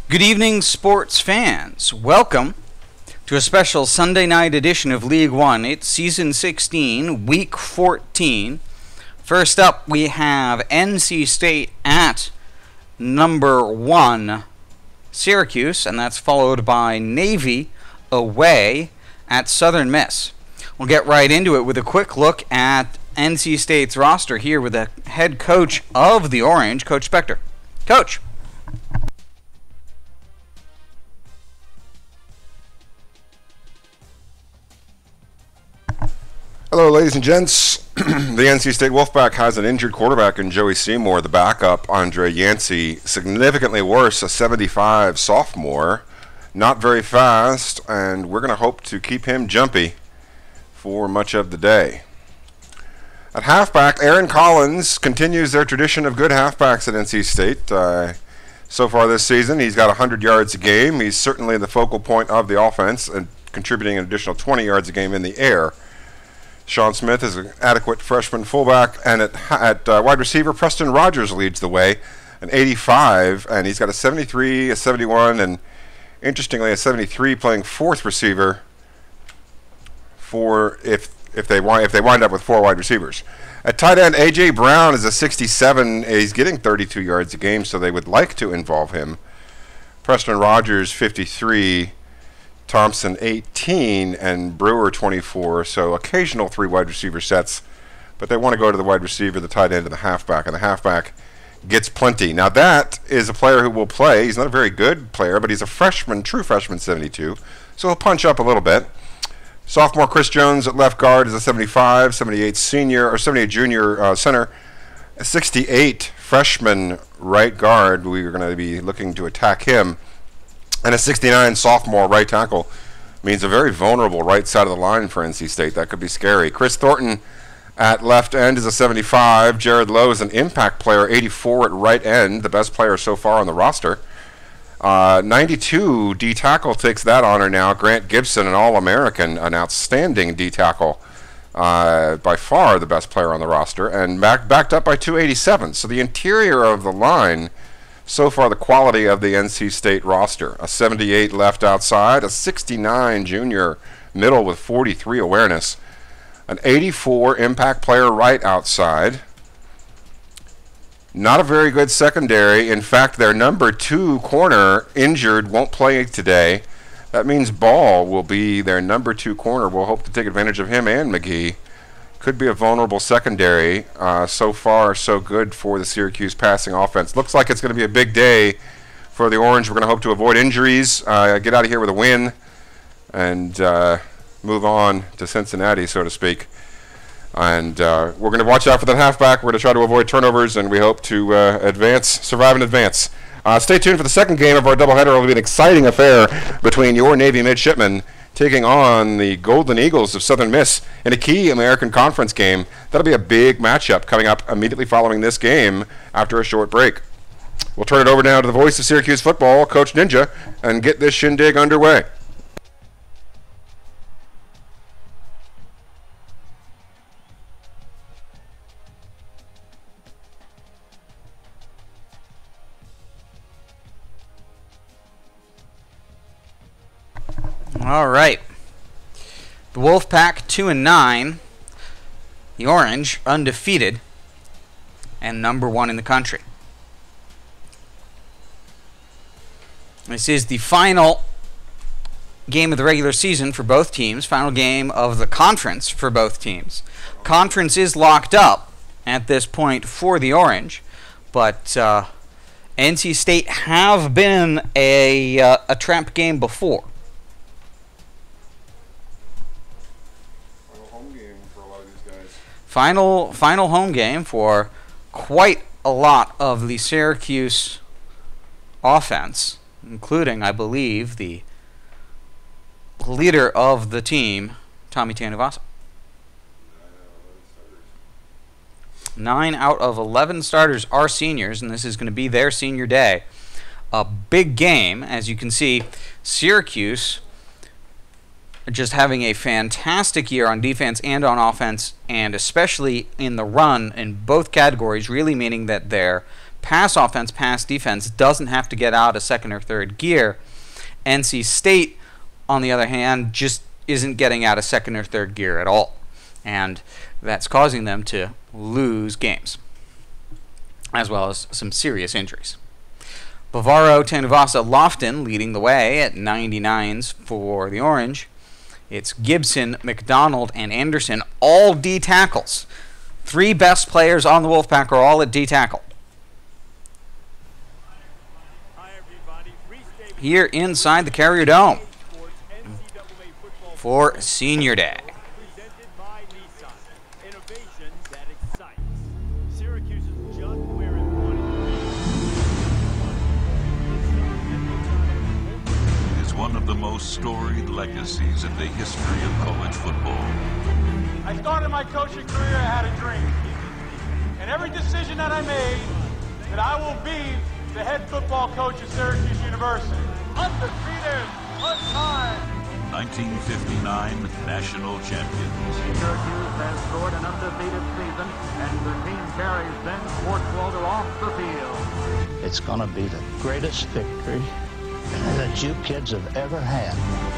Good evening, sports fans. Welcome to a special Sunday night edition of League 1. It's Season 16, Week 14. First up, we have NC State at number 1, Syracuse, and that's followed by Navy away at Southern Miss. We'll get right into it with a quick look at NC State's roster here with the head coach of the Orange, Coach Spectre. Coach. Hello, ladies and gents. The NC State Wolfpack has an injured quarterback in Joey Seymour. The backup, Andre Yancey, significantly worse, a 75 sophomore. Not very fast, and we're going to hope to keep him jumpy for much of the day. At halfback, Aaron Collins continues their tradition of good halfbacks at NC State. So far this season, he's got 100 yards a game. He's certainly the focal point of the offense and contributing an additional 20 yards a game in the air. Sean Smith is an adequate freshman fullback, and at wide receiver, Preston Rogers leads the way, an 85, and he's got a 73, a 71, and interestingly a 73 playing fourth receiver for if they wind up with 4 wide receivers. At tight end, A.J. Brown is a 67. He's getting 32 yards a game, so they would like to involve him. Preston Rogers, 53. Thompson 18 and Brewer 24, so occasional 3 wide receiver sets, but they want to go to the wide receiver, the tight end, and the halfback, and the halfback gets plenty. Now that is a player who will play. He's not a very good player, but he's a freshman, true freshman 72, so he'll punch up a little bit. Sophomore Chris Jones at left guard is a 75, 78 senior, or 78 junior center, a 68 freshman right guard. We are going to be looking to attack him. And a 69 sophomore right tackle means a very vulnerable right side of the line for NC State. That could be scary. Chris Thornton at left end is a 75. Jared Lowe is an impact player, 84 at right end, the best player so far on the roster. 92 D tackle takes that honor now. Grant Gibson, an All-American, an outstanding D tackle, by far the best player on the roster, and backed up by 287. So the interior of the line, so far the quality of the NC State roster. A 78 left outside, a 69 junior middle with 43 awareness, an 84 impact player right outside. Not a very good secondary. In fact, their number 2 corner injured, won't play today. That means Ball will be their number 2 corner. We'll hope to take advantage of him and McGee. Could be a vulnerable secondary. So far, so good for the Syracuse passing offense. Looks like it's going to be a big day for the Orange. We're going to hope to avoid injuries, get out of here with a win, and move on to Cincinnati, so to speak. And we're going to watch out for that halfback. We're going to try to avoid turnovers, and we hope to survive and advance. Stay tuned for the second game of our doubleheader. It will be an exciting affair between your Navy midshipmen taking on the Golden Eagles of Southern Miss in a key American Conference game. That'll be a big matchup coming up immediately following this game after a short break. We'll turn it over now to the voice of Syracuse football, Coach Ninja, and get this shindig underway. All right. The Wolfpack 2-9. The Orange undefeated and number 1 in the country. This is the final game of the regular season for both teams. Final game of the conference for both teams. Conference is locked up at this point for the Orange, but NC State have been a trap game before. Final home game for quite a lot of the Syracuse offense, including, I believe, the leader of the team, Tommy Tanuvasa. 9 out of 11 starters are seniors, and this is going to be their senior day. A big game, as you can see. Syracuse just having a fantastic year on defense and on offense, and especially in the run in both categories, really meaning that their pass offense, pass defense doesn't have to get out of second or third gear. NC State, on the other hand, just isn't getting out of second or third gear at all. And that's causing them to lose games, as well as some serious injuries. Bavaro, Tanuvasa, Lofton leading the way at 99s for the Orange. It's Gibson, McDonald, and Anderson, all D tackles. 3 best players on the Wolfpack are all at D tackle. Here inside the Carrier Dome for Senior Day. One of the most storied legacies in the history of college football. I started my coaching career, I had a dream. And every decision that I made, that I will be the head football coach at Syracuse University. Undefeated, untied. 1959 national champions. Syracuse has scored an undefeated season, and the team carries Ben Schwartzwalder off the field. It's going to be the greatest victory that you kids have ever had.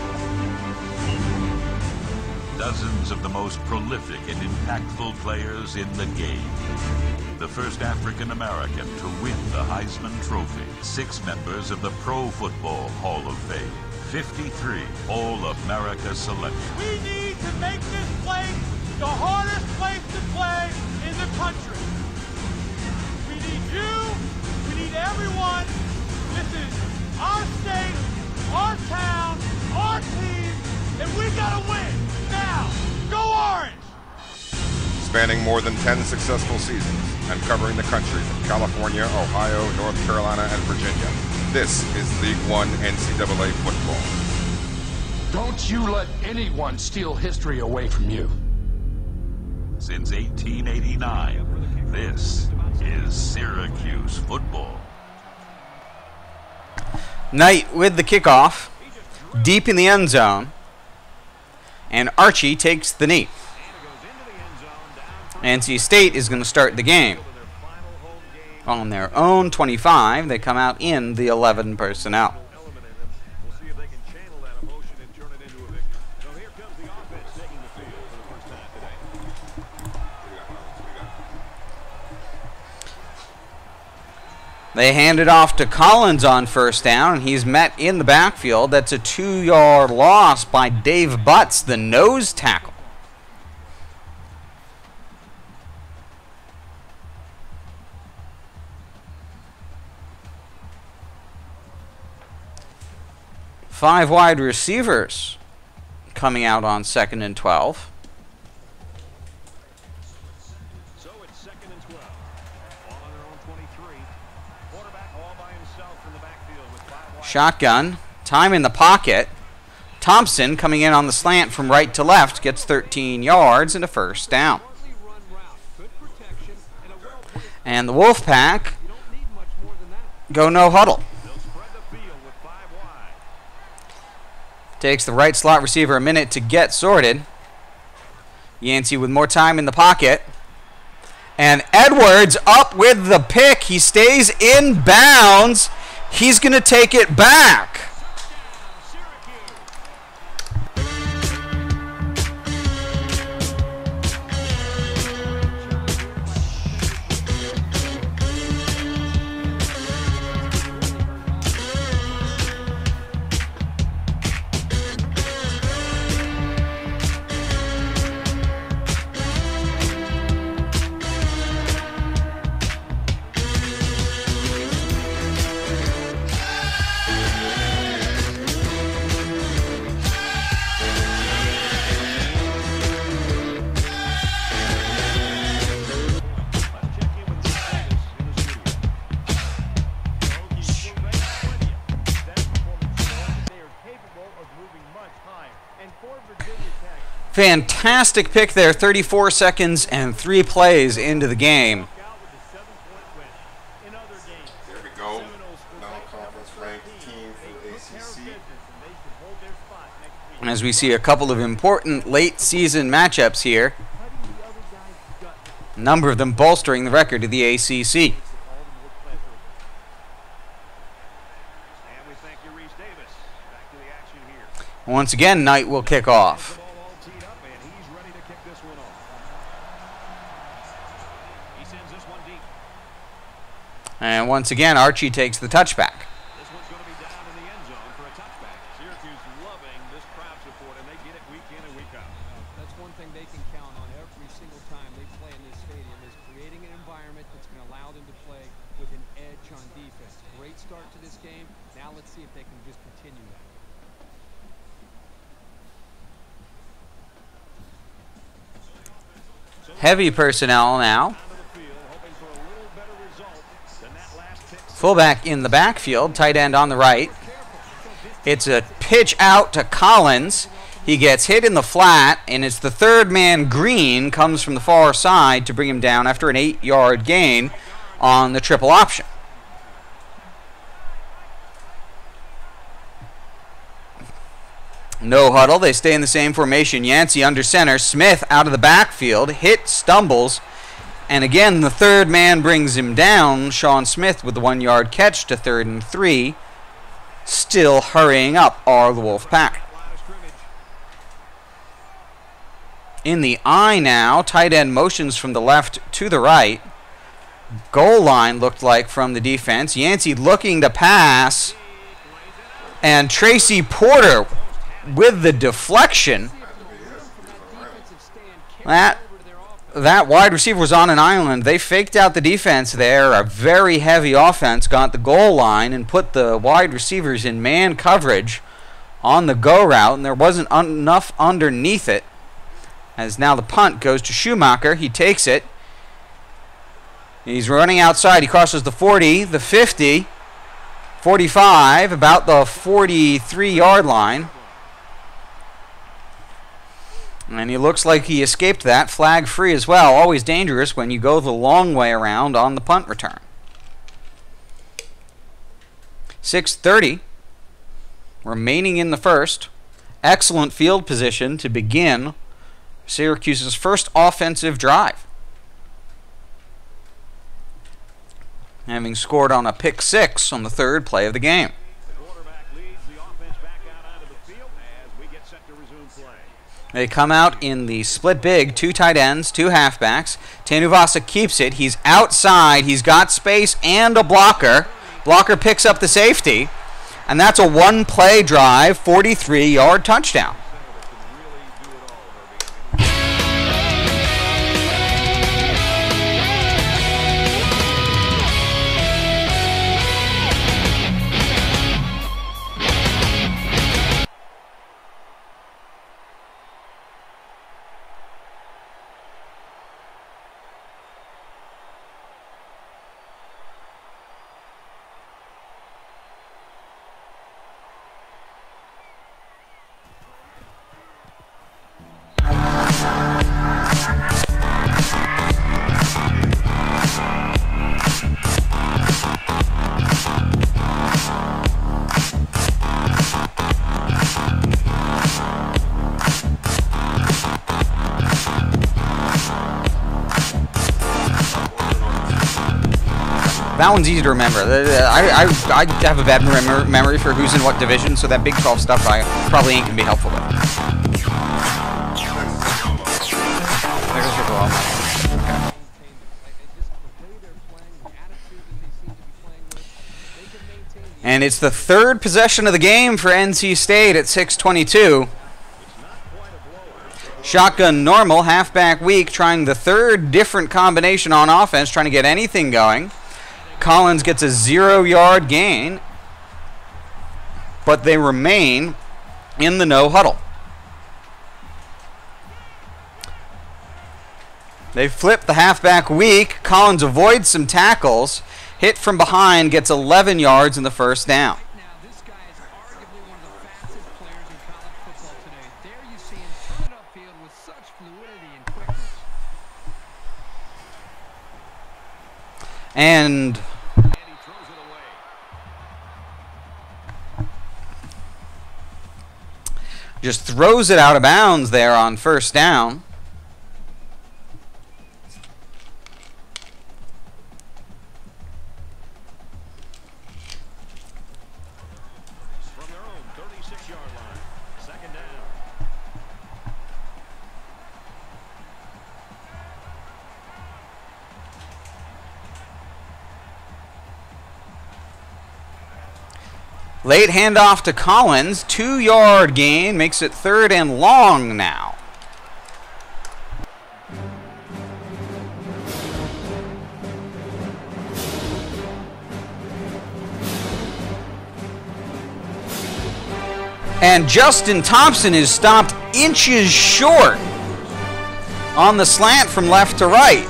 Dozens of the most prolific and impactful players in the game. The first African American to win the Heisman Trophy. 6 members of the Pro Football Hall of Fame. 53 All-America selections. We need to make this place the hardest place to play in the country. We need you. We need everyone. This is our state, our town, our team, and we gotta win now. Go Orange! Spanning more than 10 successful seasons and covering the country from California, Ohio, North Carolina, and Virginia. This is League 1 NCAA football. Don't you let anyone steal history away from you. Since 1889, this is Syracuse football. Knight with the kickoff, deep in the end zone, and Archie takes the knee. NC State is going to start the game. On their own 25, they come out in the 11 personnel. They hand it off to Collins on first down, and he's met in the backfield. That's a 2-yard loss by Dave Butts, the nose tackle. Five wide receivers coming out on 2nd and 12. So it's 2nd and 12. All on their own 23. Quarterback all by himself in the backfield with 5 wide. Shotgun, time in the pocket. Thompson coming in on the slant from right to left gets 13 yards and a first down. And the Wolfpack go no huddle. Takes the right slot receiver a minute to get sorted. Yancey with more time in the pocket. And Edwards up with the pick. He stays in bounds. He's going to take it back. Fantastic pick there, 34 seconds and 3 plays into the game. There we go. Non-conference ranked team for ACC. As we see a couple of important late season matchups here. A number of them bolstering the record of the ACC. Once again, Knight will kick off. And once again, Archie takes the touchback. This one's going to be down in the end zone for a touchback. Syracuse loving this crowd support, and they get it week in and week out. That's one thing they can count on every single time they play in this stadium is creating an environment that's going to allow them to play with an edge on defense. Great start to this game. Now let's see if they can just continue that. Heavy personnel now. Fullback in the backfield, tight end on the right. It's a pitch out to Collins. He gets hit in the flat, and it's the third man, Green, comes from the far side to bring him down after an 8-yard gain on the triple option. No huddle. They stay in the same formation. Yancey under center. Smith out of the backfield. Hit, stumbles. And again, the third man brings him down. Sean Smith with the 1-yard catch to 3rd and 3. Still hurrying up are the Wolfpack. In the I now, tight end motions from the left to the right. Goal line looked like from the defense. Yancey looking to pass. And Tracy Porter with the deflection. That wide receiver was on an island. They faked out the defense there. A very heavy offense got the goal line and put the wide receivers in man coverage on the go route, and there wasn't enough underneath it. As now the punt goes to Schumacher. He takes it. He's running outside. He crosses the 40, the 50, 45, about the 43-yard line. And he looks like he escaped that, flag free as well. Always dangerous when you go the long way around on the punt return. 6:30 remaining in the first. Excellent field position to begin Syracuse's first offensive drive. Having scored on a pick 6 on the 3rd play of the game. They come out in the split big, 2 tight ends, 2 halfbacks. Tanuvasa keeps it. He's outside. He's got space and a blocker. Blocker picks up the safety. And that's a 1-play drive, 43-yard touchdown. That one's easy to remember. I have a bad memory for who's in what division, so that Big 12 stuff I probably ain't going to be helpful with. And it's the 3rd possession of the game for NC State at 6:22. Shotgun normal, halfback weak, trying the 3rd different combination on offense, trying to get anything going. Collins gets a 0-yard gain, but they remain in the no huddle. They flip the halfback weak. Collins avoids some tackles. Hit from behind, gets 11 yards in the first down. This guy is arguably one of the fastest players in college football today. There you see him turn it upfield with such fluidity and quickness. And he throws it away. just throws it out of bounds there on first down. Late handoff to Collins. 2-yard gain. Makes it 3rd and long now. And Justin Thompson is stopped inches short on the slant from left to right.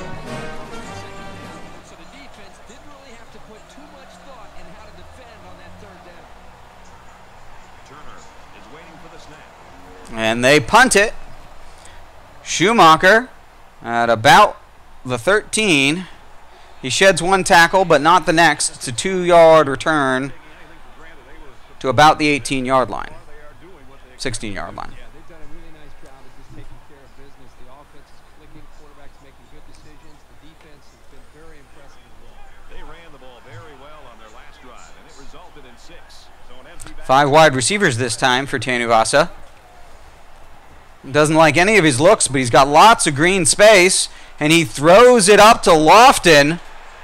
So the defense didn't really have to put too much thought in how to defend on that 3rd down. Turner is waiting for the snap. And they punt it. Schumacher at about the 13. He sheds 1 tackle, but not the next. It's a 2-yard return to about the 18-yard line. 16-yard line. Yeah, they've done a really nice job of just taking care of business. The offense is clicking, quarterback's making good decisions. The defense has been very impressive as well. They ran the ball very well on their last drive, and it resulted in 6. So an empty back. 5 wide receivers this time for Tanuvasa. Doesn't like any of his looks, but he's got lots of green space, and he throws it up to Lofton.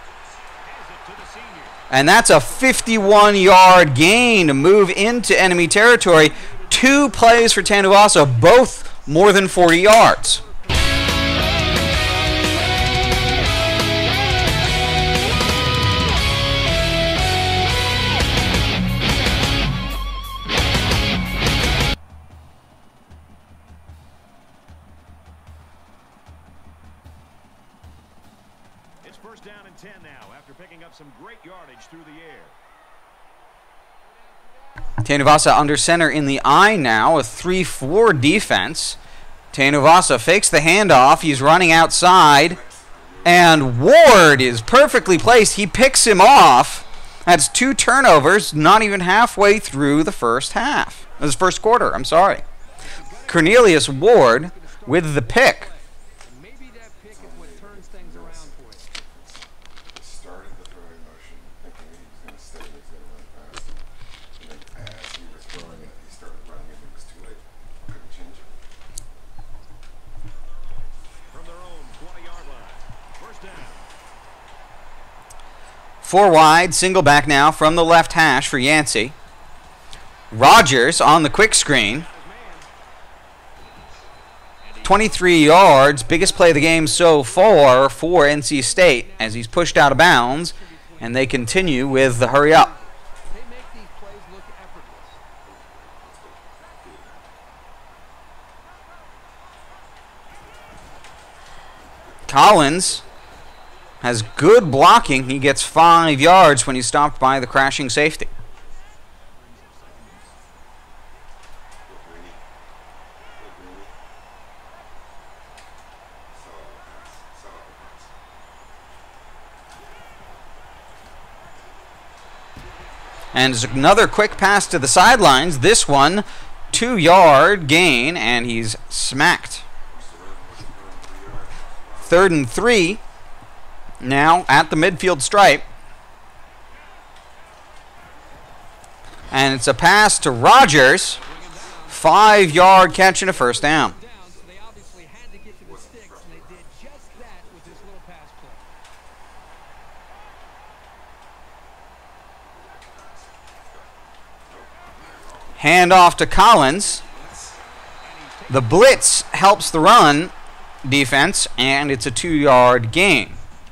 And that's a 51-yard gain to move into enemy territory. 2 plays for Tanuvasa, both more than 40 yards. It's 1st down and 10 now after picking up some great yardage through the air. Tanuvasa under center in the I now, a 3-4 defense. Tanuvasa fakes the handoff. He's running outside. And Ward is perfectly placed. He picks him off. That's 2 turnovers, not even halfway through the first quarter, I'm sorry. Cornelius Ward with the pick. Maybe that pick is what turns things around for you. Started the throwing motion thinking he was going to stay and he was going to run fast. And then as he was throwing it, he started running and it was too late. Couldn't change it. From their own 20-yard line. 1st down. 4 wide, single back now from the left hash for Yancey. Rogers on the quick screen. 23 yards, biggest play of the game so far for NC State as he's pushed out of bounds, and they continue with the hurry up. They make these plays look effortless. Collins has good blocking. He gets 5 yards when he's stopped by the crashing safety. And there's another quick pass to the sidelines. This one, 2-yard gain, and he's smacked. 3rd and 3. Now at the midfield stripe. And it's a pass to Rogers. 5-yard catch and a 1st down. So they obviously had to get to the sticks, and they did just that with this little pass play. Hand off to Collins. The blitz helps the run defense, and it's a 2-yard gain.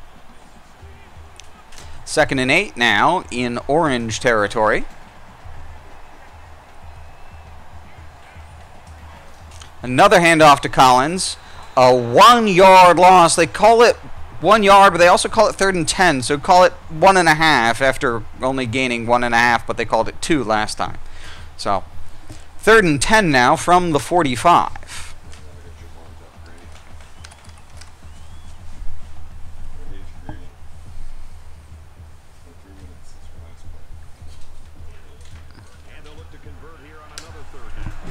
2nd and 8 now in orange territory. Another handoff to Collins. A 1-yard loss. They call it 1 yard, but they also call it 3rd and 10, so call it 1.5 after only gaining 1.5, but they called it 2 last time. So 3rd and 10 now from the 45. And they'll look to convert here on another 3rd down.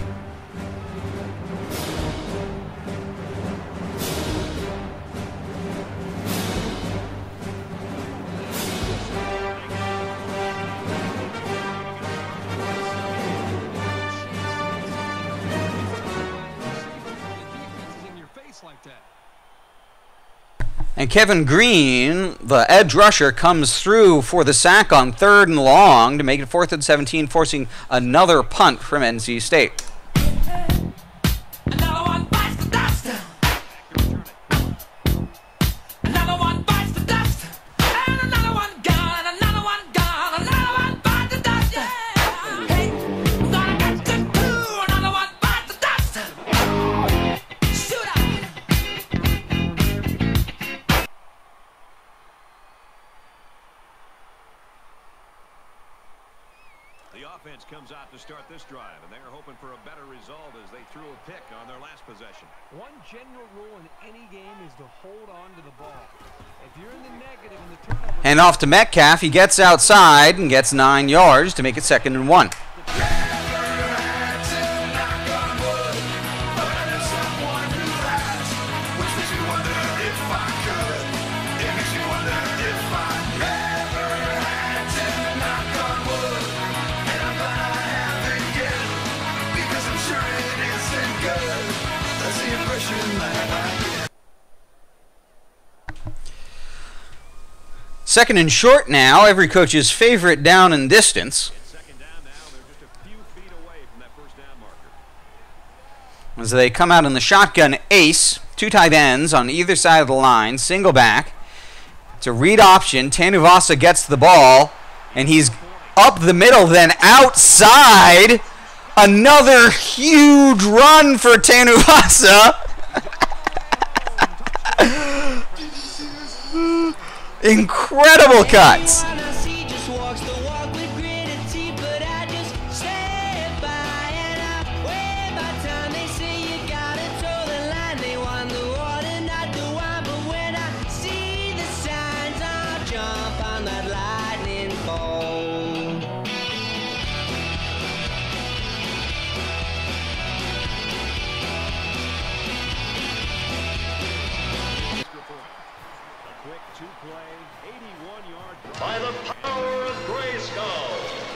Like that. And Kevin Green, the edge rusher, comes through for the sack on 3rd and long to make it 4th and 17, forcing another punt from NC State. Offense comes out to start this drive, and they're hoping for a better result as they threw a pick on their last possession. One general rule in any game is to hold on to the ball. If you're in the negative in the turnover... And off to Metcalf. He gets outside and gets 9 yards to make it 2nd and 1. Second and short now, every coach's favorite down and distance. Second down now, they're just a few feet away from that first down marker. As they come out in the shotgun ace, 2 tight ends on either side of the line, single back. It's a read option. Tanuvasa gets the ball, and he's up the middle, then outside. Another huge run for Tanuvasa. Incredible cuts. By the power of Grayskull.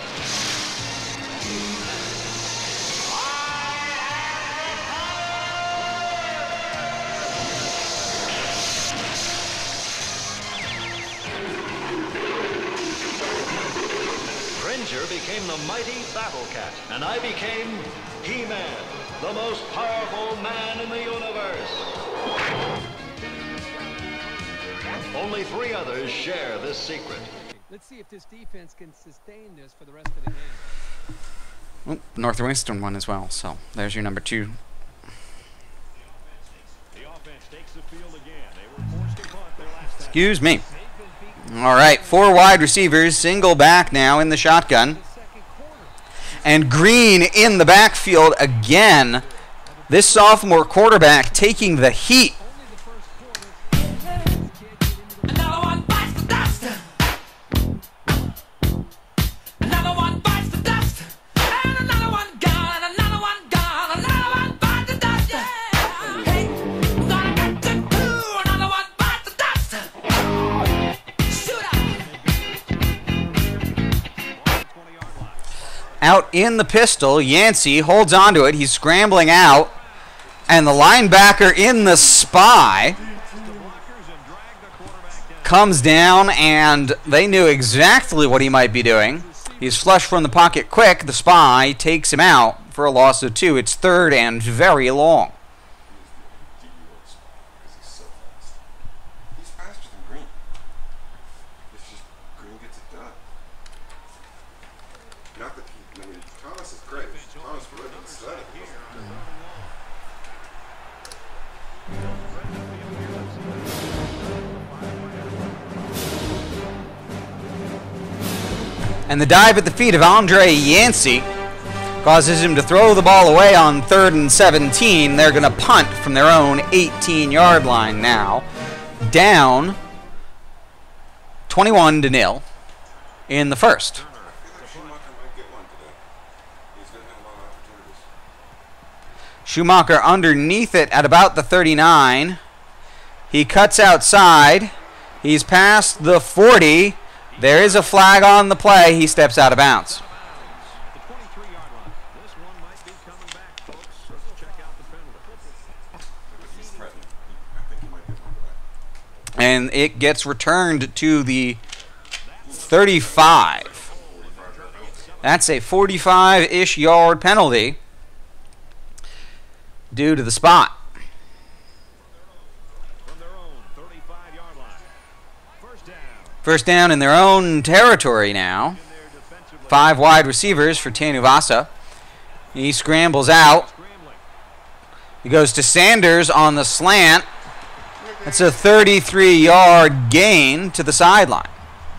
Cringer became the mighty Battle Cat, and I became He-Man, the most powerful man in the universe. Only 3 others share this secret. Let's see if this defense can sustain this for the rest of the game. Oh, Northwestern one as well, so there's your number 2. The offense takes the field again. They were forced to punt their last time. Excuse me. All right, 4 wide receivers, single back now in the shotgun. And Green in the backfield again. This sophomore quarterback taking the heat. Out in the pistol, Yancey holds onto it. He's scrambling out. And the linebacker in the spy comes down, and they knew exactly what he might be doing. He's flushed from the pocket quick. The spy takes him out for a loss of 2. It's 3rd and very long. He's faster than Green. It's just Green gets it done. Not that he, I mean, Thomas is great. Thomas really excited. And the dive at the feet of Andre Yancey causes him to throw the ball away on 3rd and 17. They're going to punt from their own 18-yard line now. Down 21-0 in the first. Schumacher underneath it at about the 39. He cuts outside. He's past the 40. There is a flag on the play. He steps out of bounds. And it gets returned to the 35. That's a 45-ish yard penalty due to the spot. First down in their own territory now. 5 wide receivers for Tanuvasa. He scrambles out. He goes to Sanders on the slant. That's a 33-yard gain to the sideline.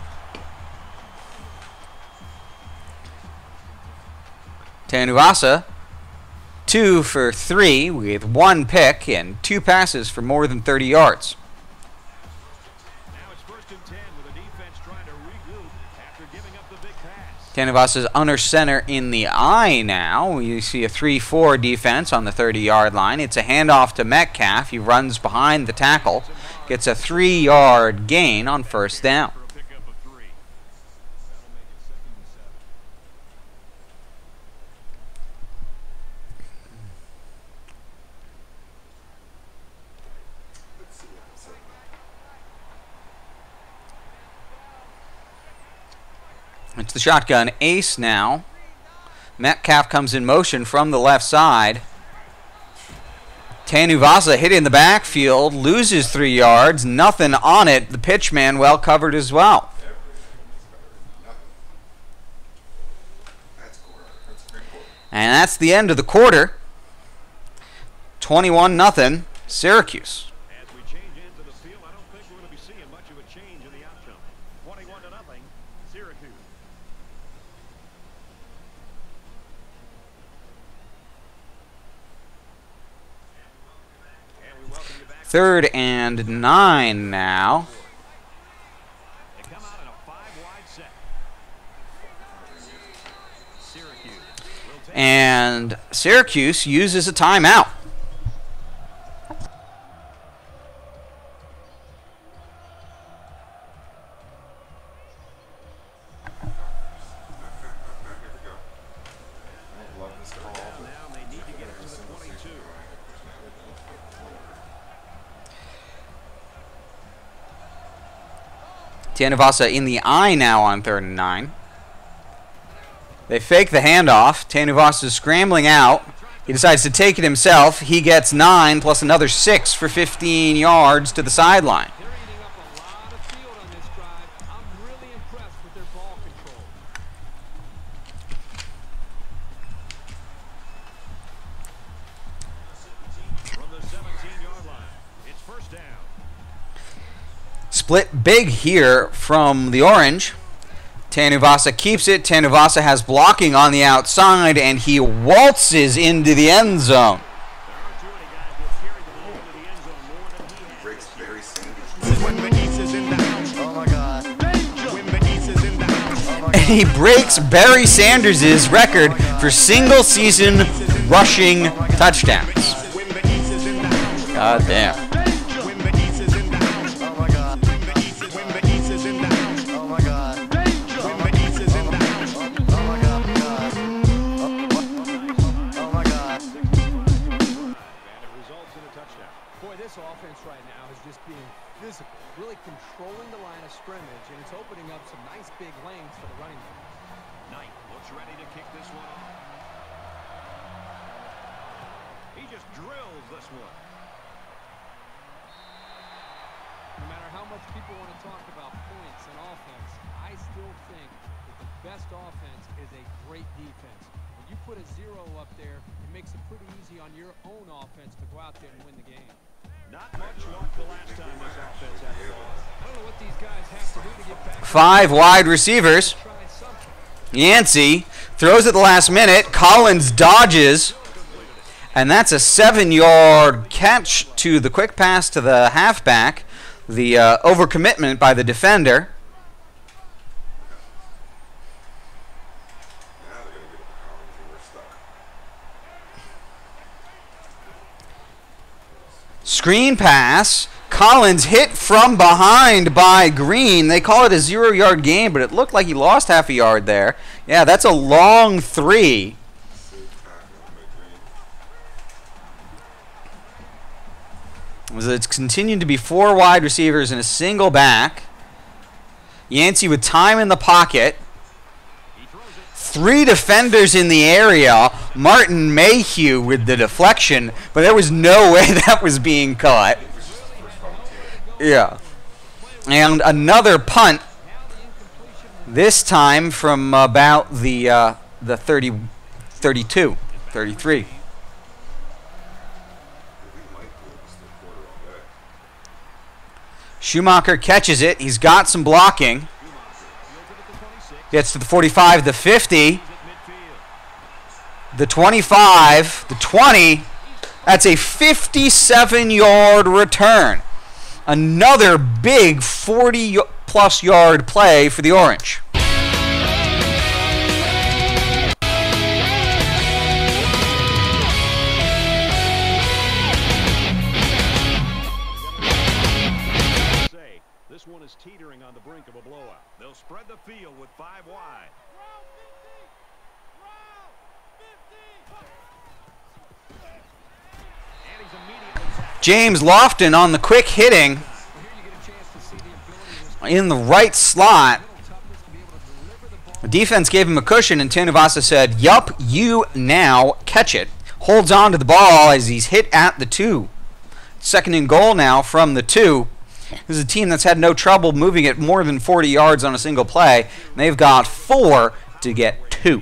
Tanuvasa, 2 for 3 with 1 pick and 2 passes for more than 30 yards. Tanuvasa's under center in the eye now. You see a 3-4 defense on the 30-yard line. It's a handoff to Metcalf. He runs behind the tackle. Gets a 3-yard gain on first down. It's the shotgun ace now. Metcalf comes in motion from the left side. Tanuvasa hit in the backfield, loses 3 yards, nothing on it. The pitchman well covered as well. And that's the end of the quarter. 21-0, Syracuse. Third and 9 now. And Syracuse uses a timeout. Tanuvasa in the eye now on 3rd and 9. They fake the handoff. Tanuvasa scrambling out. He decides to take it himself. He gets 9 plus another 6 for 15 yards to the sideline. Split big here from the orange. Tanuvasa keeps it. Tanuvasa has blocking on the outside, and he waltzes into the end zone. And he breaks Barry Sanders' record for single-season rushing touchdowns. God damn. Five wide receivers. Yancey throws at the last minute. Collins dodges. And that's a 7-yard catch to the quick pass to the halfback. The overcommitment by the defender. Screen pass. Collins hit from behind by Green. They call it a 0-yard gain, but it looked like he lost half a yard there. Yeah, that's a long 3. It's continued to be 4 wide receivers and a single back. Yancey with time in the pocket. 3 defenders in the area. Martin Mayhew with the deflection, but there was no way that was being caught. Yeah. And another punt, this time from about the 32, 33. Schumacher catches it. He's got some blocking. Gets to the 45, the 50, the 25, the 20. That's a 57-yard return. Another big 40-plus yard play for the Orange. This one is teetering on the brink of a blowout. They'll spread the field with 5 wide. James Lofton on the quick hitting in the right slot. The defense gave him a cushion, and Tanuvasa said, "Yup, you now catch it." Holds on to the ball as he's hit at the 2. 2nd and goal now from the 2. This is a team that's had no trouble moving it more than 40 yards on a single play. And they've got 4 to get 2.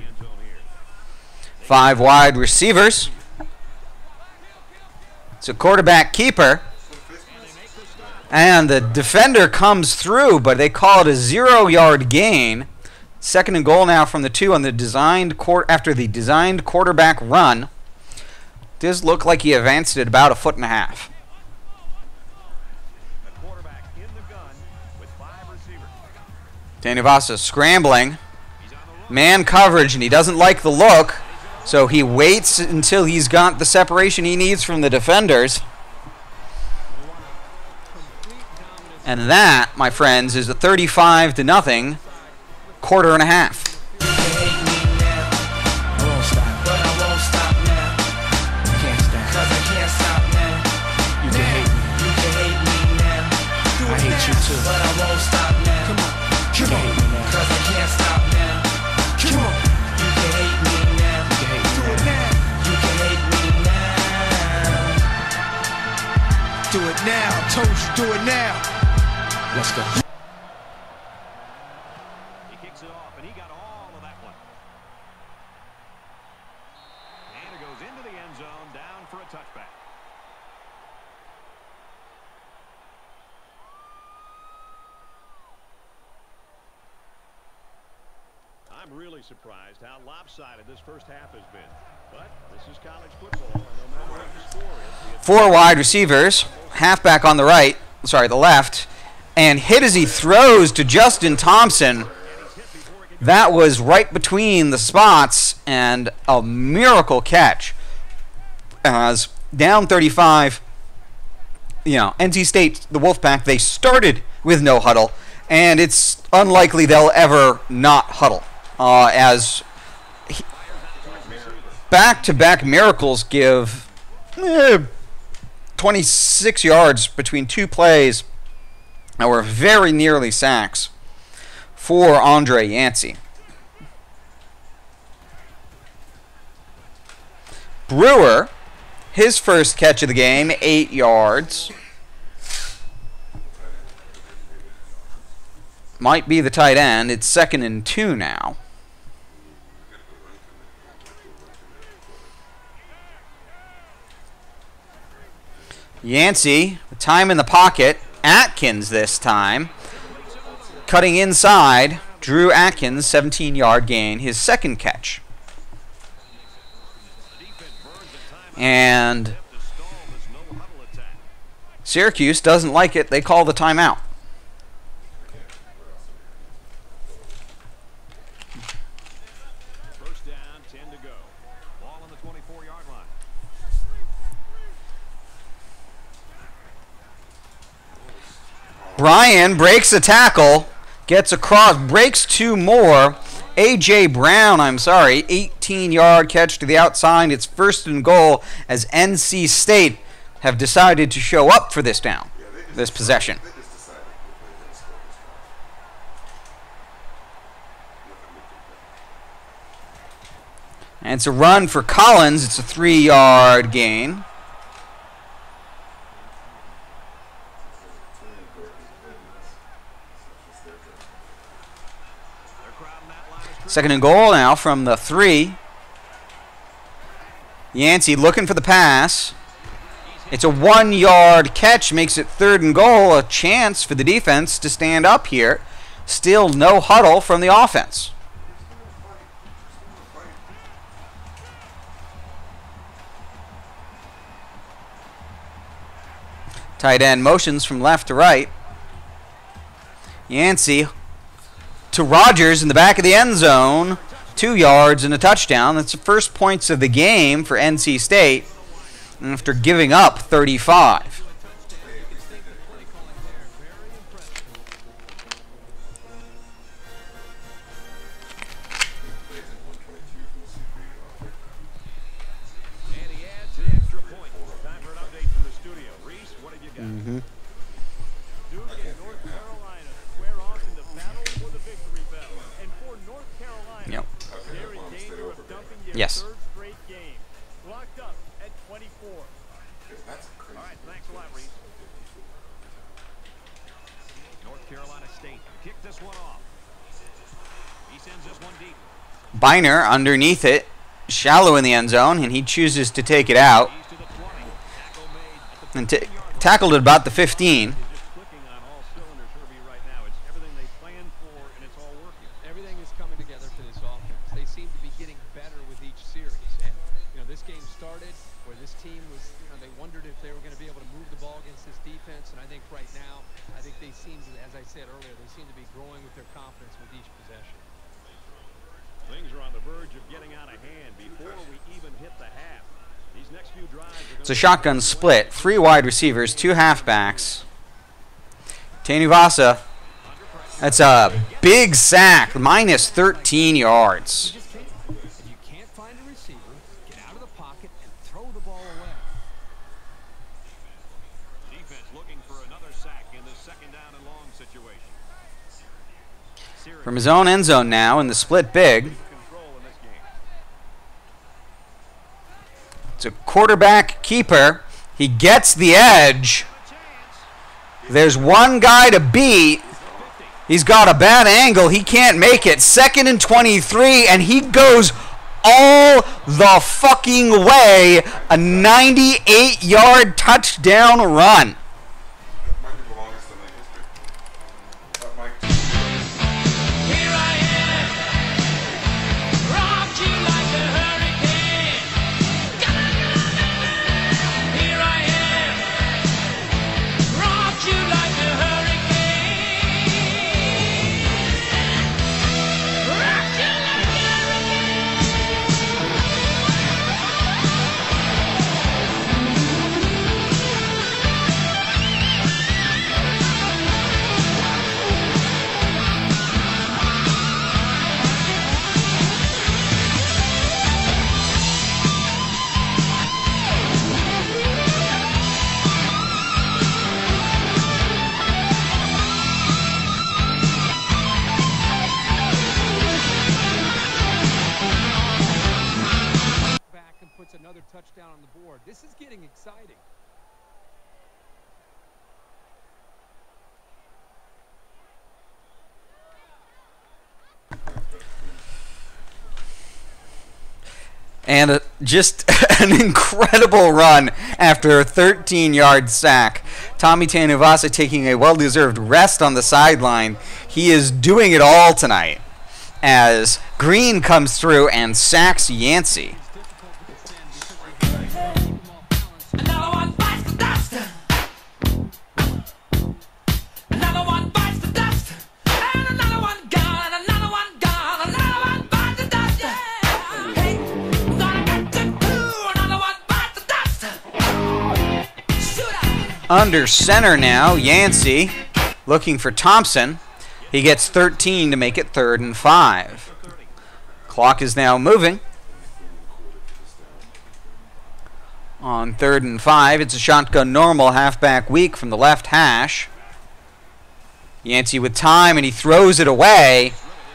5 wide receivers. It's a quarterback keeper. And the defender comes through, but they call it a 0-yard gain. 2nd and goal now from the 2 on the after the designed quarterback run. Does look like he advanced it about 1.5 feet. Tanuvasa scrambling. Man coverage, and he doesn't like the look, so he waits until he's got the separation he needs from the defenders. And that, my friends, is a 35-0 quarter and a half. Do it now, told you, do it now. Let's go. He kicks it off, and he got all of that one. And it goes into the end zone, down for a touchback. I'm really surprised how lopsided this first half has been. But this is college football, and no matter what the score is, 4 wide receivers, halfback on the right, sorry, the left, and hit as he throws to Justin Thompson. That was right between the spots and a miracle catch. As down 35, NC State, the Wolfpack, they started with no huddle, and it's unlikely they'll ever not huddle. As back-to-back miracles give 26 yards between 2 plays that were very nearly sacks for Andre Yancey. Brewer, his first catch of the game, 8 yards. Might be the tight end. It's 2nd and 2 now. Yancey, time in the pocket. Atkins this time. Cutting inside. Drew Atkins, 17-yard gain, his 2nd catch. And Syracuse doesn't like it. They call the timeout. first down, 10 to go. Ball on the 24-yard line. Bryan breaks a tackle, gets across, breaks 2 more. A.J. Brown, 18-yard catch to the outside. It's 1st and goal as NC State have decided to show up for this down, this possession. And it's a run for Collins. It's a 3-yard gain. Second and goal now from the 3. Yancey looking for the pass. It's a 1-yard catch, makes it 3rd and goal. A chance for the defense to stand up here. Still no huddle from the offense. Tight end motions from left to right. Yancey to Rogers in the back of the end zone. 2 yards and a touchdown. That's the first points of the game for NC State after giving up 35. And he adds the extra point. Time for an update from the studio. Reese, what have you got? Duke and North Carolina square off in the battle for the victory bell. And for North Carolina, they're in danger of dumping their 3rd straight game. Locked up at 24. All right, thanks a lot, Reese. North Carolina State kicked this one off. He sends this one deep. Biner underneath it, shallow in the end zone, and he chooses to take it out. And tackled at about the 15. Everything is coming together for this offense. They seem to be getting better with each series. And, you know, this game started where this team was, you know, they wondered if they were going to be able to move the ball against this defense. And I think right now, I think they seem to, as I said earlier, they seem to be growing with their confidence with each possession. Things are on the verge of getting out of hand before we even hit the half. These next few drives are It's a shotgun split. 3 wide receivers, 2 halfbacks. Tanuvasa. That's a big sack, minus 13 yards. If you can't find a receiver, get out of the pocket and throw the ball away. defense looking for another sack in the 2nd down and long situation. From his own end zone now in the split big. It's a quarterback keeper. He gets the edge. There's one guy to beat. He's got a bad angle. He can't make it. 2nd and 23, and he goes all the fucking way. A 98-yard touchdown run. Another touchdown on the board. This is getting exciting. And just an incredible run after a 13-yard sack. Tommy Tanuvasa taking a well-deserved rest on the sideline. He is doing it all tonight as Green comes through and sacks Yancey. Under center now, Yancey looking for Thompson. He gets 13 to make it 3rd and 5. Clock is now moving. On 3rd and 5, it's a shotgun normal halfback weak from the left hash. Yancey with time, and he throws it away.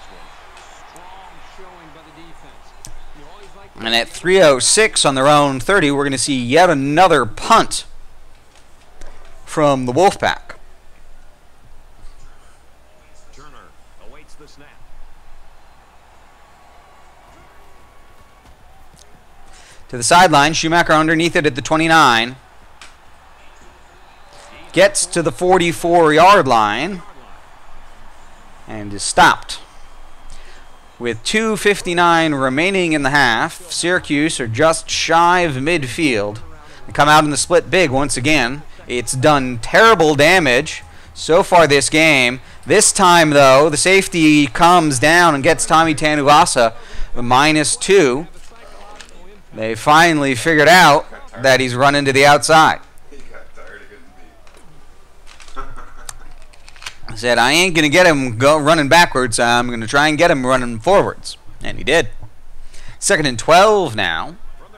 And at 3:06 on their own 30, we're going to see yet another punt from the Wolfpack. Turner awaits the snap. To the sideline, Schumacher underneath it at the 29. Gets to the 44-yard line and is stopped. With 2:59 remaining in the half, Syracuse are just shy of midfield. They come out in the split big once again. It's done terrible damage so far this game. This time, though, the safety comes down and gets Tommy Tanuvasa a -2. They finally figured out that he's running to the outside. I said, I ain't going to get him running backwards. I'm going to try and get him running forwards. And he did. 2nd and 12 now.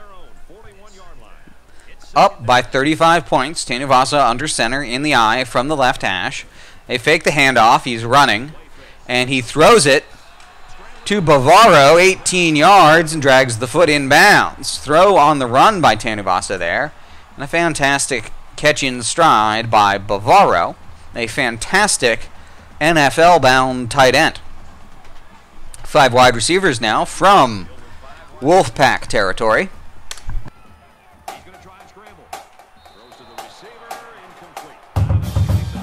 Up by 35 points. Tanuvasa under center in the eye from the left hash. They fake the handoff. He's running. And he throws it to Bavaro, 18 yards, and drags the foot inbounds. Throw on the run by Tanuvasa there. And a fantastic catch in stride by Bavaro. A fantastic NFL-bound tight end. 5 wide receivers now from Wolfpack territory. He's going to try and scramble. Throws to the receiver, incomplete.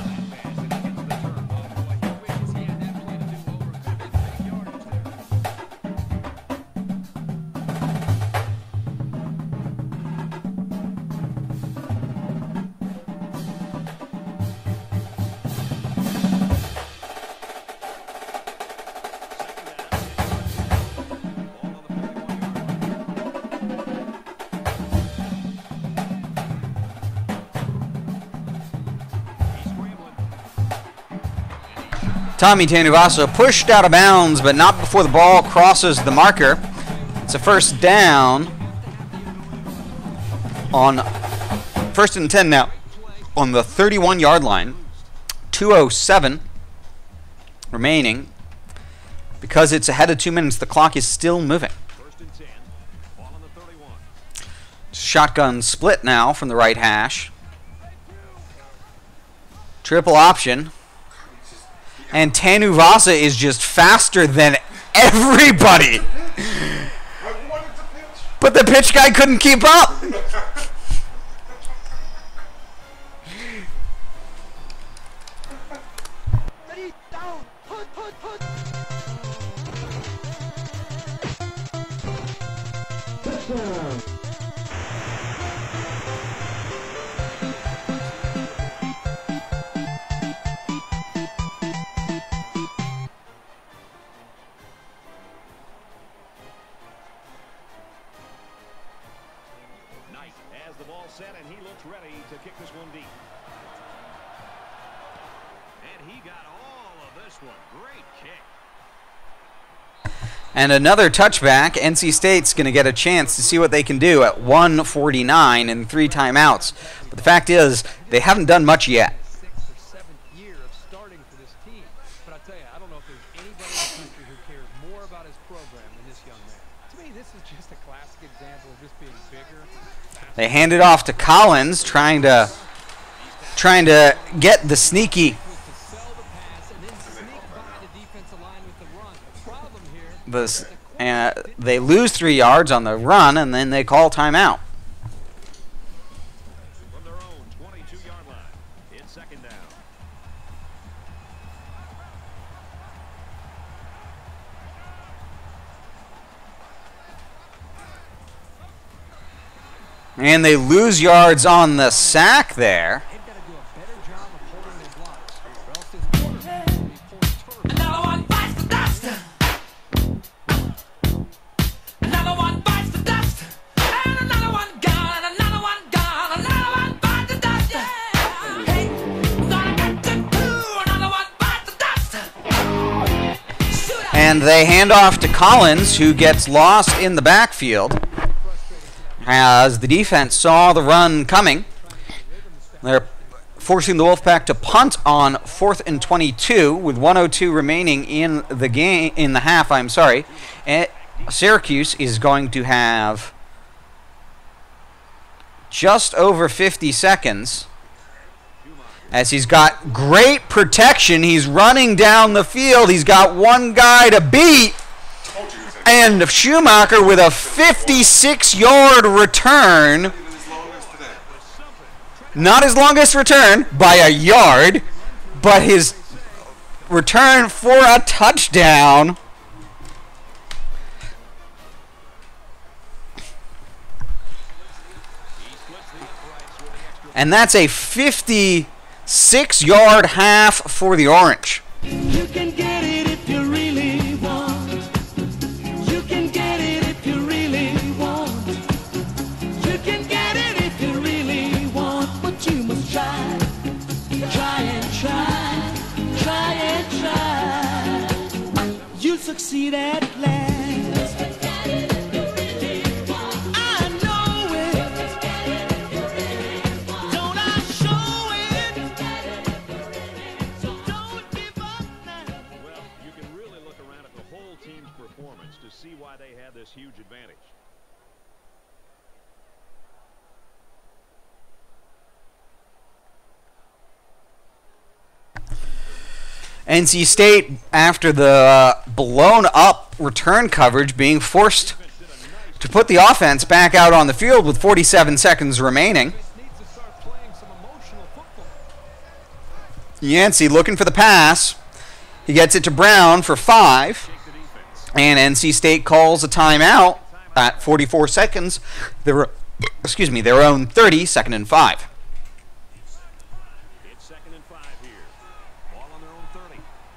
Tommy Tanuvasa pushed out of bounds, but not before the ball crosses the marker. It's a first down on 1st and 10 now on the 31-yard line. 2:07 remaining. Because it's ahead of 2 minutes, the clock is still moving. Shotgun split now from the right hash. Triple option. And Tanuvasa is just faster than everybody. But the pitch guy couldn't keep up. Set and he looks ready to kick this one deep. And he got all of this one. Great kick. And another touchback. NC State's going to get a chance to see what they can do at 1:49 and 3 timeouts. But the fact is, they haven't done much yet. 6th or 7th year of starting for this team. But I tell you, I don't know if there's anybody in the country who cares more about his program than this young man. To me, this is just a classic example of just being bigger. They hand it off to Collins, trying to get the sneaky. They lose 3 yards on the run, and then they call timeout. From their own 22-yard line, it's 2nd down. And they lose yards on the sack there. And they hand off to Collins, who gets lost in the backfield. as the defense saw the run coming. They're forcing the Wolfpack to punt on 4th and 22 with 1:02 remaining in the game, in the half. I'm sorry. And Syracuse is going to have just over 50 seconds. As he's got great protection, he's running down the field. He's got one guy to beat. And Schumacher with a 56-yard return. Not his longest return by a yard, but his return for a touchdown. And that's a 56-yard half for the Orange. You can get it if you really want. You can get it if you really want. You can get it if you really want. But you must try. Try and try. Try and try. You'll succeed at last. See why they have this huge advantage. NC State, after the blown up return coverage, being forced to put the offense back out on the field with 47 seconds remaining. Yancey looking for the pass. He gets it to Brown for 5. And NC State calls a timeout at 44 seconds. Their own 30, 2nd and 5. It's 2nd and 5 here. Ball on their own 30.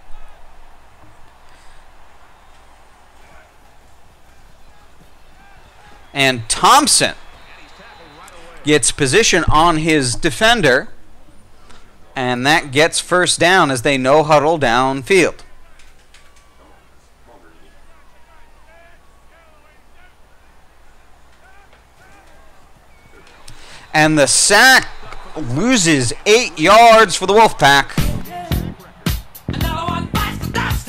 And Thompson gets position on his defender. And that gets first down as they no huddle downfield. And the sack loses 8 yards for the Wolfpack. Another one bites the dust.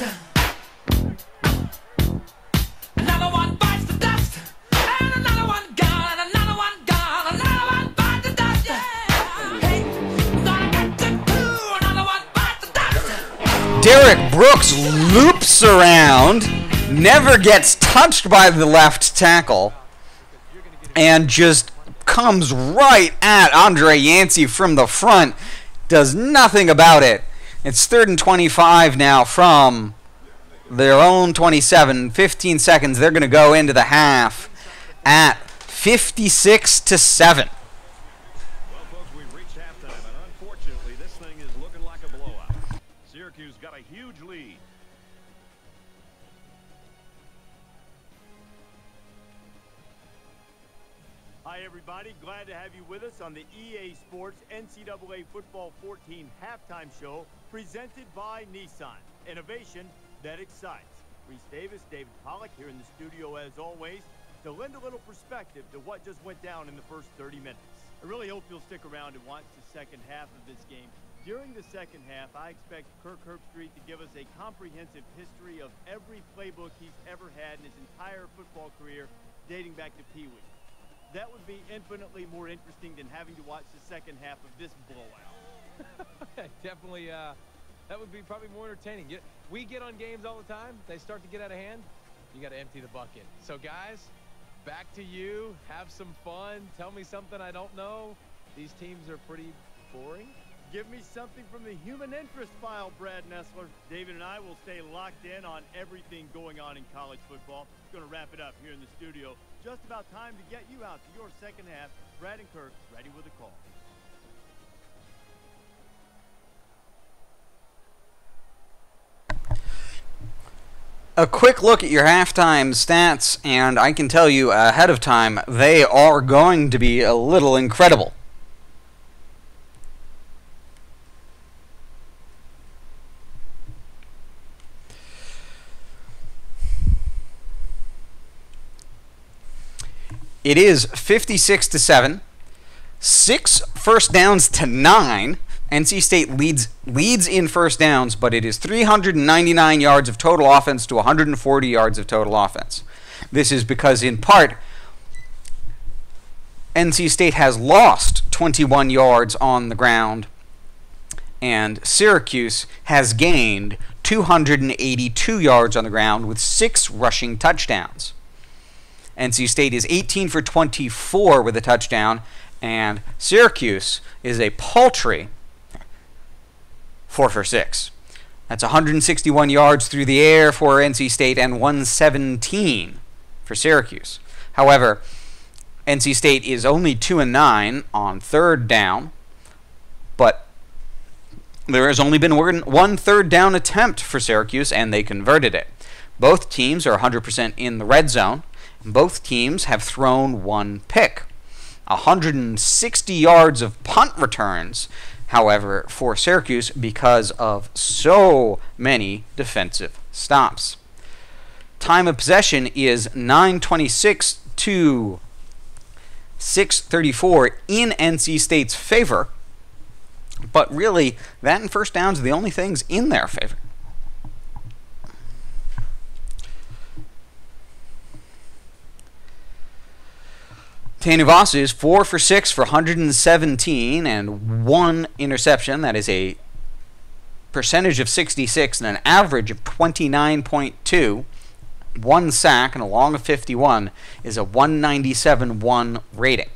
Another one bites the dust. And another one gone. Another one gone. Another one bites the dust. Hey, gonna get to 2. Another one bites the dust. Derek Brooks loops around, never gets touched by the left tackle, and just comes right at Andre Yancey from the front, does nothing about it. It's 3rd and 25 now from their own 27, 15 seconds. They're going to go into the half at 56-7. Well, folks, we've reached halftime, and unfortunately, this thing is looking like a blowout. Syracuse got a huge lead. Hi, everybody. Glad to have you with us on the EA Sports NCAA Football 14 halftime show presented by Nissan. Innovation that excites. Reese Davis, David Pollack here in the studio as always to lend a little perspective to what just went down in the first 30 minutes. I really hope you'll stick around and watch the second half of this game. During the second half, I expect Kirk Herbstreit to give us a comprehensive history of every playbook he's ever had in his entire football career dating back to Pee Wee. That would be infinitely more interesting than having to watch the second half of this blowout. Definitely, that would be probably more entertaining. We get on games all the time. They start to get out of hand. You got to empty the bucket. So, guys, back to you. Have some fun. Tell me something I don't know. These teams are pretty boring. Give me something from the human interest file, Brad Nessler. David and I will stay locked in on everything going on in college football. Going to wrap it up here in the studio. Just about time to get you out to your second half. Brad and Kirk ready with a call. A quick look at your halftime stats, and I can tell you ahead of time, they are going to be a little incredible. It is 56-7. 6 first downs to 9. NC State leads in first downs, but it is 399 yards of total offense to 140 yards of total offense. This is because, in part, NC State has lost 21 yards on the ground, and Syracuse has gained 282 yards on the ground with 6 rushing touchdowns. NC State is 18 for 24 with a touchdown, and Syracuse is a paltry 4 for 6. That's 161 yards through the air for NC State and 117 for Syracuse. However, NC State is only 2-9 on third down, but there has only been one third down attempt for Syracuse, and they converted it. Both teams are 100% in the red zone. Both teams have thrown 1 pick. 160 yards of punt returns, however, for Syracuse because of so many defensive stops. Time of possession is 9:26 to 6:34 in NC State's favor, but really, that and first downs are the only things in their favor. Tanuvasa is 4 for 6 for 117 and 1 interception. That is a percentage of 66 and an average of 29.2. 1 sack and a long of 51 is a 197.1 rating.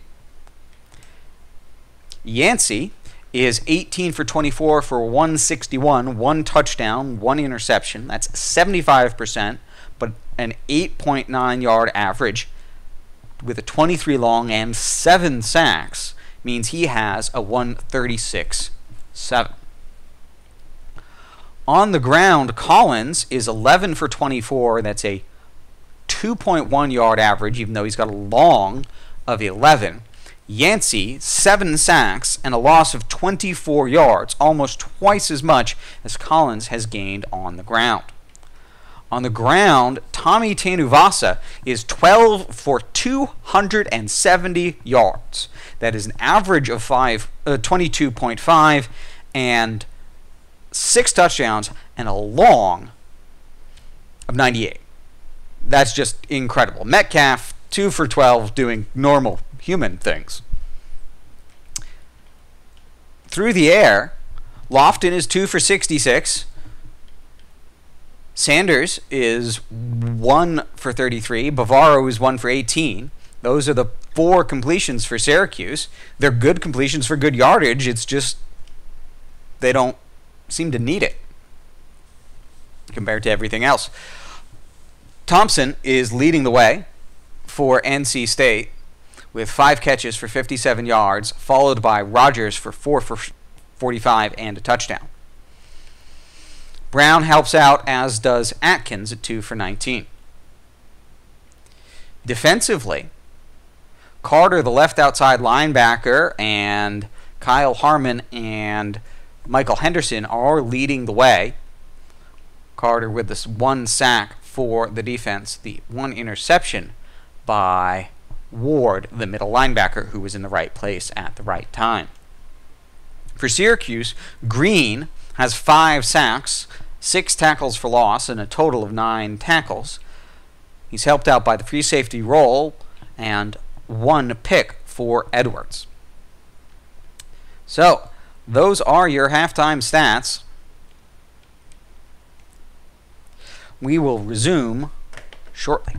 Yancey is 18 for 24 for 161, 1 touchdown, 1 interception. That's 75%, but an 8.9 yard average with a 23 long and 7 sacks means he has a 136.7. On the ground, Collins is 11 for 24. That's a 2.1 yard average, even though he's got a long of 11. Yancey, 7 sacks and a loss of 24 yards, almost twice as much as Collins has gained on the ground. On the ground, Tommy Tanuvasa is 12 for 270 yards. That is an average of 22.5 and 6 touchdowns and a long of 98. That's just incredible. Metcalf, 2 for 12, doing normal human things. Through the air, Lofton is 2 for 66. Sanders is 1 for 33. Bavaro is 1 for 18. Those are the 4 completions for Syracuse. They're good completions for good yardage. It's just they don't seem to need it compared to everything else. Thompson is leading the way for NC State with 5 catches for 57 yards, followed by Rogers for 4 for 45 and a touchdown. Brown helps out, as does Atkins at 2 for 19. Defensively, Carter, the left outside linebacker, and Kyle Harmon and Michael Henderson are leading the way. Carter with this 1 sack for the defense, the 1 interception by Ward, the middle linebacker, who was in the right place at the right time. For Syracuse, Green has 5 sacks, 6 tackles for loss, and a total of 9 tackles. He's helped out by the free safety roll and 1 pick for Edwards. So, those are your halftime stats. We will resume shortly.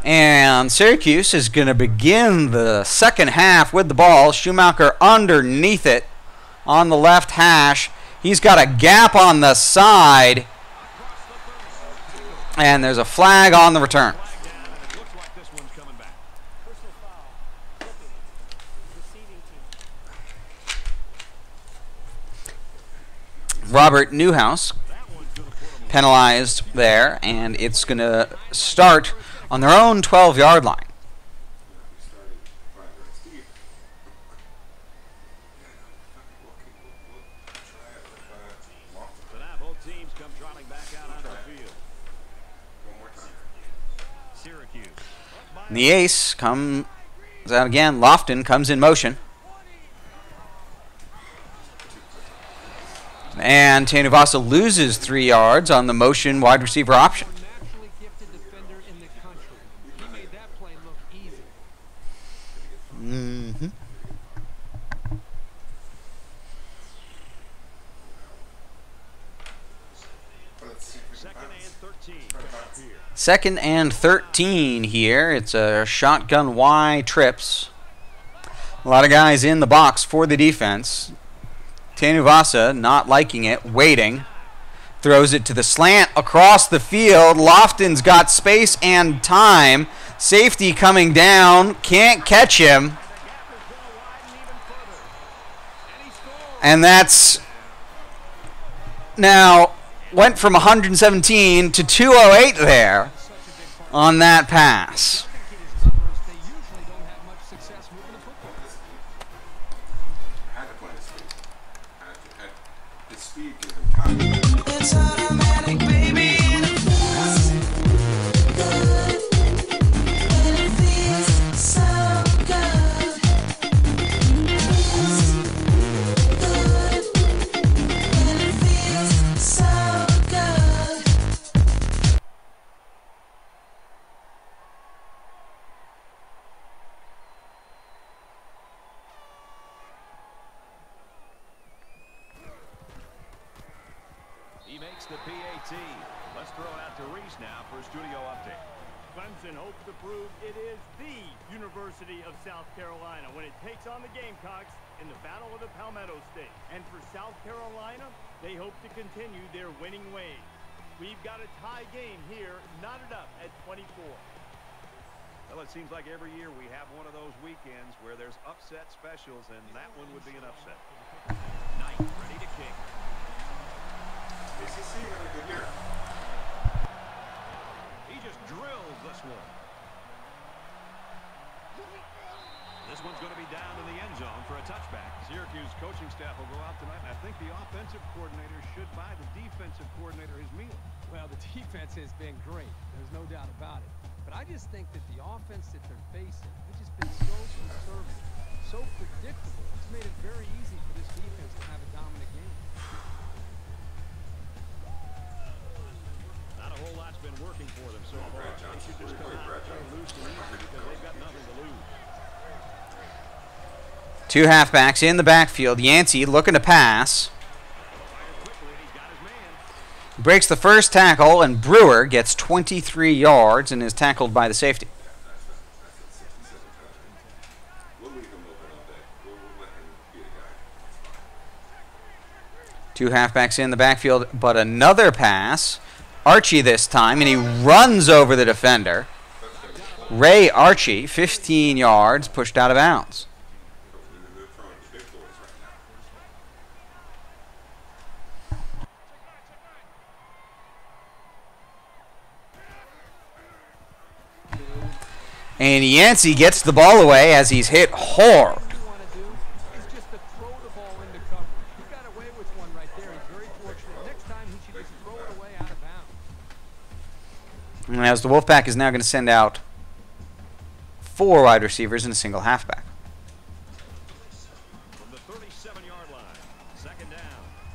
And Syracuse is going to begin the second half with the ball. Schumacher underneath it on the left hash. He's got a gap on the side. And there's a flag on the return. Robert Newhouse penalized there, and it's going to start on their own 12-yard line. And the ace comes out again. Lofton comes in motion. And Tanuvasa loses 3 yards on the motion wide receiver option. Mm-hmm. Second and 13 here. It's a shotgun Y trips. A lot of guys in the box for the defense. Tanuvasa not liking it, waiting. Throws it to the slant across the field. Lofton's got space and time. Safety coming down. Can't catch him. And that's now went from 117 to 208 there on that pass. It's automatic, baby. Good. And it feels so good. Good. And it feels so good. He makes the PAT. Let's throw it out to Reese now for a studio update. Clemson hopes to prove it is the University of South Carolina when it takes on the Gamecocks in the Battle of the Palmetto State. And for South Carolina, they hope to continue their winning ways. We've got a tie game here, knotted up at 24. Well, it seems like every year we have one of those weekends where there's upset specials, and that one would be an upset. Knight ready to kick. He just drills this one. This one's going to be down in the end zone for a touchback. Syracuse coaching staff will go out tonight, and I think the offensive coordinator should buy the defensive coordinator his meal. Well, the defense has been great. There's no doubt about it. But I just think that the offense that they're facing has just been so conservative, so predictable. It's made it very easy for this defense to have a dominant game. Not a whole lot's been working for them so far. They should just come out and play loose and easy because they've got nothing to lose. 2 halfbacks in the backfield. Yancey looking to pass. Breaks the first tackle, and Brewer gets 23 yards and is tackled by the safety. Two halfbacks in the backfield, but another pass. Archie this time, and he runs over the defender. Ray Archie, 15 yards, pushed out of bounds. And Yancey gets the ball away as he's hit hard. And as the Wolfpack is now going to send out 4 wide receivers and a single halfback. From the 37-yard line, second down.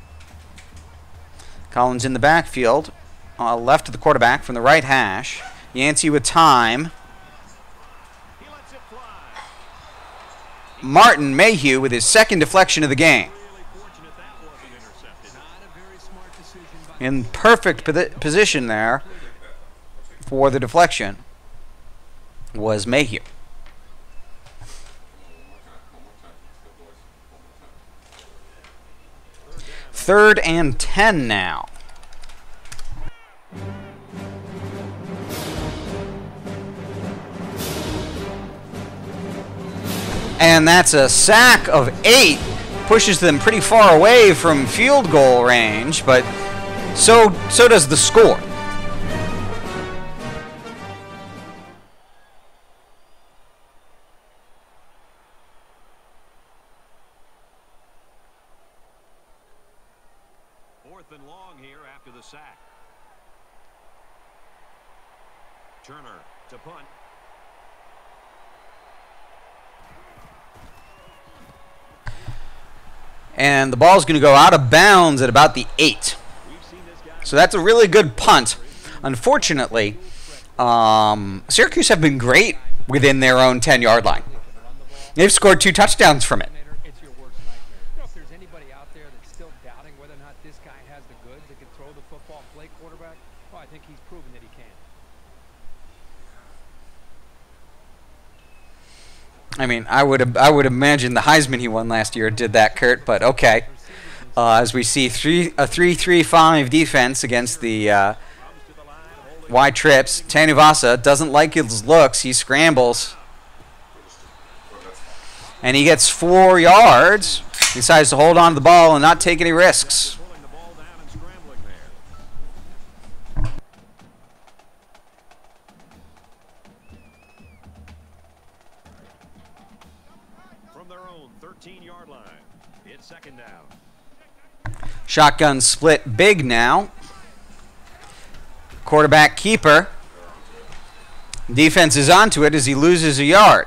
Collins in the backfield, left of the quarterback from the right hash. Yancey with time. Martin Mayhew with his second deflection of the game. In perfect position there for the deflection. was Mayhew. Third and 10 now. And that's a sack of 8. Pushes them pretty far away from field goal range, but so does the score. Fourth and long here after the sack. Turner to punt. And the ball's going to go out of bounds at about the 8. So that's a really good punt. Unfortunately, Syracuse have been great within their own 10-yard line. They've scored 2 touchdowns from it. It's your worst nightmare. If there's anybody out there that's still doubting whether or not this guy has the goods that can throw the football and play quarterback, well, I think he's proven that he can. I mean, I would imagine the Heisman he won last year did that, Kurt, but okay. As we see a 3-3-5 defense against the Y-Trips. Tanuvasa doesn't like his looks. He scrambles. And he gets 4 yards. He decides to hold on to the ball and not take any risks. From their own 13-yard line, it's second down. Shotgun split big now. Quarterback keeper. Defense is onto it as he loses a yard.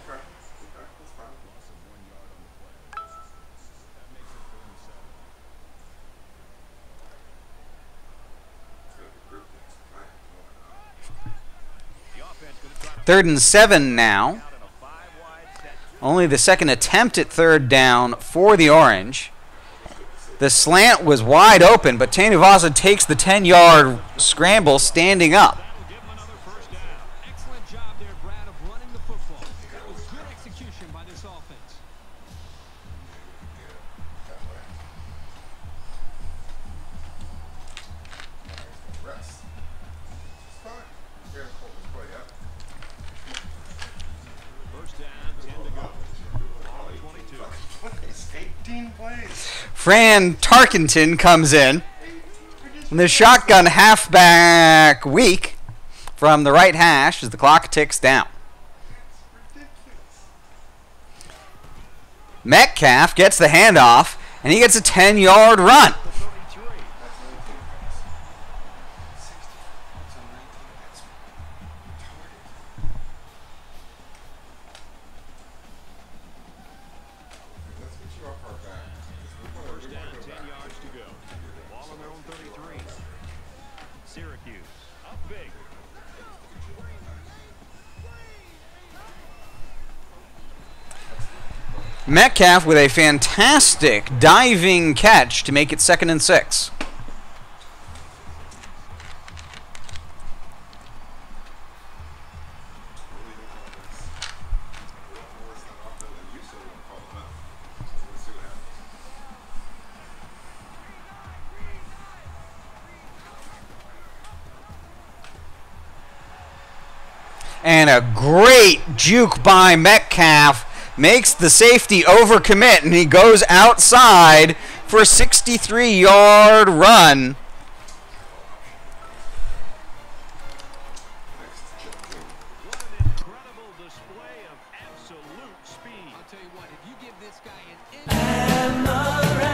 Third and 7 now. Only the second attempt at third down for the Orange. The slant was wide open, but Tanuvasa takes the 10-yard scramble standing up. Excellent job there, Brad, of running the football. That was good execution by this offense. First down, 10 to go. Ball at 22. 18 plays. Fran Tarkenton comes in. And the shotgun halfback weak from the right hash as the clock ticks down. Metcalf gets the handoff, and he gets a 10-yard run. First down, 10 yards to go. Ball on their own 33. Syracuse up big. Metcalf with a fantastic diving catch to make it 2nd and 6. And a great juke by Metcalf makes the safety overcommit, and he goes outside for a 63-yard run. What an incredible display of absolute speed. I'll tell you what, if you give this guy an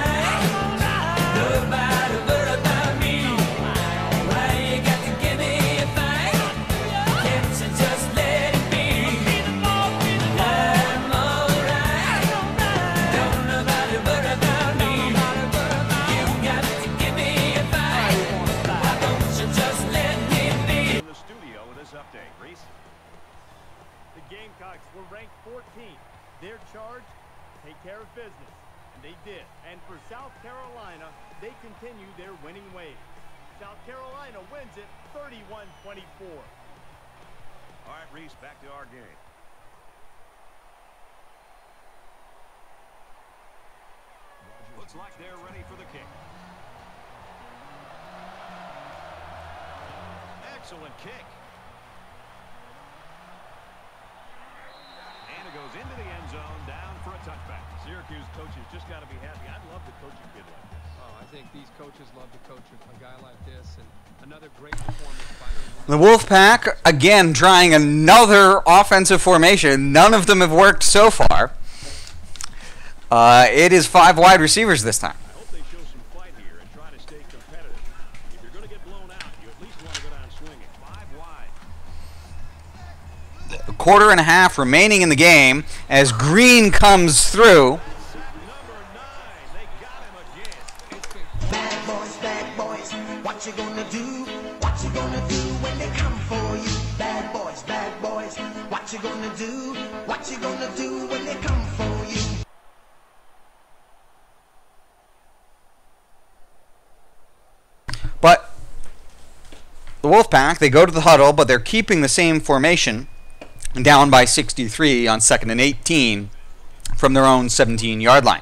In the studio with this update, Reese. The Gamecocks were ranked 14th. Their charge, take care of business. And they did. And for South Carolina, they continue their winning ways. South Carolina wins it 31-24. All right, Reese, back to our game. Looks like they're ready for the kick. Excellent kick. And it goes into the end zone, down for a touchback. Syracuse coaches just got to be happy. I'd love to coach a kid like this. Oh, I think these coaches love to coach a guy like this, and another great performance by him. The Wolfpack, again, trying another offensive formation. None of them have worked so far. It is 5 wide receivers this time. I hope they show some fight here and try to stay competitive. If you're going to get blown out, you at least want to go down swinging. 5 wide. A quarter and a half remaining in the game as Green comes through. Bad boys, what you gonna do? What you gonna do when they come for you? Bad boys, what you gonna do? What you gonna do when they come for you? But the Wolfpack, they go to the huddle, but they're keeping the same formation, down by 63 on 2nd and 18 from their own 17-yard line.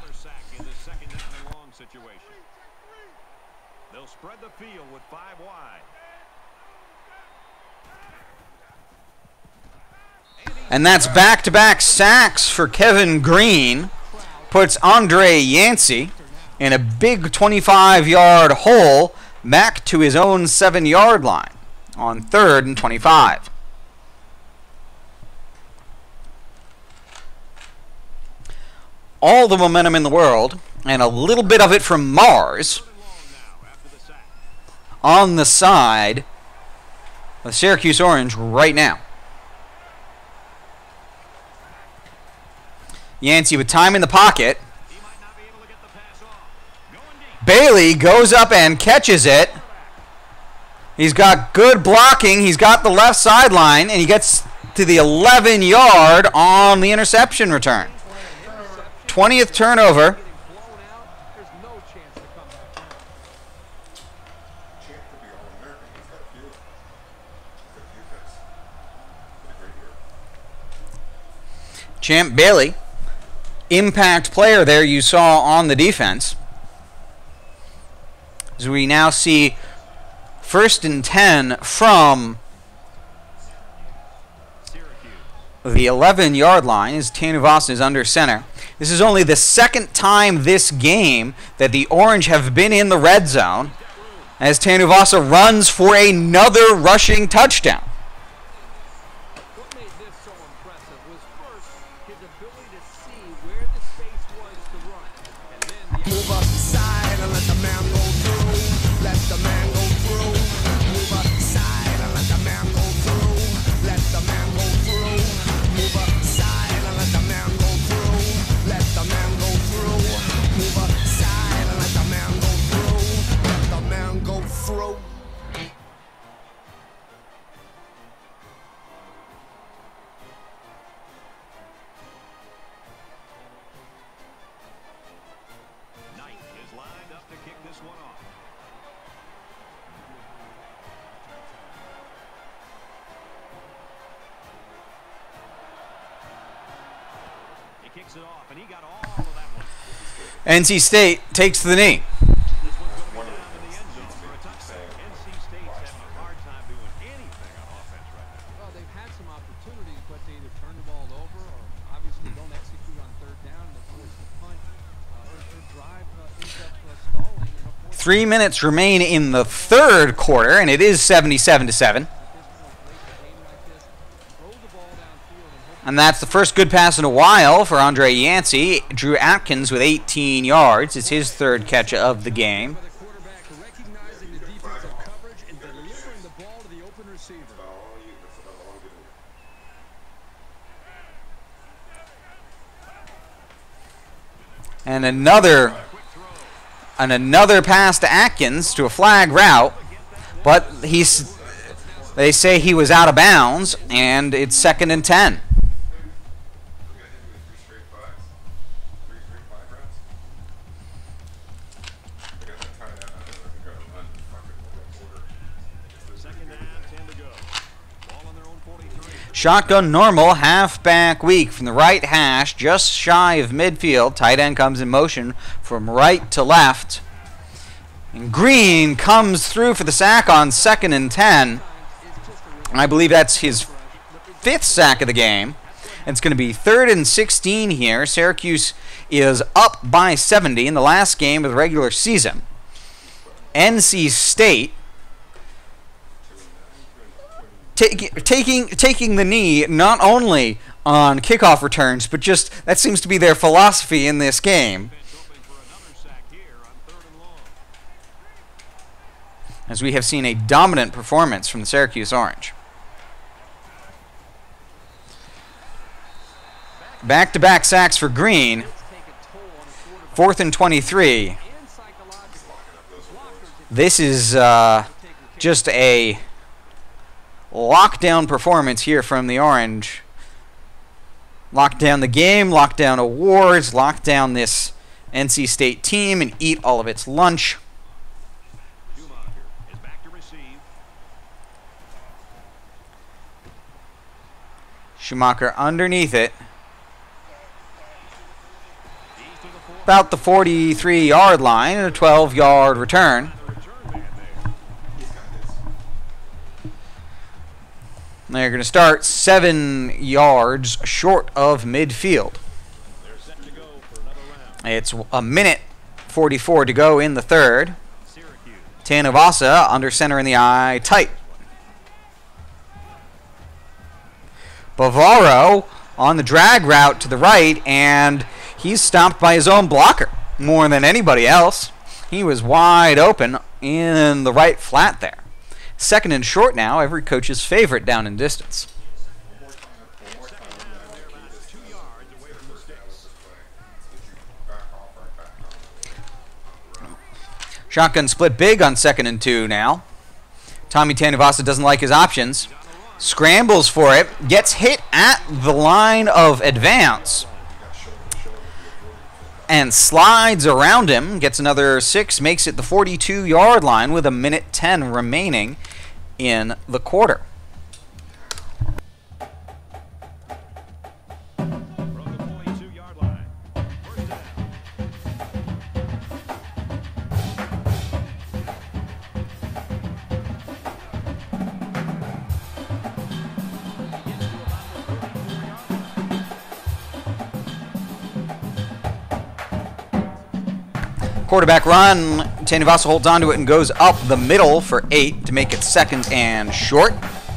They'll spread the field with 5 wide. And that's back-to-back sacks for Kevin Green. Puts Andre Yancey in a big 25-yard hole back to his own 7-yard line on 3rd and 25. All the momentum in the world, and a little bit of it from Mars, on the side of Syracuse Orange right now. Yancey with time in the pocket. Bailey goes up and catches it. He's got good blocking. He's got the left sideline, and he gets to the 11-yard on the interception return. 20th turnover. Champ Bailey, impact player there you saw on the defense. As we now see 1st and 10 from the 11-yard line as Tanuvasa is under center. This is only the 2nd time this game that the Orange have been in the red zone as Tanuvasa runs for another rushing touchdown. What made this so impressive was first his ability to see where the space was to run, and then the Move aside and let the man go through. Let the man go through. Move aside and let the man go through. Let the man go through. Move aside and let the man go through. Let the man go through. Move aside and let the man go through. Let the man go through. Knight is lined up to kick this one off. He kicks it off, and he got all of that one. NC State takes the knee. This one's going to go down in the end zone for a touchdown. NC State's having a hard time doing anything on offense right now. Well, they've had some opportunities, but they either turn the ball over or obviously don't execute on 3rd down and they force the punt. Or drive ends up stalling. 3 minutes remain in the 3rd quarter, and it is 77-7. And that's the first good pass in a while for Andre Yancey. Drew Atkins with 18 yards. It's his 3rd catch of the game. Recognizing the defensive coverage and delivering the ball to the open receiver. And another pass to Atkins to a flag route, but they say he was out of bounds, and it's 2nd and 10. Shotgun normal, halfback weak from the right hash, just shy of midfield. Tight end comes in motion from right to left. And Green comes through for the sack on 2nd and 10. I believe that's his 5th sack of the game. And it's going to be 3rd and 16 here. Syracuse is up by 70 in the last game of the regular season. NC State taking the knee not only on kickoff returns, but just that seems to be their philosophy in this game. As we have seen a dominant performance from the Syracuse Orange. Back-to-back sacks for Green. 4th and 23. This is just a lockdown performance here from the Orange. Lock down the game, lock down awards, lock down this NC State team, and eat all of its lunch. Schumacher underneath it. About the 43-yard line and a 12-yard return. They're going to start 7 yards short of midfield. It's a minute 44 to go in the third. Tanavasa under center in the eye, tight. Bavaro on the drag route to the right, and he's stopped by his own blocker more than anybody else. He was wide open in the right flat there. 2nd and short now, every coach's favorite down in distance. Shotgun split big on 2nd and 2 now. Tommy Tanavasa doesn't like his options. Scrambles for it, gets hit at the line of advance, and slides around him, gets another 6, makes it the 42-yard line with a minute 10 remaining in the quarter. Quarterback run. Tanavasa holds onto it and goes up the middle for 8 to make it 2nd and short.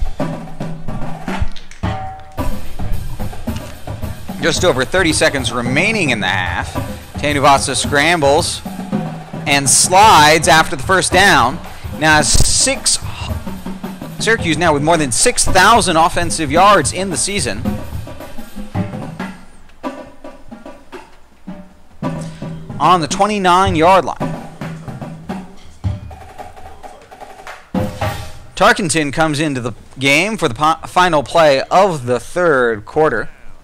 Just over 30 seconds remaining in the half. Tanavasa scrambles and slides after the first down. Now Syracuse now with more than 6,000 offensive yards in the season. On the 29-yard line. Tarkenton comes into the game for the final play of the third quarter.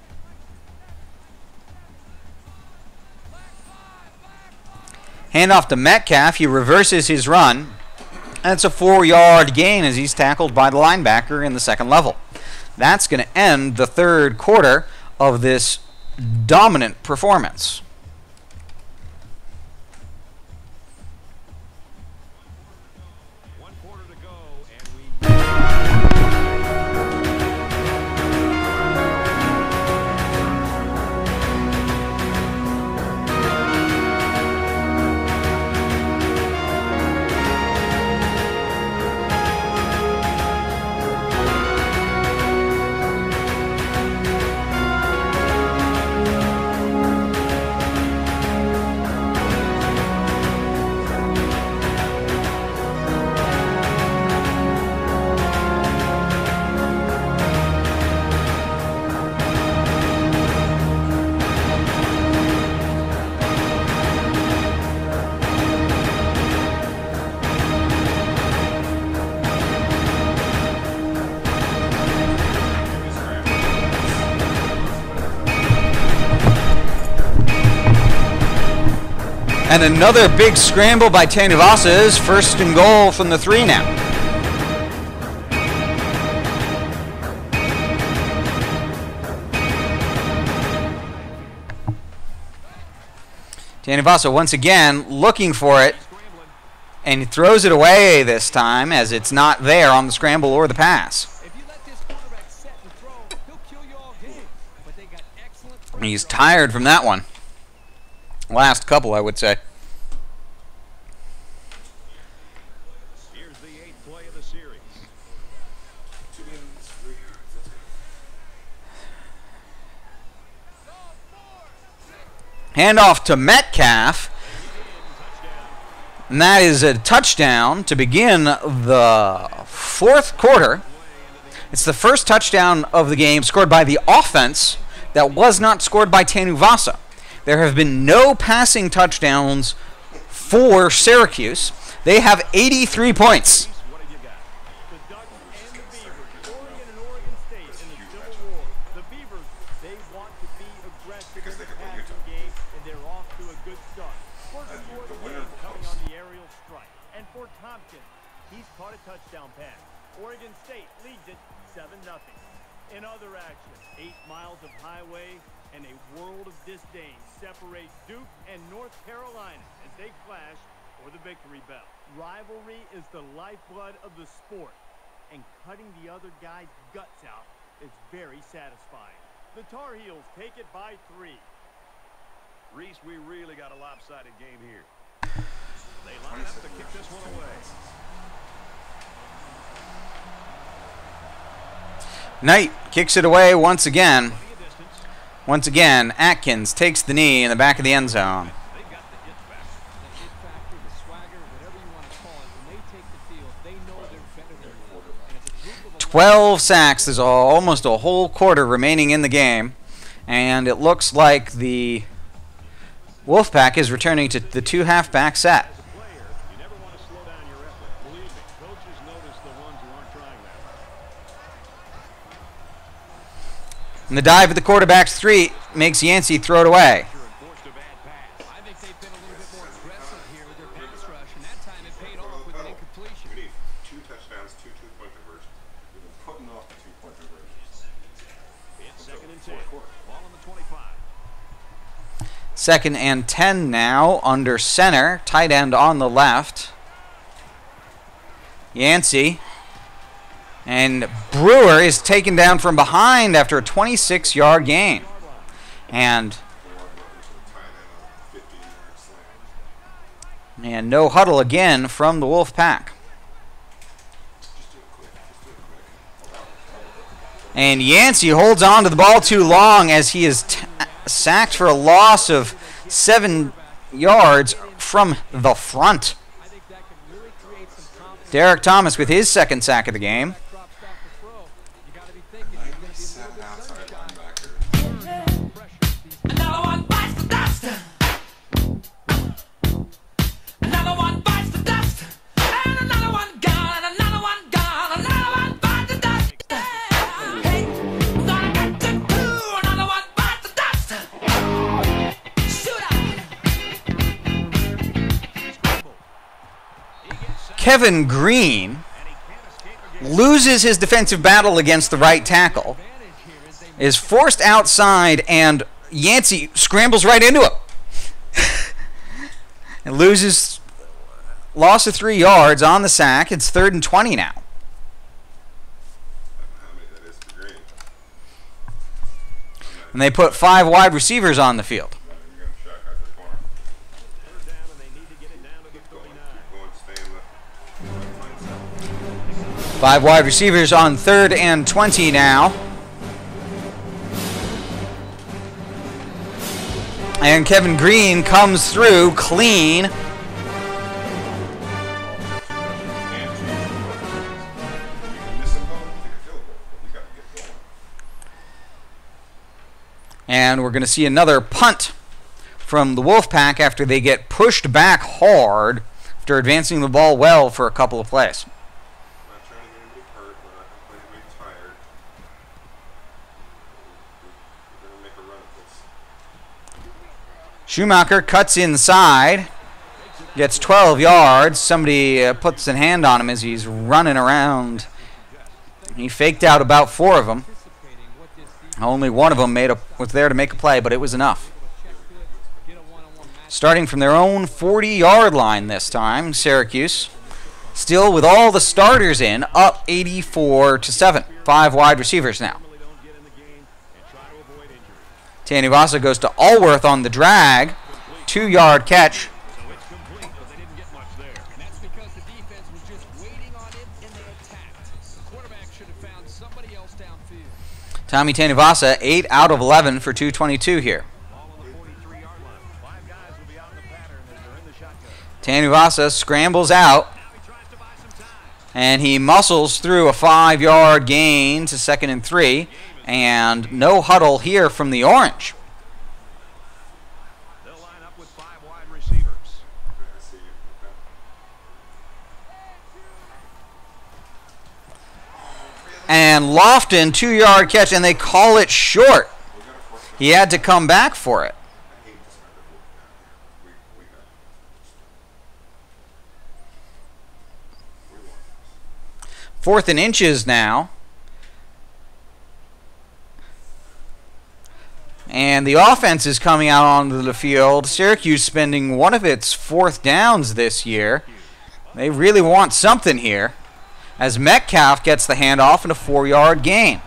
Handoff to Metcalf. He reverses his run. And it's a 4-yard gain as he's tackled by the linebacker in the second level. That's going to end the third quarter of this dominant performance. And another big scramble by Tanavasa. 1st and goal from the 3 now. Tanuvasa once again looking for it, and he throws it away this time as it's not there on the scramble or the pass. He's tired from that one. Last couple, I would say. Here's the 8th play of the series. Handoff to Metcalf. And that is a touchdown to begin the 4th quarter. It's the first touchdown of the game scored by the offense that was not scored by Tanuvasa. There have been no passing touchdowns for Syracuse. They have 83 points. What have you got? The Ducks and the Beavers, Oregon and Oregon State in the Civil War. The Beavers, they want to be aggressive in the passing game, and they're off to a good start. First and fourth game coming on the aerial strike. And for Tompkins, he's caught a touchdown pass. Oregon State leads it 7-0. In other action, 8 miles of highway and a world of disdain separate Duke and North Carolina as they clash for the victory bell. Rivalry is the lifeblood of the sport, and cutting the other guy's guts out is very satisfying. The Tar Heels take it by 3. Reese, we really got a lopsided game here. They line up to kick this one away. Knight kicks it away once again. Once again, Atkins takes the knee in the back of the end zone. 12 sacks. There's almost a whole quarter remaining in the game. And it looks like the Wolfpack is returning to the 2 halfback set. And the dive at the quarterback's 3 makes Yancey throw it away. I think they've been a little bit more aggressive here with their pass rush, and that time it paid off with an incompletion. We need 2 touchdowns, 2 two-point conversions. We've been putting off the 2-point conversions. It's 2nd and 10. Ball on the 25. 2nd and 10 now under center. Tight end on the left. Yancey. And Brewer is taken down from behind after a 26-yard gain. And no huddle again from the Wolfpack. And Yancey holds on to the ball too long as he is sacked for a loss of 7 yards from the front. Derek Thomas with his 2nd sack of the game. Kevin Green loses his defensive battle against the right tackle, is forced outside, and Yancey scrambles right into him. And loss of 3 yards on the sack. It's 3rd and 20 now. And they put 5 wide receivers on the field. 5 wide receivers on 3rd and 20 now. And Kevin Green comes through clean. And we're going to see another punt from the Wolfpack after they get pushed back hard after advancing the ball well for a couple of plays. Schumacher cuts inside, gets 12 yards. Somebody puts a hand on him as he's running around. He faked out about 4 of them. Only one of them was there to make a play, but it was enough. Starting from their own 40-yard line this time, Syracuse. Still with all the starters in, up 84-7. 5 wide receivers now. Tanuvasa goes to Allworth on the drag. 2-yard catch. Tommy Tanuvasa, 8 out of 11 for 222 here. Tanuvasa scrambles out, and he muscles through a 5-yard gain to 2nd and 3, and no huddle here from the Orange. They'll line up with 5 wide receivers. And Lofton, 2-yard catch, and they call it short. He had to come back for it. Fourth and inches now. And the offense is coming out onto the field. Syracuse spending one of its 4th downs this year. They really want something here, as Metcalf gets the handoff and a 4-yard gain.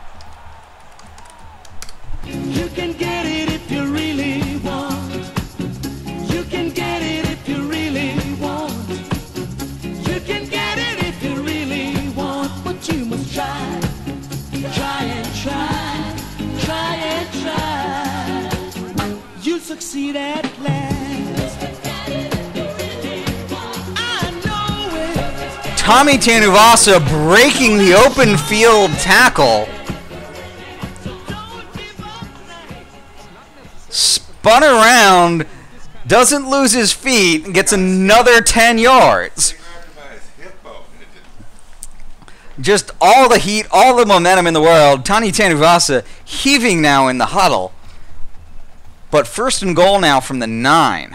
You can get it if you really want. You can get it if you really want. You can get it if you really want. But you must try. Try and try. Try and try. You'll succeed at last. I know it. Tommy Tanuvasa breaking the open field tackle. Spun around, doesn't lose his feet, and gets another 10 yards. Just all the heat, all the momentum in the world. Tommy Tanuvasa heaving now in the huddle. But 1st and goal now from the 9.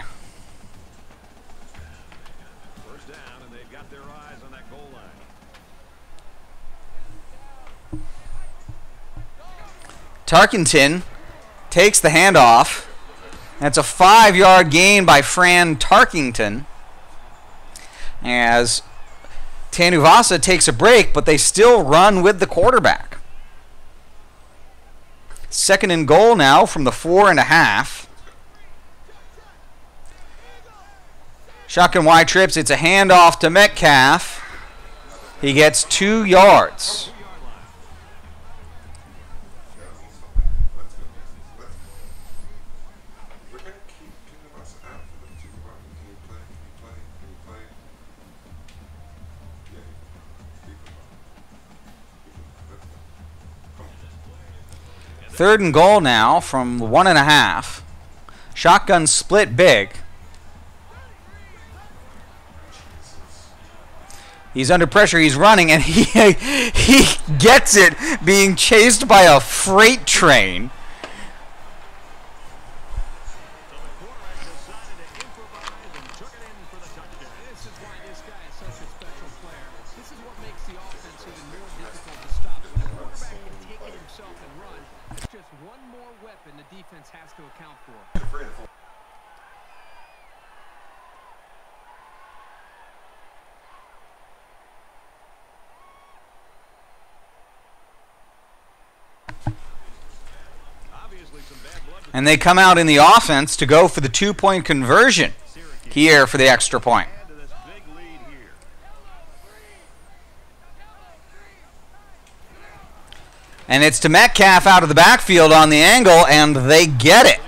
First down, and they've got their eyes on that goal line. Tarkenton takes the handoff. That's a 5-yard gain by Fran Tarkington, as Tanuvasa takes a break, but they still run with the quarterback. 2nd and goal now from the 4.5. Shotgun wide trips. It's a handoff to Metcalf. He gets 2 yards. Third and goal now from 1.5. Shotgun split big. He's under pressure. He's running, and he gets it, being chased by a freight train. And they come out in the offense to go for the 2-point conversion here for the extra point. And it's to Metcalf out of the backfield on the angle, and they get it.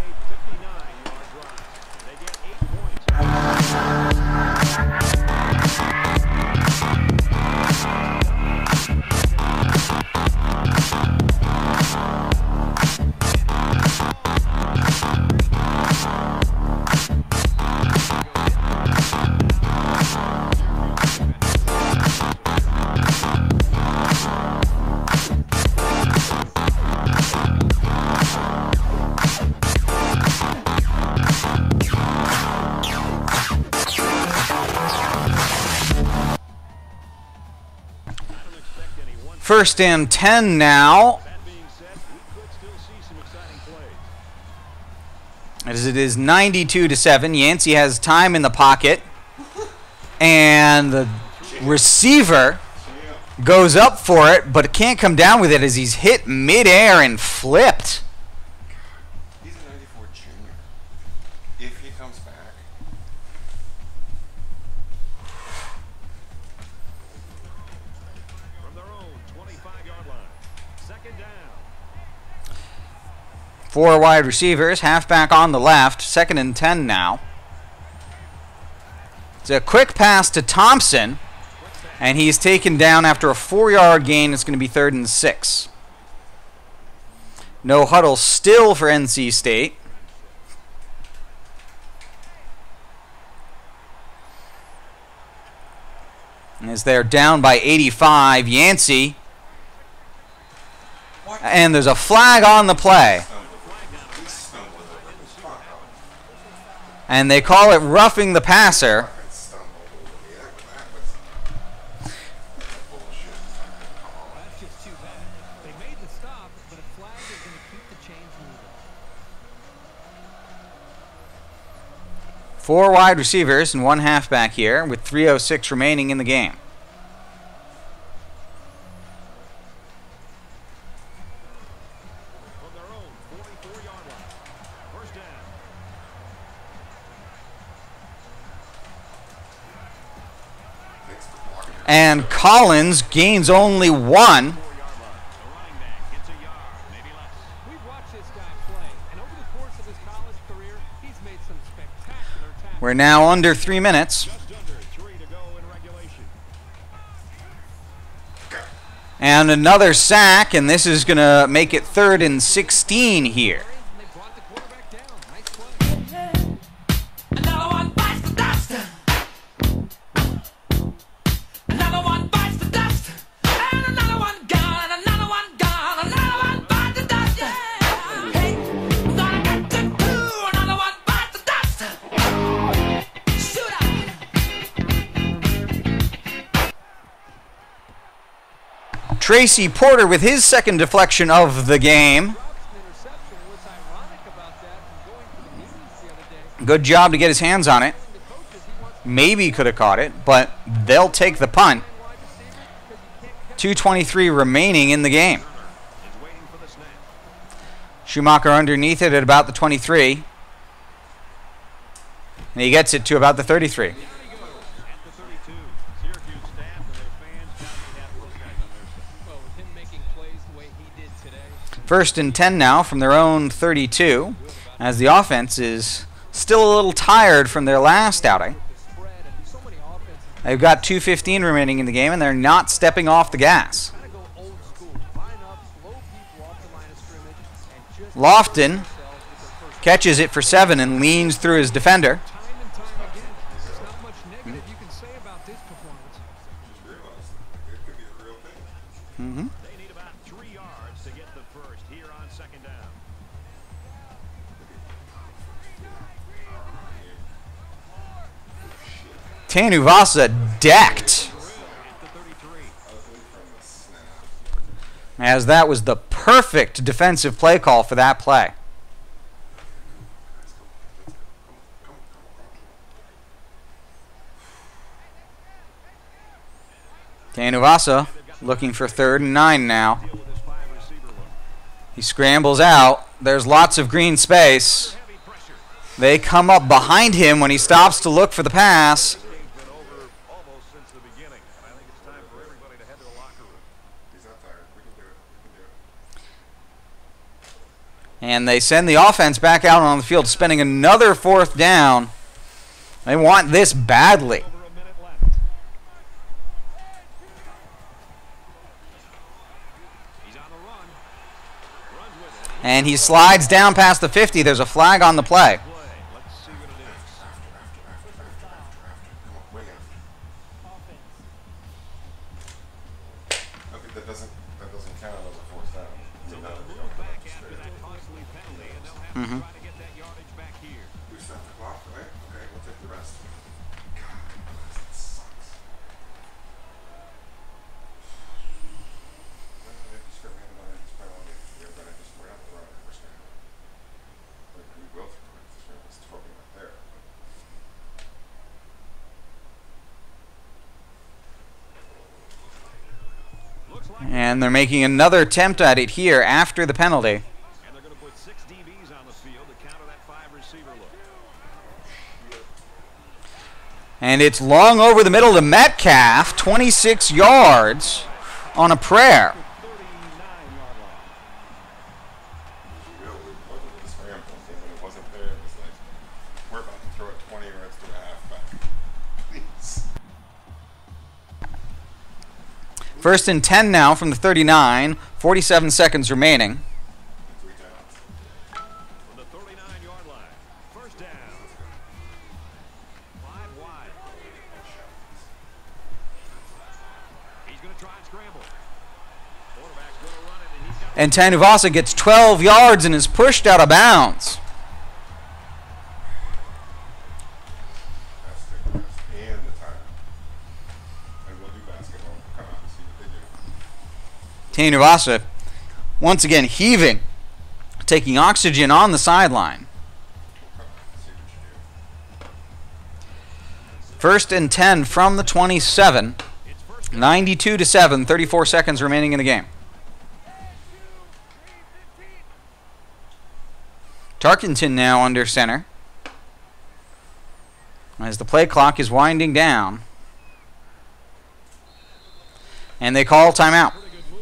First and 10 now. As it is 92-7. Yancey has time in the pocket. And the receiver goes up for it, but can't come down with it as he's hit midair and flipped. He's a 94 junior. If he comes back. From their own 25-yard line. Second down. 4 wide receivers, halfback on the left, 2nd and 10 now. It's a quick pass to Thompson, and he's taken down after a 4-yard gain. It's going to be 3rd and 6. No huddle still for NC State. And as they're down by 85, Yancey. And there's a flag on the play. And they call it roughing the passer. That's just too bad. They made the stop, but a flag is going to keep the chains moving. 4 wide receivers and 1 halfback here with 3:06 remaining in the game. From their own 44-yard line. First down. And Collins gains only 1. The running back gets a yard, maybe less. We've watched this guy play, and over the course of his college career, he's made some spectacular tackles. We're now under 3 minutes. Just under 3 to go in regulation. And another sack, and this is going to make it 3rd and 16 here. And they brought the quarterback down. Nice play. Another one bites the dust. Another one bites the dust. And another one gone. And another one gone. Another one bites the dust. Yeah. Hey, I'm gonna get to two. Another one bites the dust. Shoot up. Tracy Porter with his 2nd deflection of the game. An interception. What's ironic about that from going for the knees the other day, Good job to get his hands on it. the coaches, he wants Maybe could have caught it, but they'll take the punt. wide receivers because you can't catch 2:23 remaining in the game. Is waiting for the snap. Schumacher underneath it at about the 23. And he gets it to about the 33. At the 32. Syracuse staff and their fans shouting at those guys on their side. well, with him making plays the way he did today. 1st and 10 now from their own 32, as the offense is still a little tired from their last outing. The spread and so many offenses They've got 2:15 remaining in the game, and they're not stepping off the gas. kind of go old school. Line up, slow people off the line of scrimmage, and just Lofton themselves with their first catches it for 7 and leans through his defender. time and time again. There's not much negative you can say about this performance. Mm-hmm. They need about 3 yards to get the first here on second down. Tanuvasa decked, At the 33. as that was the perfect defensive play call for that play. Tanuvasa looking for 3rd and 9 now. Deal with his 5 receiver look. He scrambles out. There's lots of green space. Heavy pressure. They come up behind him when he stops to look for the pass. This game's been over almost since the beginning, and I think it's time for everybody to head to the locker room. He's not tired. We can do it. We can do it. And they send the offense back out on the field, spending another 4th down. They want this badly. Over a minute left. He's on the run. Runs with it. And he slides down past the 50. There's a flag on the play. Play. Let's see what it is. Come on, wake up. Okay, that doesn't count as a 4th down. So they'll move back after that costly penalty, and they'll have to try to get that yardage back here. We stop the clock, right? Okay, we'll take the rest. God, that sucks. We will throw it. And they're making another attempt at it here after the penalty. And they're going to put 6 DBs on the field to counter that 5-receiver look. And it's long over the middle to Metcalf, 26 yards on a prayer. First and 10 now from the 39, 47 seconds remaining. From the 39-yard line. First down. 5 wide. He's going to try and scramble. Quarterback's going to run it, and he's got... And Tanuvasa gets 12 yards and is pushed out of bounds. Tanuvasa once again heaving, taking oxygen on the sideline. First and 10 from the 27, 92-7, 34 seconds remaining in the game. Tarkenton now under center as the play clock is winding down. And they call timeout.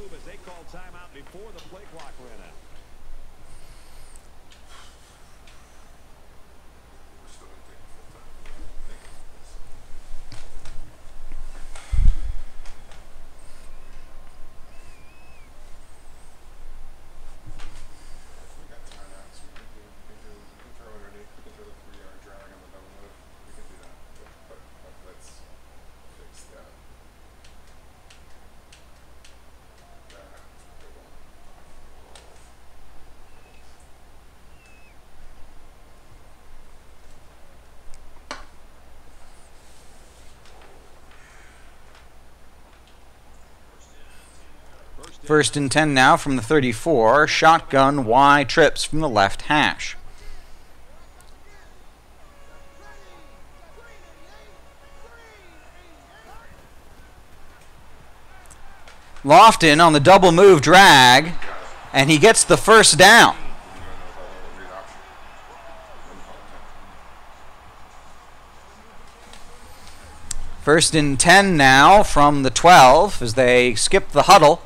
First and 10 now from the 34. Shotgun Y trips from the left hash. Lofton on the double move drag, and he gets the first down. First and 10 now from the 12 as they skip the huddle.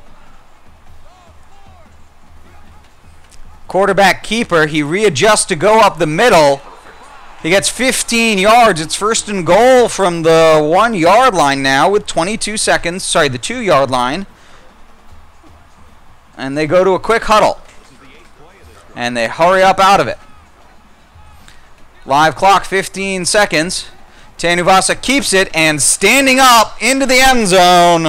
Quarterback keeper, he readjusts to go up the middle. He gets 15 yards. It's first and goal from the 1-yard line now with 22 seconds. Sorry, the 2-yard line. And they go to a quick huddle. And they hurry up out of it. Live clock, 15 seconds. Tanuvasa keeps it and standing up into the end zone.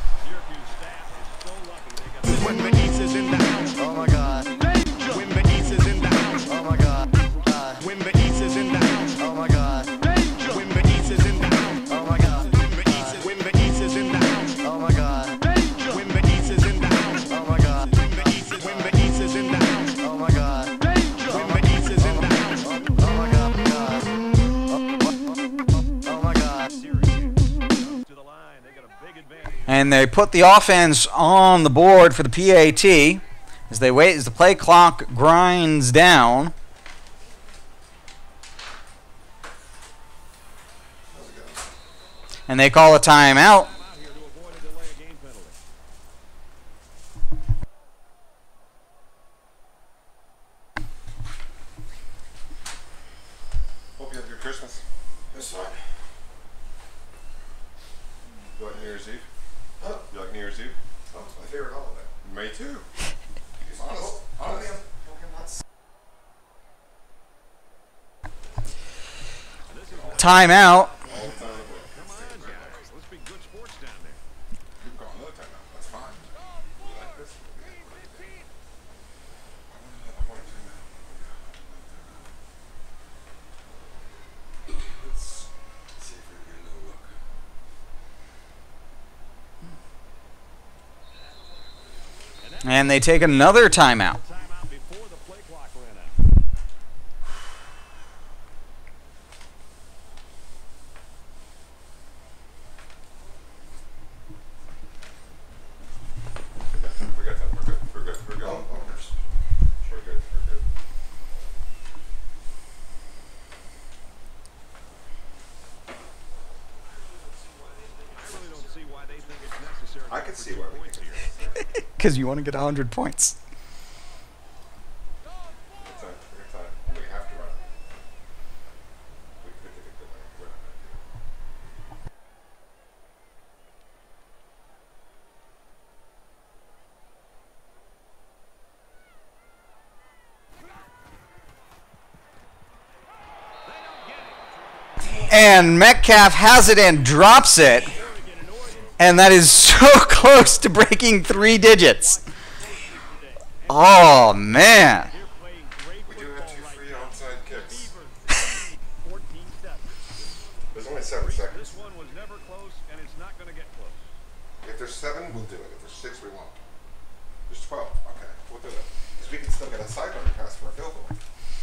And they put the offense on the board for the PAT as they wait as the play clock grinds down. And they call a timeout. Hope you have a good Christmas. That's fine. You like New Year's Eve? Huh? You like New Year's Eve? Oh, it's my favorite holiday. Me too. Timeout. Let's be good sports down there. You can call another timeout. That's fine. We like this. I want a timeout. Let's see if we can get another look. And they take another timeout. Timeout before the play clock ran out. can see why we can. Because you want to get 100 points. We have to run it. We could take a delay. We're not going to do it. And Metcalf has it and drops it. And that is so close to breaking 3 digits. Oh, man. We do have 2 free onside kicks. There's only 7 seconds. This one was never close, and it's not going to get close. If there's 7, we'll do it. If there's 6, we won't. There's 12. Okay, we'll do it. Because we can still get a sideline pass for a field goal.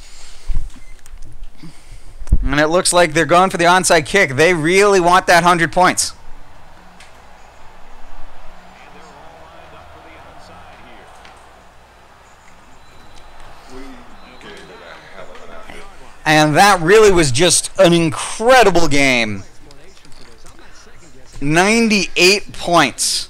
And it looks like they're going for the onside kick. They really want that 100 points. And that really was just an incredible game. 98 points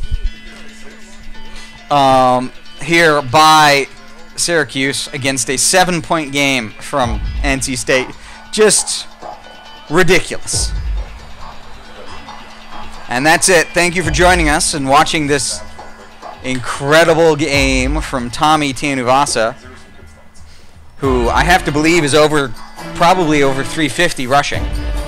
here by Syracuse against a 7-point game from NC State. Just ridiculous. And that's it. Thank you for joining us and watching this incredible game from Tommy Tanuvasa, who I have to believe is probably over 350 rushing.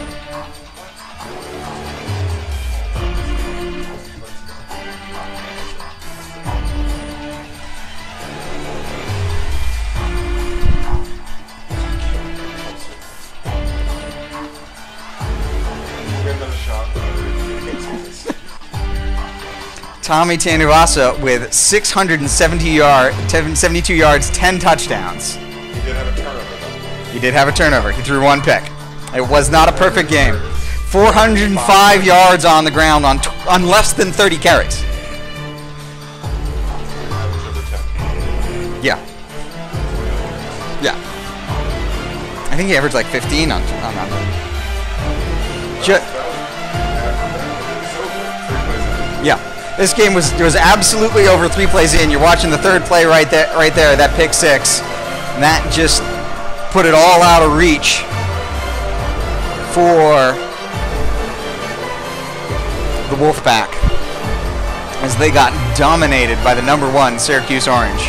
Tommy Tanuvasa with 672 yards, 10 touchdowns. He did have a turnover, though. He did have a turnover. He threw 1 pick. It was not a perfect game. 405 yards on the ground on less than 30 carries. Yeah. Yeah. I think he averaged like 15 on that. Yeah. This game was absolutely over 3 plays in. You're watching the 3rd play right there, that pick 6. And that just put it all out of reach for the Wolfpack as they got dominated by the number 1 Syracuse Orange.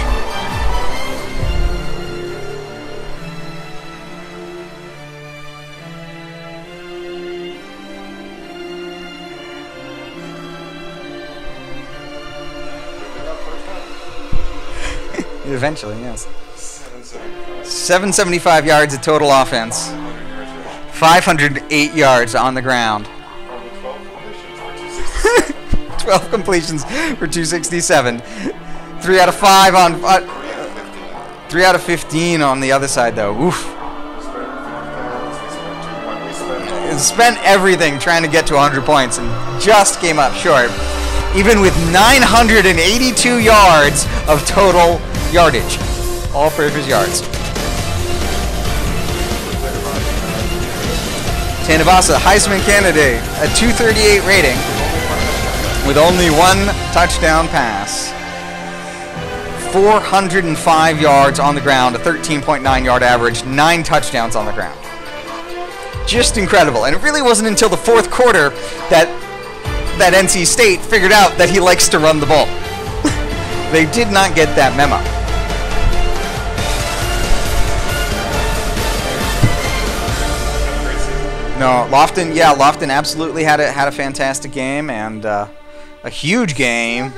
Eventually, yes. 775 yards of total offense. 508 yards on the ground. 12 completions for 267. 3 out of 5 on 3 out of 15 on the other side, though. Oof. Spent everything trying to get to 100 points and just came up short. Even with 982 yards of total yardage. All-purpose yards. Tanuvasa, Heisman candidate, a 238 rating with only 1 touchdown pass. 405 yards on the ground, a 13.9 yard average, 9 touchdowns on the ground. Just incredible. And it really wasn't until the 4th quarter that NC State figured out that he likes to run the ball. They did not get that memo. No, Lofton absolutely had a fantastic game and a huge game.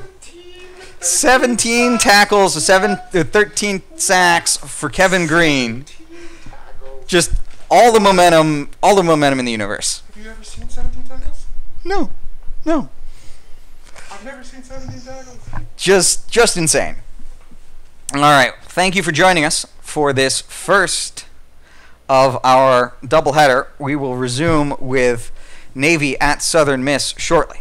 17 tackles, 13 sacks for Kevin Green. Just all the momentum in the universe. Have you ever seen 17 tackles? No. I've never seen 17 tackles. Just insane. All right, thank you for joining us for this first of our doubleheader. We will resume with Navy at Southern Miss shortly.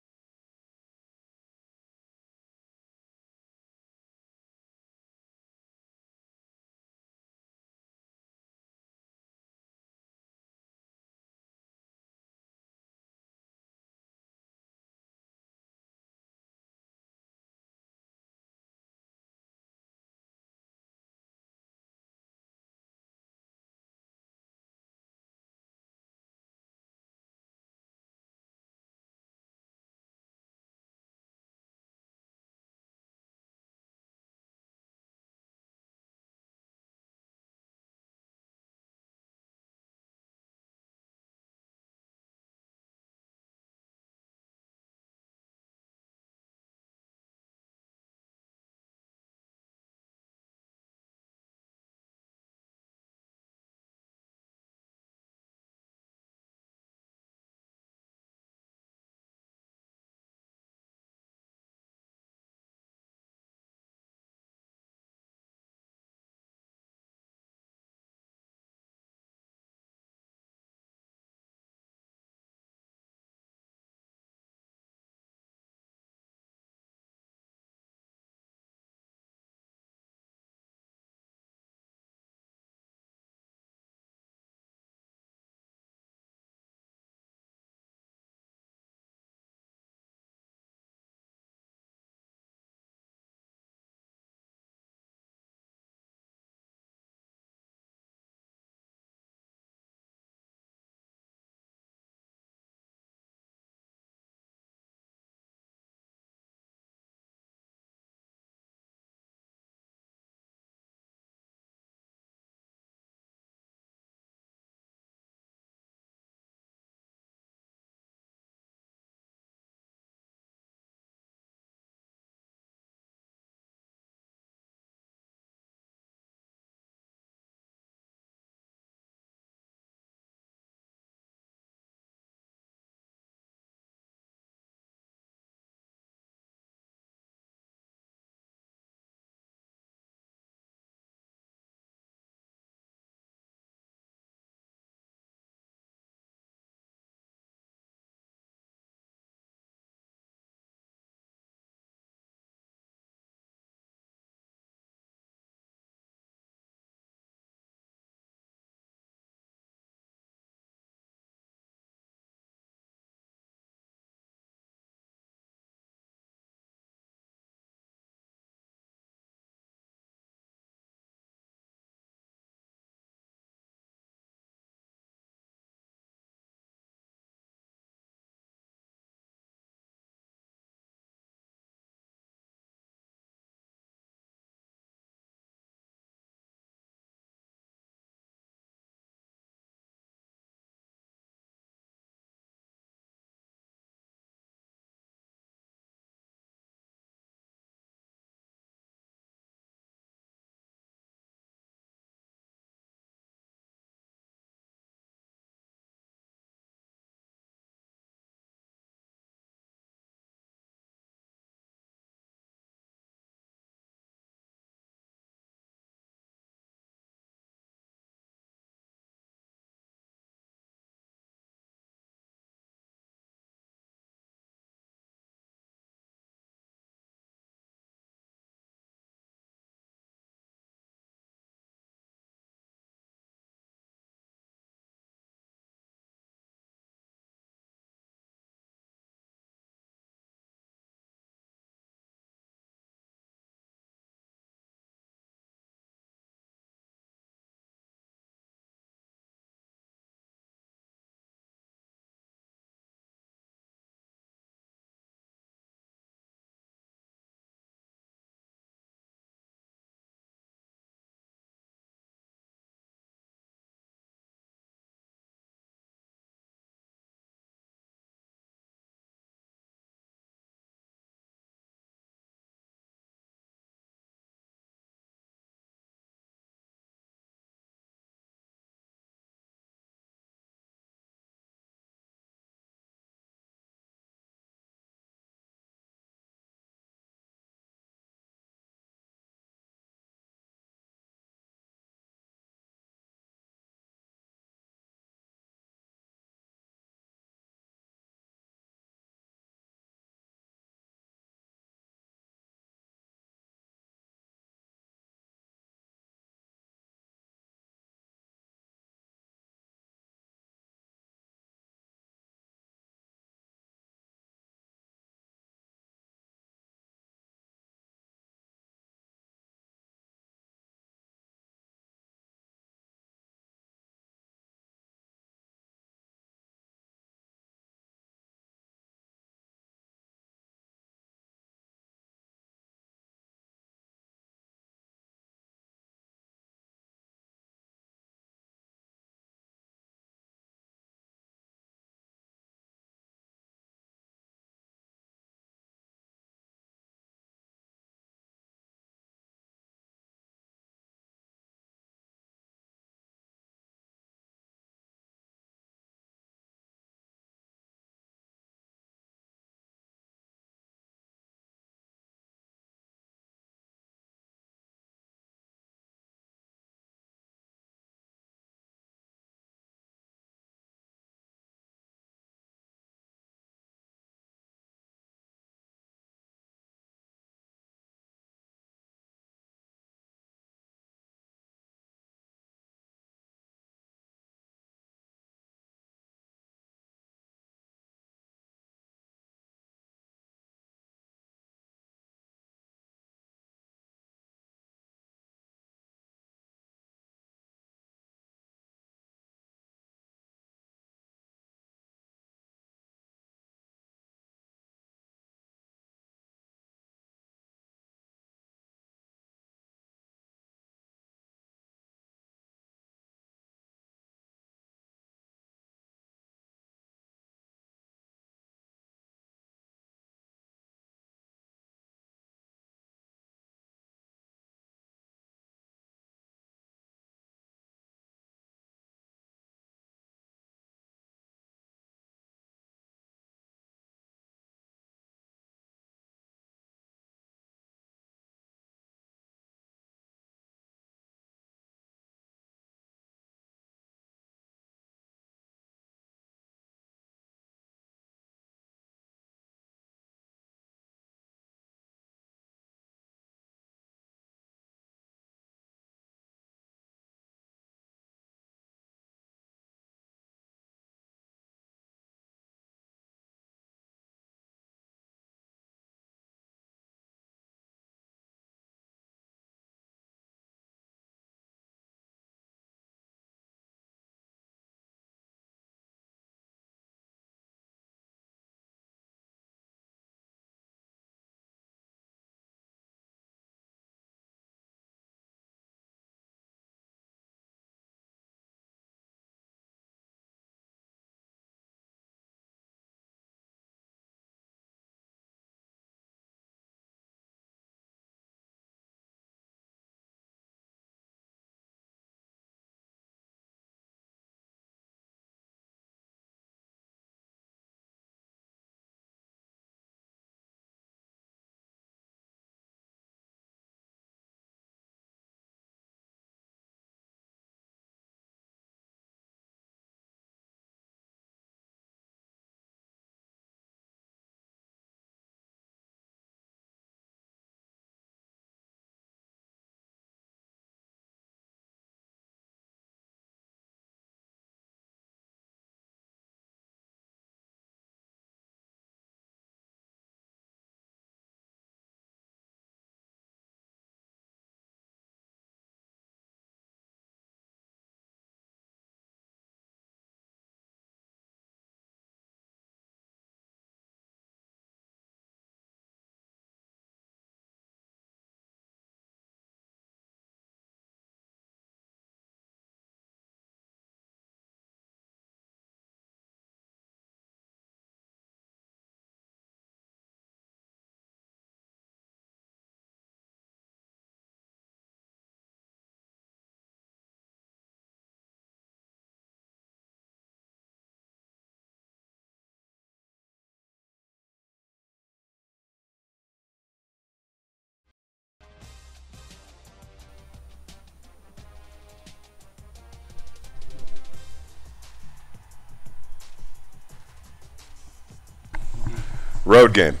Road game.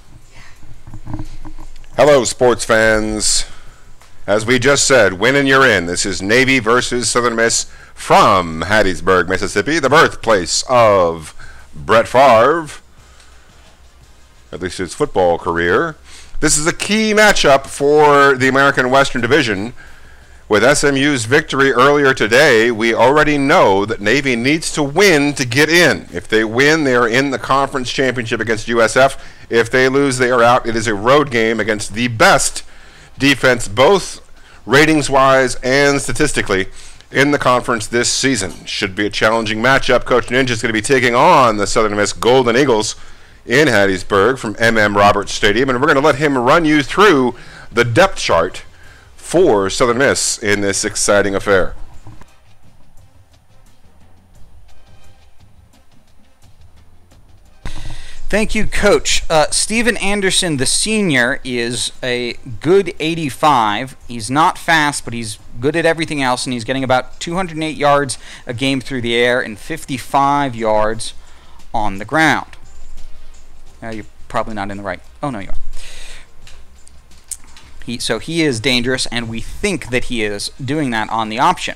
Hello, sports fans. As we just said, win and you're in. This is Navy versus Southern Miss from Hattiesburg, Mississippi, the birthplace of Brett Favre, at least his football career. This is a key matchup for the American Western Division. With SMU's victory earlier today, we already know that Navy needs to win to get in. If they win, they are in the conference championship against USF. If they lose, they are out. It is a road game against the best defense, both ratings-wise and statistically, in the conference this season. Should be a challenging matchup. Coach Ninja is going to be taking on the Southern Miss Golden Eagles in Hattiesburg from M.M. Roberts Stadium, and we're going to let him run you through the depth chart for Southern Miss in this exciting affair. Thank you, Coach. Steven Anderson, the senior, is a good 85. He's not fast, but he's good at everything else, and he's getting about 208 yards a game through the air and 55 yards on the ground. You're probably not in the right. Oh, no, you are. So he is dangerous, and we think that he is doing that on the option.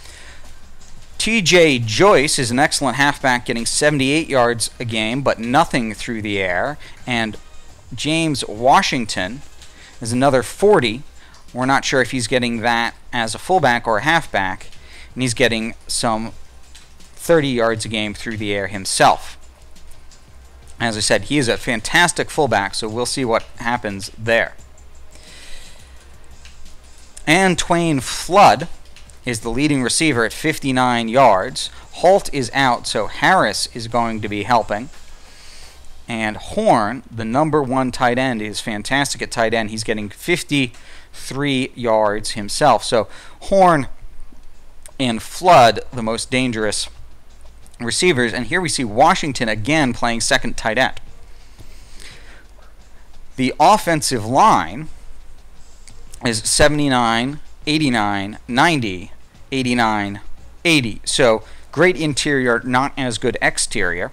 T.J. Joyce is an excellent halfback, getting 78 yards a game, but nothing through the air. And James Washington is another 40. We're not sure if he's getting that as a fullback or a halfback, and he's getting some 30 yards a game through the air himself. As I said, he is a fantastic fullback, so we'll see what happens there. Antwain Flood is the leading receiver at 59 yards. Holt is out, so Harris is going to be helping. And Horn, the #1 tight end, is fantastic at tight end. He's getting 53 yards himself. So Horn and Flood, the most dangerous receivers. And here we see Washington again playing second tight end. The offensive line is 79, 89, 90, 89, 80. So great interior, not as good exterior.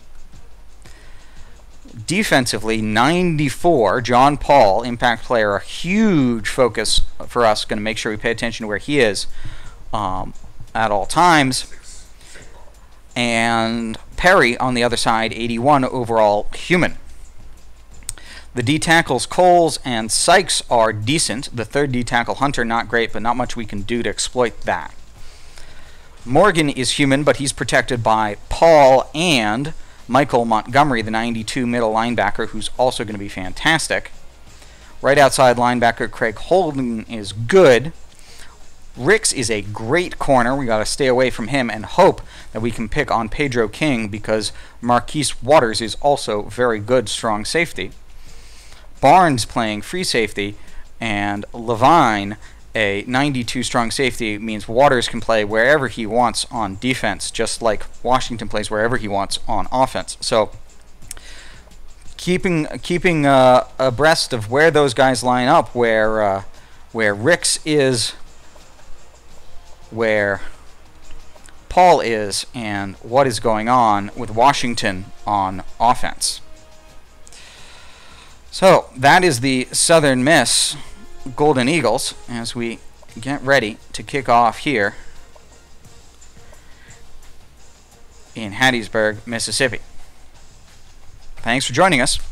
Defensively, 94, John Paul, impact player, a huge focus for us. Going to make sure we pay attention to where he is at all times. And Perry on the other side, 81 overall human. The D-tackles, Coles and Sykes, are decent. The third D-tackle, Hunter, not great, but not much we can do to exploit that. Morgan is human, but he's protected by Paul and Michael Montgomery, the 92 middle linebacker, who's also going to be fantastic. Right outside linebacker, Craig Holden, is good. Ricks is a great corner. We got to stay away from him and hope that we can pick on Pedro King, because Marquise Waters is also very good, strong safety. Barnes playing free safety, and Levine, a 92 strong safety, means Waters can play wherever he wants on defense, just like Washington plays wherever he wants on offense. So keeping abreast of where those guys line up, where Ricks is, where Paul is, and what is going on with Washington on offense. So that is the Southern Miss Golden Eagles as we get ready to kick off here in Hattiesburg, Mississippi. Thanks for joining us.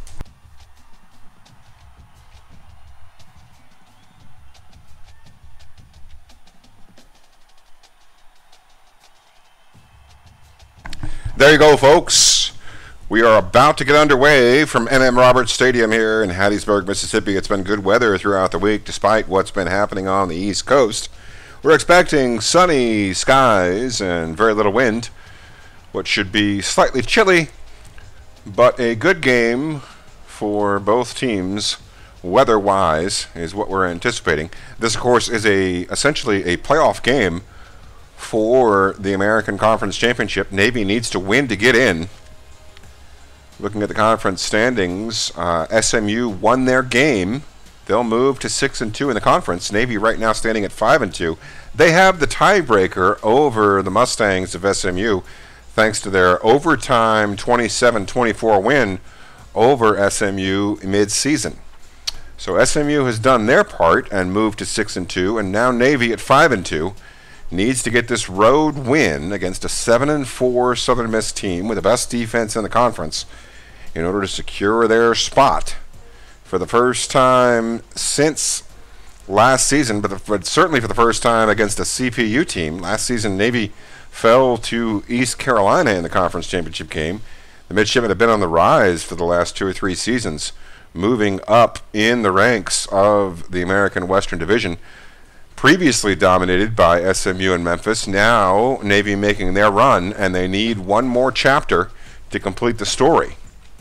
There you go, folks. We are about to get underway from M.M. Roberts Stadium here in Hattiesburg, Mississippi. It's been good weather throughout the week, despite what's been happening on the East Coast. We're expecting sunny skies and very little wind, what should be slightly chilly, but a good game for both teams, weather-wise, is what we're anticipating. This, of course, is essentially a playoff game for the American Conference Championship. Navy needs to win to get in. Looking at the conference standings, SMU won their game. They'll move to 6-2 in the conference. Navy right now standing at 5-2. They have the tiebreaker over the Mustangs of SMU, thanks to their overtime 27-24 win over SMU mid-season. So SMU has done their part and moved to 6-2, and now Navy at 5-2 needs to get this road win against a 7-4 Southern Miss team with the best defense in the conference in order to secure their spot for the first time since last season, but certainly for the first time against a CPU team. Last season, Navy fell to East Carolina in the conference championship game. The midshipmen have been on the rise for the last 2 or 3 seasons, moving up in the ranks of the American Western Division, previously dominated by SMU and Memphis. Now Navy making their run, and they need one more chapter to complete the story.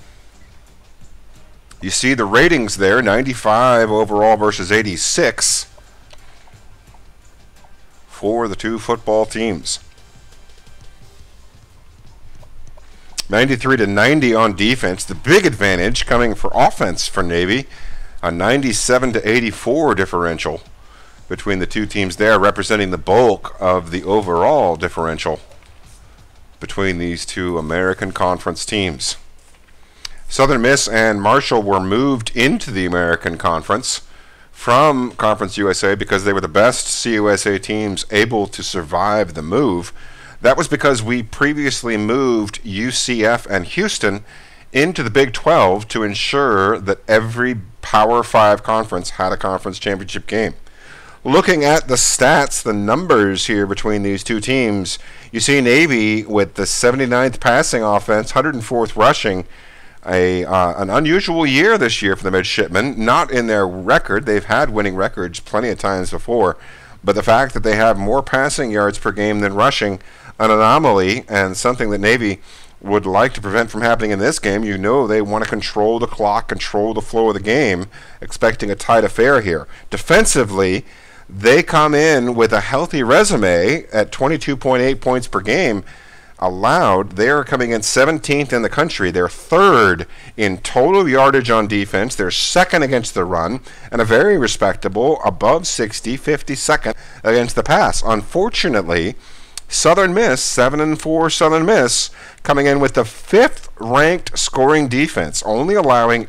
You see the ratings there, 95 overall versus 86 for the 2 football teams. 93-90 on defense. The big advantage coming for offense for Navy, a 97-84 differential between the 2 teams there, representing the bulk of the overall differential between these 2 American Conference teams. Southern Miss and Marshall were moved into the American Conference from Conference USA because they were the best CUSA teams able to survive the move. That was because we previously moved UCF and Houston into the Big 12 to ensure that every Power 5 conference had a conference championship game. Looking at the stats, the numbers here between these 2 teams, you see Navy with the 79th passing offense, 104th rushing, an unusual year this year for the midshipmen. Not in their record. They've had winning records plenty of times before, but the fact that they have more passing yards per game than rushing, an anomaly, and something that Navy would like to prevent from happening in this game. You know they want to control the clock, control the flow of the game, expecting a tight affair here. Defensively, they come in with a healthy resume at 22.8 points per game allowed. They are coming in 17th in the country. They're 3rd in total yardage on defense. They're 2nd against the run, and a very respectable above 60, 52nd against the pass. Unfortunately, Southern Miss, 7-4 Southern Miss, coming in with the 5th ranked scoring defense, only allowing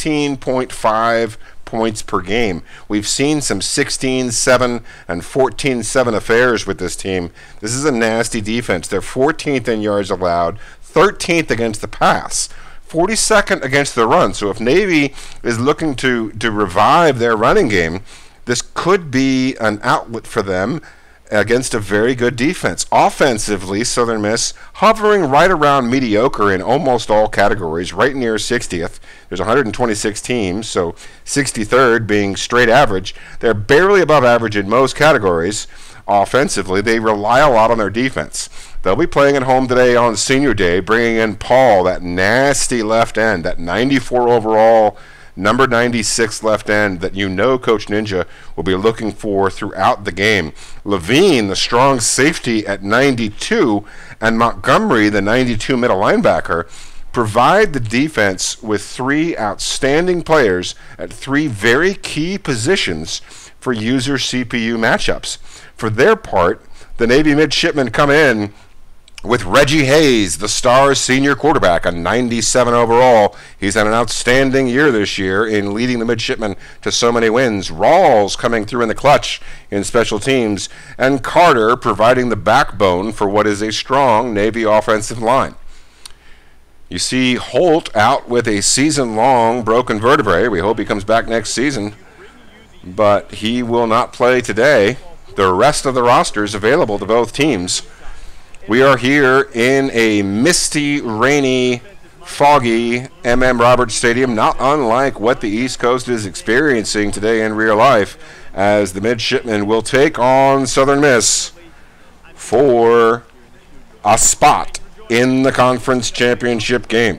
18.5 points per game. We've seen some 16-7 and 14-7 affairs with this team. This is a nasty defense. They're 14th in yards allowed, 13th against the pass, 42nd against the run. So if Navy is looking to revive their running game, this could be an outlet for them against a very good defense. Offensively, Southern Miss hovering right around mediocre in almost all categories, right near 60th. There's 126 teams, so 63rd being straight average. They're barely above average in most categories. Offensively, they rely a lot on their defense. They'll be playing at home today on Senior Day, bringing in Paul, that nasty left end, that 94 overall number 96 left end that you know Coach Ninja will be looking for throughout the game. Levine, the strong safety at 92, and Montgomery, the 92 middle linebacker, provide the defense with 3 outstanding players at 3 very key positions for user CPU matchups. For their part, the Navy midshipmen come in with Reggie Hayes, the star senior quarterback, a 97 overall. He's had an outstanding year this year in leading the midshipmen to so many wins. Rawls coming through in the clutch in special teams, and Carter providing the backbone for what is a strong Navy offensive line. You see Holt out with a season-long broken vertebrae. We hope he comes back next season, but he will not play today. The rest of the roster is available to both teams. We are here in a misty, rainy, foggy Roberts Stadium, not unlike what the East Coast is experiencing today in real life, as the midshipmen will take on Southern Miss for a spot in the conference championship game.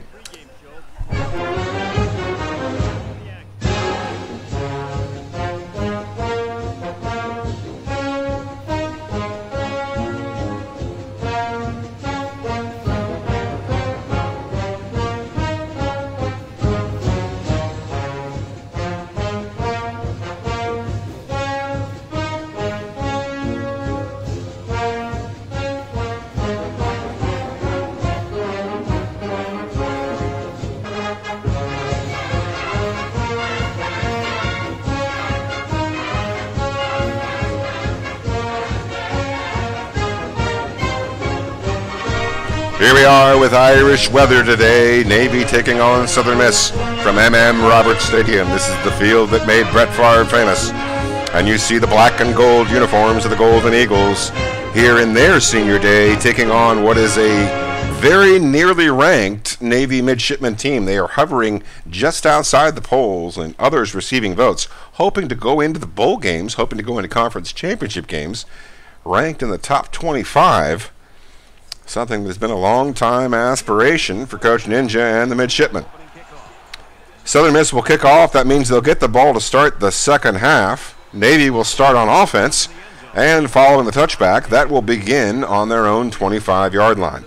Here we are with Irish weather today. Navy taking on Southern Miss from M.M. Roberts Stadium. This is the field that made Brett Favre famous. And you see the black and gold uniforms of the Golden Eagles here in their senior day, taking on what is a very nearly ranked Navy midshipman team. They are hovering just outside the polls and others receiving votes, hoping to go into the bowl games, hoping to go into conference championship games, ranked in the top 25. Something that's been a long time aspiration for Coach Ninja and the midshipmen. Southern Miss will kick off. That means they'll get the ball to start the second half. Navy will start on offense, and following the touchback, that will begin on their own 25-yard line.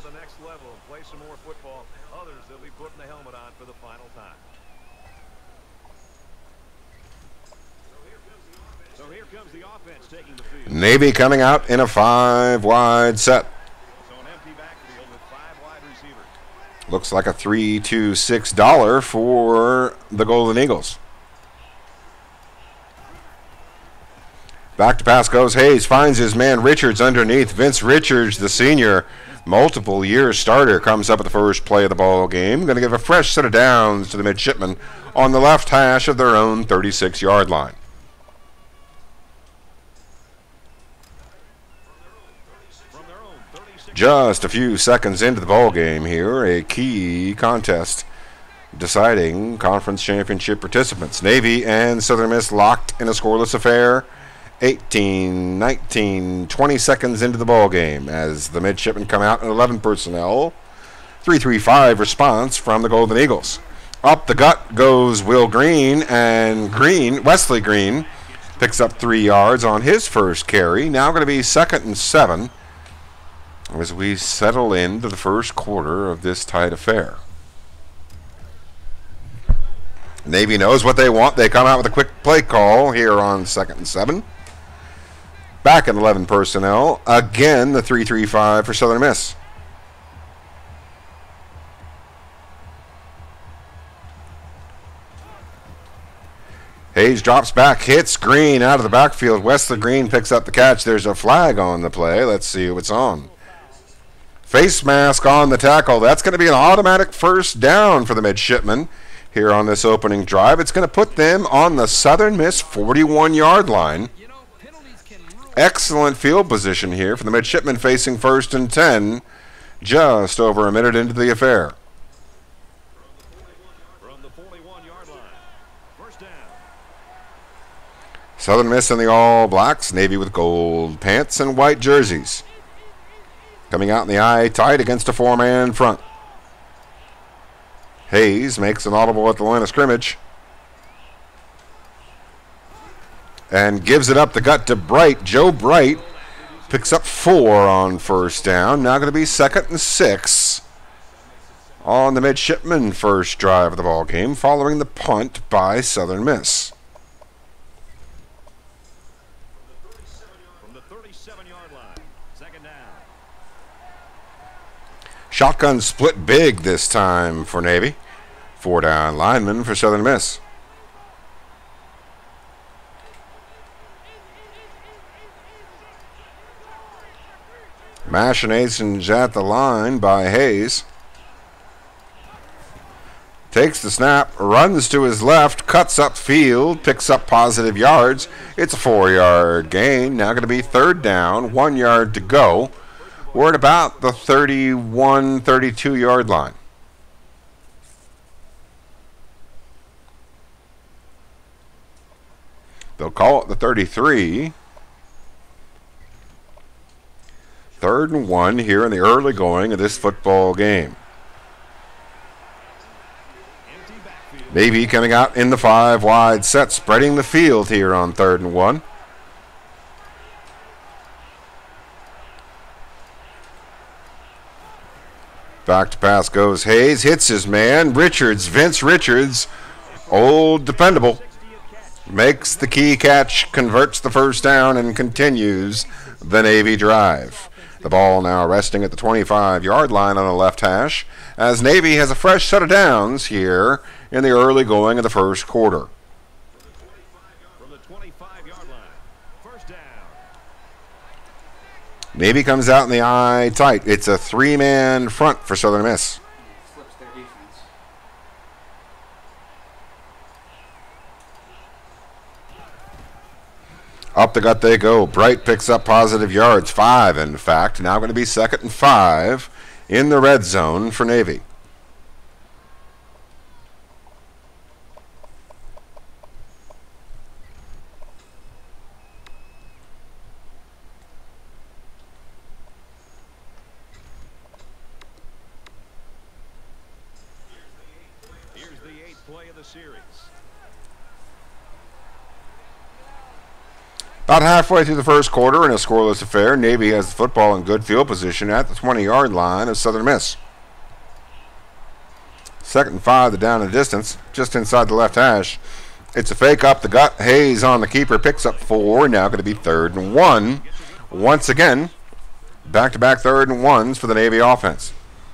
Navy coming out in a 5-wide set. Looks like a 3-2-6 for the Golden Eagles. Back to pass goes Hayes, finds his man Richards underneath. Vince Richards, the senior, multiple year starter, comes up at the first play of the ball game. Going to give a fresh set of downs to the midshipmen on the left hash of their own 36-yard line. Just a few seconds into the ball game here, a key contest deciding conference championship participants. Navy and Southern Miss locked in a scoreless affair. 18, 19, 20 seconds into the ball game as the midshipmen come out in 11 personnel. 3-3-5 response from the Golden Eagles. Up the gut goes Will Green, and Wesley Green picks up 3 yards on his first carry. Now going to be 2nd and 7. As we settle into the first quarter of this tight affair. Navy knows what they want. They come out with a quick play call here on 2nd and 7. Back in 11 personnel. Again, the 3-3-5 for Southern Miss. Hayes drops back, hits Green out of the backfield. Wesley Green picks up the catch. There's a flag on the play. Let's see what's on. Face mask on the tackle. That's going to be an automatic first down for the midshipmen here on this opening drive. It's going to put them on the Southern Miss 41-yard line. Excellent field position here for the midshipmen facing 1st and 10, just over a minute into the affair. From the 41-yard line, first down. Southern Miss in the all blacks, Navy with gold pants and white jerseys. Coming out in the eye tight against a 4-man front. Hayes makes an audible at the line of scrimmage. And gives it up the gut to Bright. Joe Bright picks up 4 on first down. Now going to be 2nd and 6 on the midshipmen first drive of the ball game, following the punt by Southern Miss. From the 37-yard line, 2nd down. Shotgun split big this time for Navy. 4-down lineman for Southern Miss. Machinations at the line by Hayes. Takes the snap, runs to his left, cuts up field, picks up positive yards. It's a 4-yard gain. Now going to be 3rd down, 1 yard to go. We're at about the 31, 32-yard line. They'll call it the 33. 3rd and 1 here in the early going of this football game. Navy coming out in the 5-wide set, spreading the field here on 3rd and 1. Back to pass goes Hayes, hits his man. Richards, Vince Richards, old dependable, makes the key catch, converts the first down, and continues the Navy drive. The ball now resting at the 25-yard line on the left hash, as Navy has a fresh set of downs here in the early going of the first quarter. From the 25-yard line, first down. Navy comes out in the eye tight. It's a three-man front for Southern Miss. Flips their defense. Up the gut they go. Bright picks up positive yards. 5, in fact. Now going to be 2nd and 5 in the red zone for Navy. Here's the 8th play of the series. About halfway through the first quarter in a scoreless affair, Navy has the football in good field position at the 20-yard line of Southern Miss. 2nd and 5, the down and distance, just inside the left hash. It's a fake up the gut. Hayes on the keeper, picks up 4. Now going to be 3rd and 1. Once again, back-to-back 3rd and 1s for the Navy offense.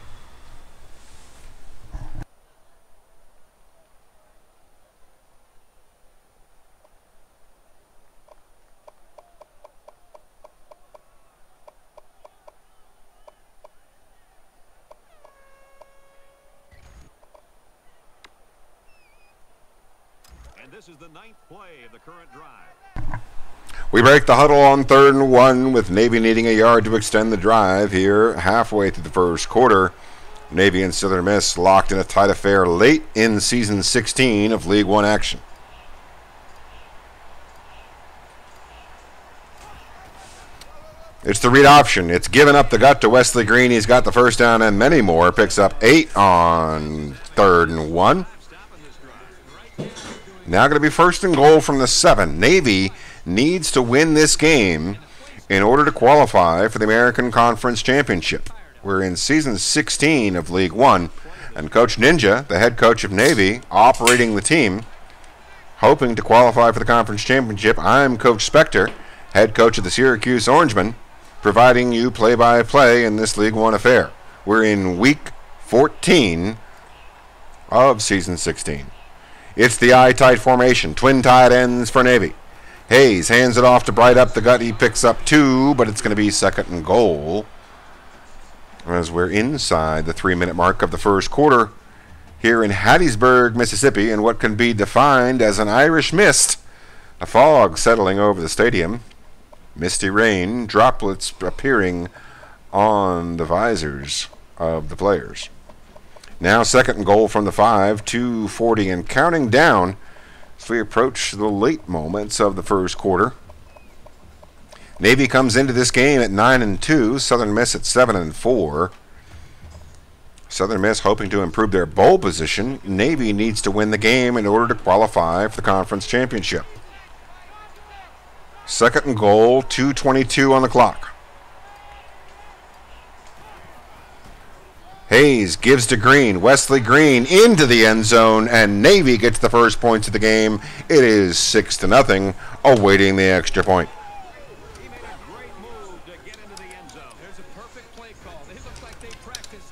This is the 9th play of the current drive. We break the huddle on 3rd and 1 with Navy needing a yard to extend the drive here halfway through the first quarter. Navy and Southern Miss locked in a tight affair late in season 16 of League 1 action. It's the read option. It's given up the gut to Wesley Green. He's got the first down and many more. Picks up 8 on 3rd and 1. Now going to be 1st and goal from the 7. Navy needs to win this game in order to qualify for the American Conference Championship. We're in season 16 of League 1, and Coach Ninja, the head coach of Navy, operating the team, hoping to qualify for the conference championship. I'm Coach Spectre, head coach of the Syracuse Orangemen, providing you play-by-play in this League 1 affair. We're in week 14 of season 16. It's the eye-tight formation. Twin tight ends for Navy. Hayes hands it off to Bright up the gut. He picks up 2, but it's going to be 2nd and goal as we're inside the 3-minute mark of the first quarter here in Hattiesburg, Mississippi, in what can be defined as an Irish mist. A fog settling over the stadium. Misty rain, droplets appearing on the visors of the players. Now 2nd and goal from the 5, 2:40 and counting down as we approach the late moments of the first quarter. Navy comes into this game at 9-2, Southern Miss at 7-4. Southern Miss hoping to improve their bowl position. Navy needs to win the game in order to qualify for the conference championship. 2nd and goal, 2:22 on the clock. Hayes gives to Green. Wesley Green into the end zone, and Navy gets the first points of the game. It is 6-0, awaiting the extra point. He made a great move to get into the end zone. There's a perfect play call. It looks like they practiced.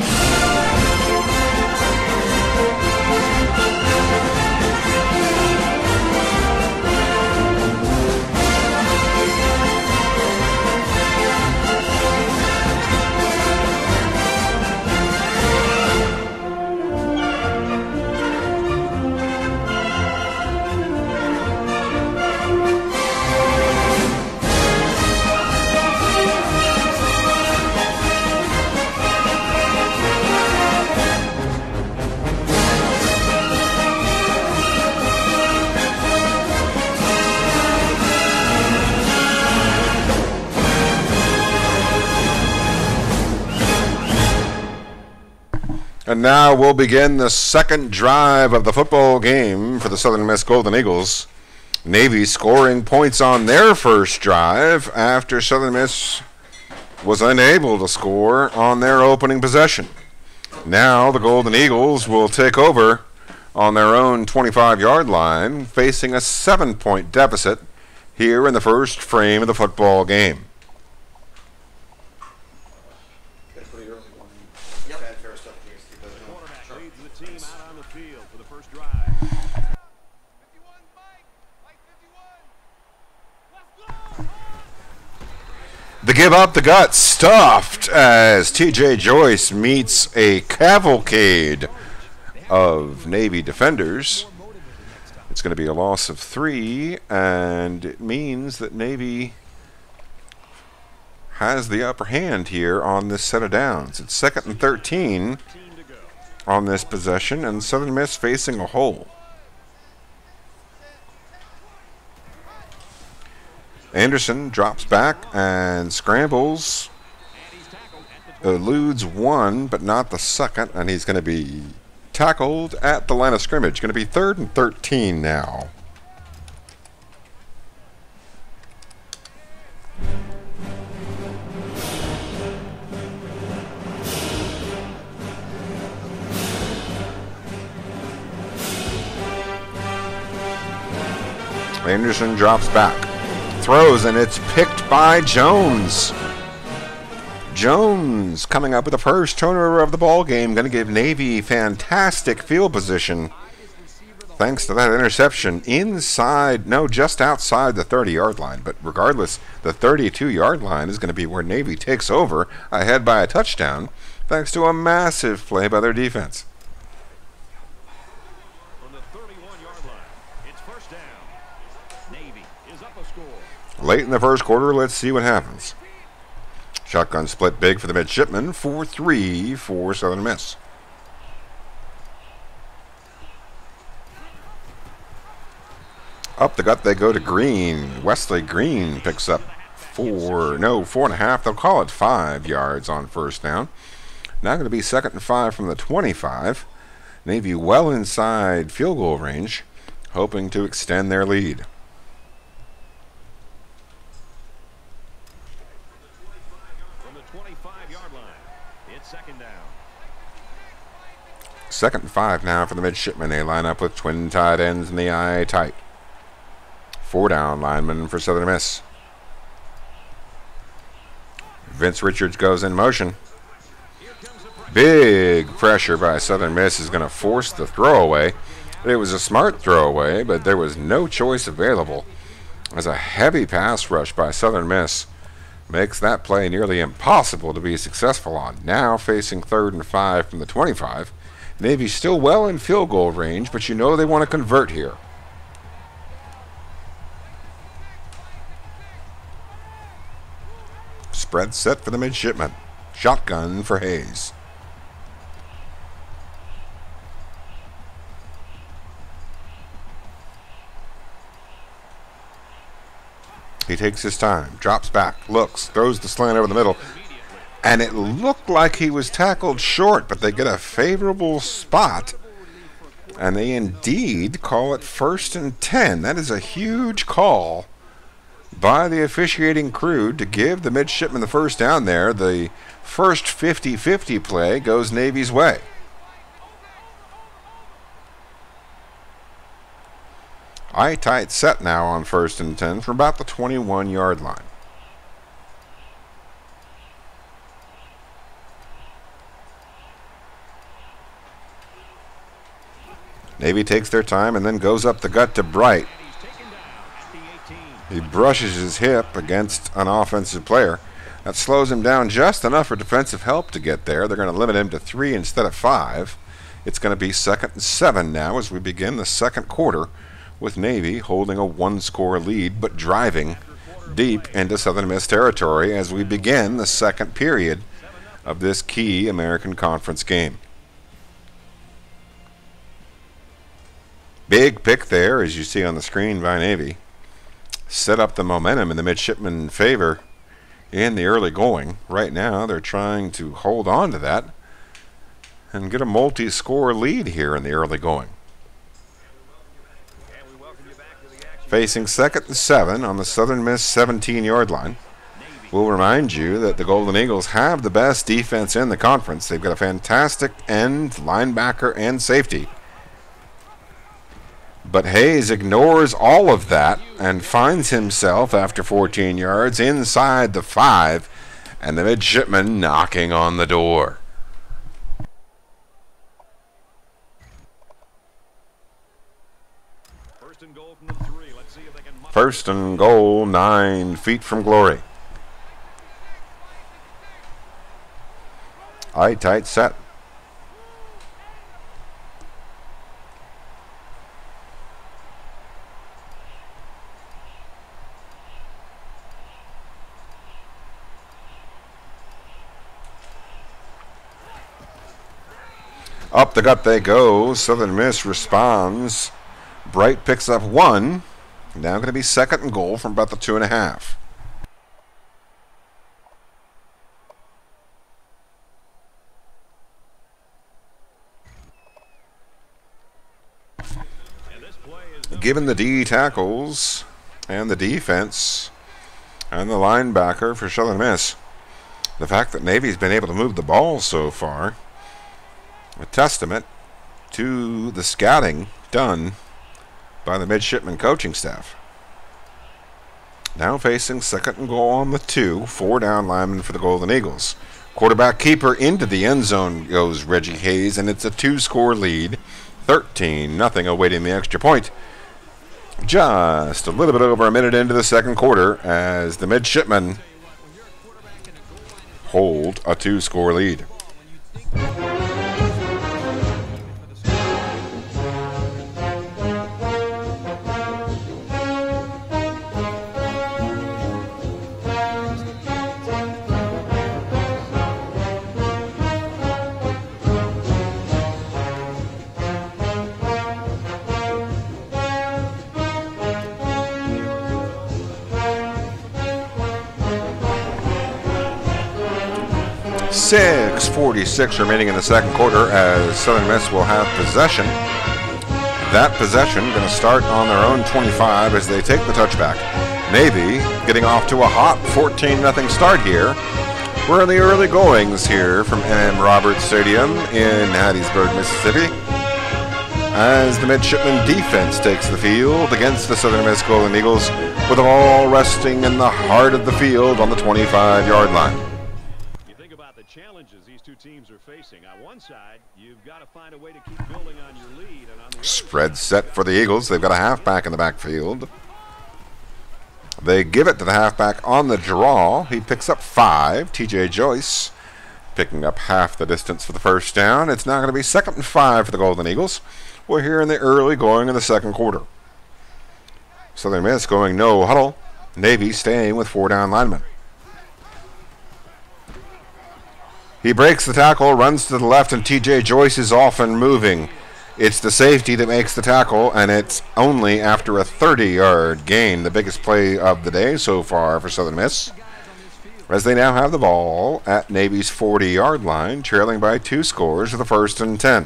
And now we'll begin the second drive of the football game for the Southern Miss Golden Eagles. Navy scoring points on their first drive after Southern Miss was unable to score on their opening possession. Now the Golden Eagles will take over on their own 25-yard line, facing a 7-point deficit here in the first frame of the football game. The give up the gut stuffed as TJ Joyce meets a cavalcade of Navy defenders. It's going to be a loss of 3, and it means that Navy has the upper hand here on this set of downs. It's 2nd and 13 on this possession, and Southern Miss facing a hole. Anderson drops back and scrambles, eludes one but not the second, and he's going to be tackled at the line of scrimmage. Going to be 3rd and 13 now. Anderson drops back, throws, and it's picked by Jones. Jones coming up with the first turnover of the ball game, going to give Navy fantastic field position thanks to that interception inside, no, just outside the 30-yard line. But regardless, the 32-yard line is going to be where Navy takes over ahead by a touchdown thanks to a massive play by their defense. From the 31-yard line, it's first down. Navy is up a score. Late in the first quarter, let's see what happens. Shotgun split big for the midshipmen, 4-3 for Southern Miss. Up the gut they go to Green. Wesley Green picks up 4.5. They'll call it 5 yards on first down. Now going to be 2nd and 5 from the 25. Navy well inside field goal range, hoping to extend their lead. From the 25-yard line, it's second down. 2nd and 5 now for the midshipmen. They line up with twin tight ends in the eye tight. 4-down lineman for Southern Miss. Vince Richards goes in motion. Big pressure by Southern Miss is going to force the throwaway. It was a smart throwaway, but there was no choice available, as a heavy pass rush by Southern Miss makes that play nearly impossible to be successful on. Now facing 3rd and 5 from the 25. Navy still well in field goal range, but you know they want to convert here. Spread set for the midshipmen. Shotgun for Hayes. He takes his time, drops back, looks, throws the slant over the middle, and it looked like he was tackled short, but they get a favorable spot, and they indeed call it 1st and 10. That is a huge call by the officiating crew to give the midshipmen the first down there. The first 50-50 play goes Navy's way. Eye tight set now on 1st and 10 from about the 21-yard line. Navy takes their time and then goes up the gut to Bright. He brushes his hip against an offensive player. That slows him down just enough for defensive help to get there. They're going to limit him to 3 instead of 5. It's going to be 2nd and 7 now as we begin the second quarter, with Navy holding a 1-score lead but driving deep into Southern Miss territory as we begin the second period of this key American Conference game. Big pick there, as you see on the screen, by Navy. Set up the momentum in the midshipmen favor in the early going. Right now they're trying to hold on to that and get a multi-score lead here in the early going. Facing 2nd and 7 on the Southern Miss 17-yard line. We'll remind you that the Golden Eagles have the best defense in the conference. They've got a fantastic end, linebacker, and safety. But Hayes ignores all of that and finds himself, after 14 yards, inside the 5, and the midshipmen knocking on the door. First and goal, 9 feet from glory. Eye tight set. Up the gut they go. Southern Miss responds. Bright picks up 1. Now going to be 2nd and goal from about the 2.5. Given the D tackles and the defense and the linebacker for Southern Miss, the fact that Navy's been able to move the ball so far, a testament to the scouting done by the midshipman coaching staff. Now facing 2nd and goal on the 2, 4 down linemen for the Golden Eagles. Quarterback keeper into the end zone goes Reggie Hayes, and it's a 2-score lead, 13-0 awaiting the extra point. Just a little bit over a minute into the 2nd quarter as the midshipmen hold a 2-score lead. 6:46 remaining in the 2nd quarter as Southern Miss will have possession. That possession going to start on their own 25 as they take the touchback. Navy getting off to a hot 14-0 start here. We're in the early goings here from M. Roberts Stadium in Hattiesburg, Mississippi, as the midshipman defense takes the field against the Southern Miss Golden Eagles, with the ball resting in the heart of the field on the 25-yard line. You think about the challenges these two teams are facing. On one side, you've got to find a way to keep building on your lead, and on the Spread set for the Eagles. They've got a halfback in the backfield. They give it to the halfback on the draw. He picks up 5. T.J. Joyce picking up half the distance for the first down. It's now going to be 2nd and 5 for the Golden Eagles. We're here in the early going in the 2nd quarter. Southern Miss going no huddle. Navy staying with 4 down linemen. He breaks the tackle, runs to the left, and T.J. Joyce is off and moving. It's the safety that makes the tackle, and it's only after a 30-yard gain, the biggest play of the day so far for Southern Miss, as they now have the ball at Navy's 40-yard line, trailing by 2 scores for the 1st and 10.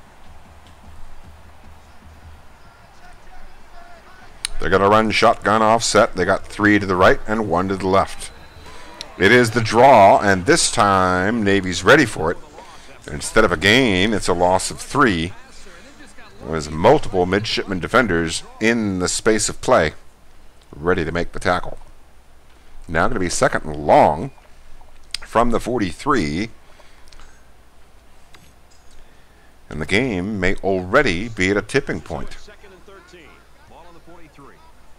They're going to run shotgun offset. They got 3 to the right and 1 to the left. It is the draw, and this time Navy's ready for it. Instead of a gain, it's a loss of 3. There's multiple midshipman defenders in the space of play, ready to make the tackle. Now going to be 2nd and long from the 43. And the game may already be at a tipping point. 2nd and 13. Ball on the 43.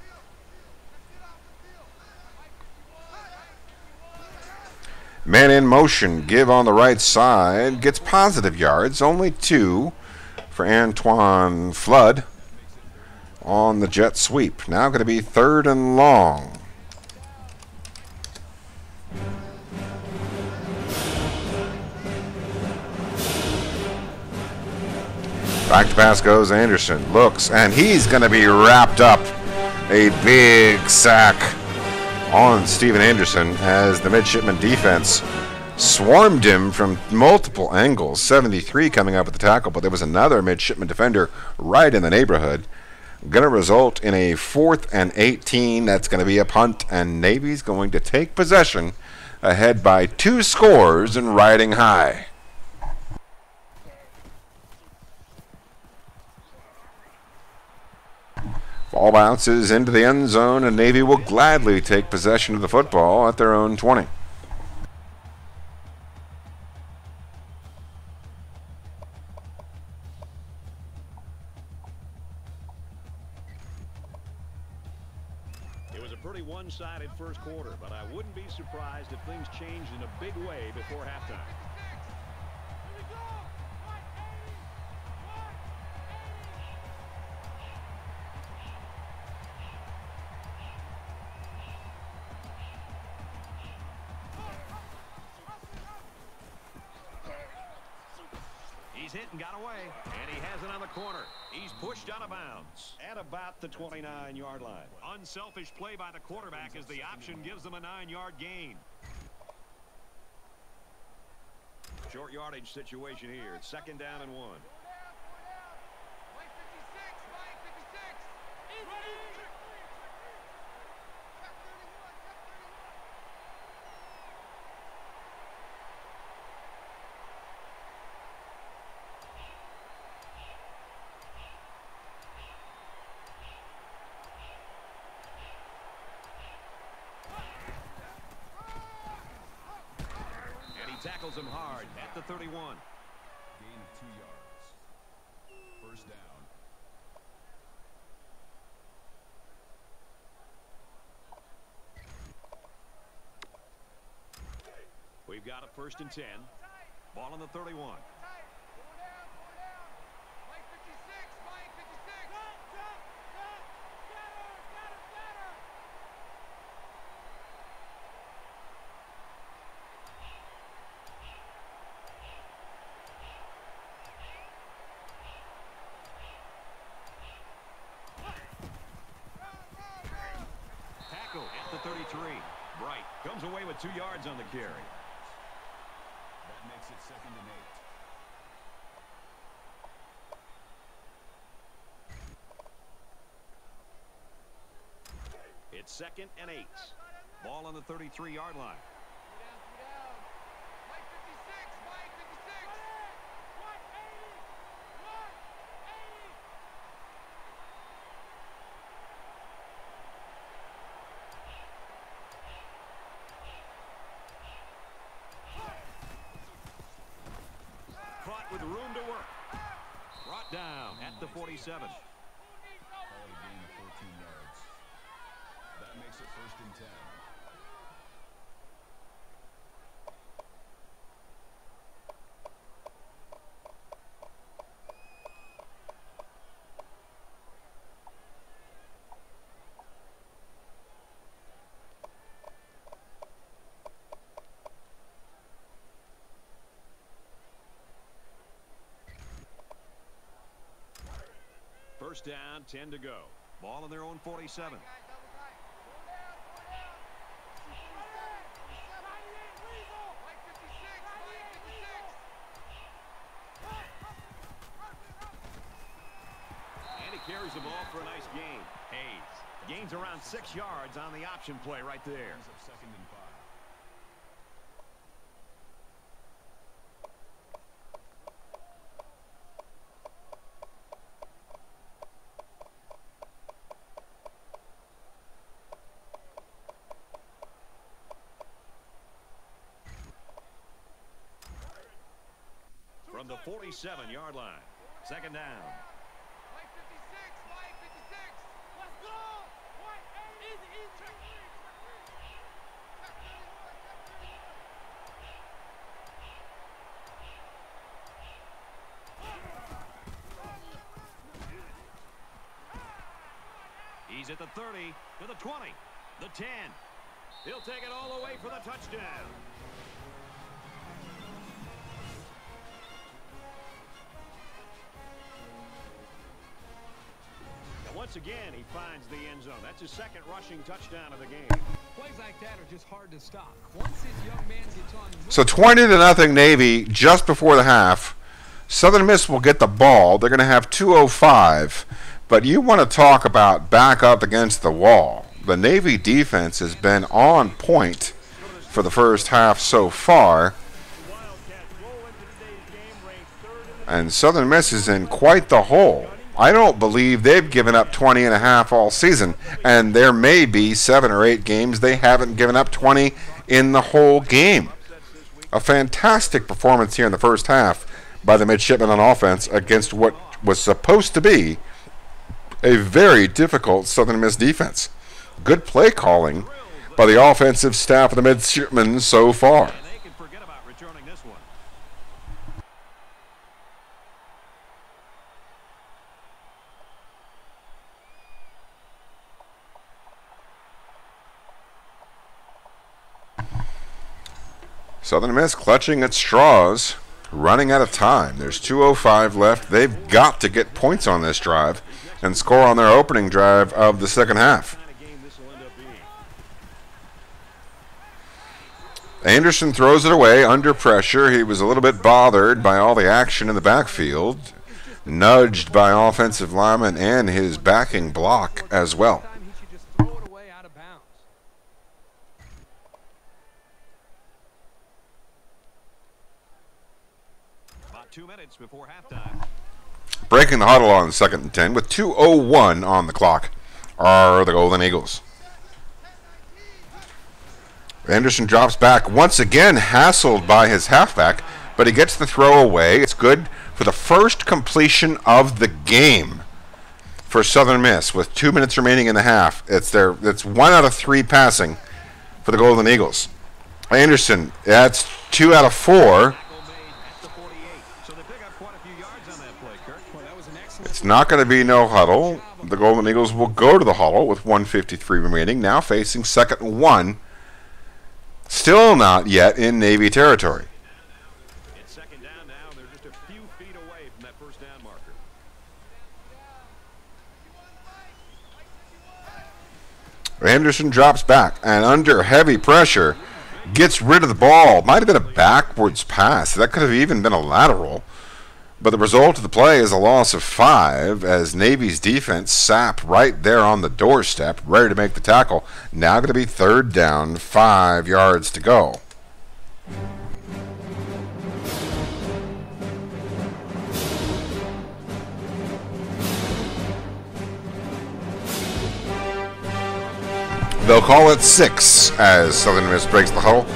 Man in motion, give on the right side, gets positive yards, only 2 for Antoine Flood on the jet sweep. Now going to be 3rd and long. Back to pass goes Anderson. Looks, and he's going to be wrapped up. A big sack on Steven Anderson as the midshipman defense swarmed him from multiple angles. 73 coming up with the tackle, but there was another midshipman defender right in the neighborhood. Going to result in a 4th and 18. That's going to be a punt, and Navy's going to take possession ahead by 2 scores and riding high. Ball bounces into the end zone, and Navy will gladly take possession of the football at their own 20. It was a pretty one-sided first quarter, but I wouldn't be surprised if things changed in a big way before halftime. hit and got away. And he has it on the corner. He's pushed out of bounds at about the 29-yard line. Unselfish play by the quarterback as the option gives them a 9-yard gain. Short yardage situation here. It's 2nd down and 1. Tackles him hard at the 31. Gain of 2 yards. First down. We've got a 1st and 10. Ball on the 31. At the 33. Bright comes away with 2 yards on the carry. That makes it 2nd and 8. It's 2nd and 8. Ball on the 33-yard line. With room to work. Brought down at the 47. Call it a gain of 14 yards. That makes it 1st and 10. First down, 10 to go. Ball on their own 47. And he carries the ball for a nice gain. Hayes gains around 6 yards on the option play right there. 2nd and 5. From the 47-yard line. 2nd down. He's at the 30, to the 20, the 10. He'll take it all the way for the touchdown. Once again, he finds the end zone. That's his 2nd rushing touchdown of the game. Plays like that are just hard to stop. Once this young man gets on the move. So 20-0 Navy just before the half. Southern Miss will get the ball. They're going to have 2:05. But you want to talk about back up against the wall. The Navy defense has been on point for the first half so far. And Southern Miss is in quite the hole. I don't believe they've given up 20.5 all season, and there may be 7 or 8 games they haven't given up 20 in the whole game. A fantastic performance here in the first half by the midshipmen on offense against what was supposed to be a very difficult Southern Miss defense. Good play calling by the offensive staff of the midshipmen so far. Southern Miss clutching at straws. running out of time. There's 2:05 left. They've got to get points on this drive and score on their opening drive of the second half. Anderson throws it away under pressure. He was a little bit bothered by all the action in the backfield, nudged by offensive lineman and his backing block as well. About 2 minutes before halftime. Breaking the huddle on 2nd and 10 with 2:01 on the clock are the Golden Eagles. Anderson drops back once again, hassled by his halfback, but he gets the throw away. It's good for the first completion of the game for Southern Miss with 2 minutes remaining in the half. It's 1 out of 3 passing for the Golden Eagles. Anderson, that's 2 out of 4. It's not going to be no huddle. The Golden Eagles will go to the huddle with 1:53 remaining, now facing 2nd and 1. Still not yet in Navy territory. It's 2nd down now. They're just a few feet away from that first down marker. Anderson drops back and under heavy pressure gets rid of the ball. Might have been a backwards pass. That could have even been a lateral. But the result of the play is a loss of 5 as Navy's defense sapped right there on the doorstep, ready to make the tackle. Now going to be 3rd down, 5 yards to go. They'll call it 6 as Southern Miss breaks the huddle.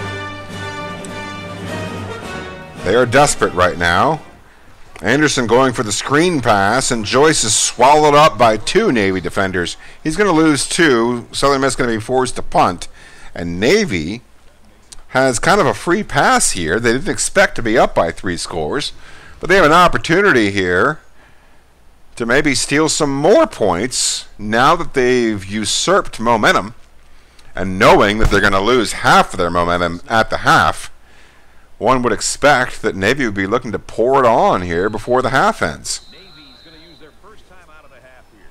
They are desperate right now. Anderson going for the screen pass, and Joyce is swallowed up by 2 Navy defenders. He's going to lose 2. Southern Miss going to be forced to punt. And Navy has kind of a free pass here. They didn't expect to be up by 3 scores, but they have an opportunity here to maybe steal some more points now that they've usurped momentum, and knowing that they're going to lose half of their momentum at the half. One would expect that Navy would be looking to pour it on here before the half ends. Navy's going to use their first time out of the half here.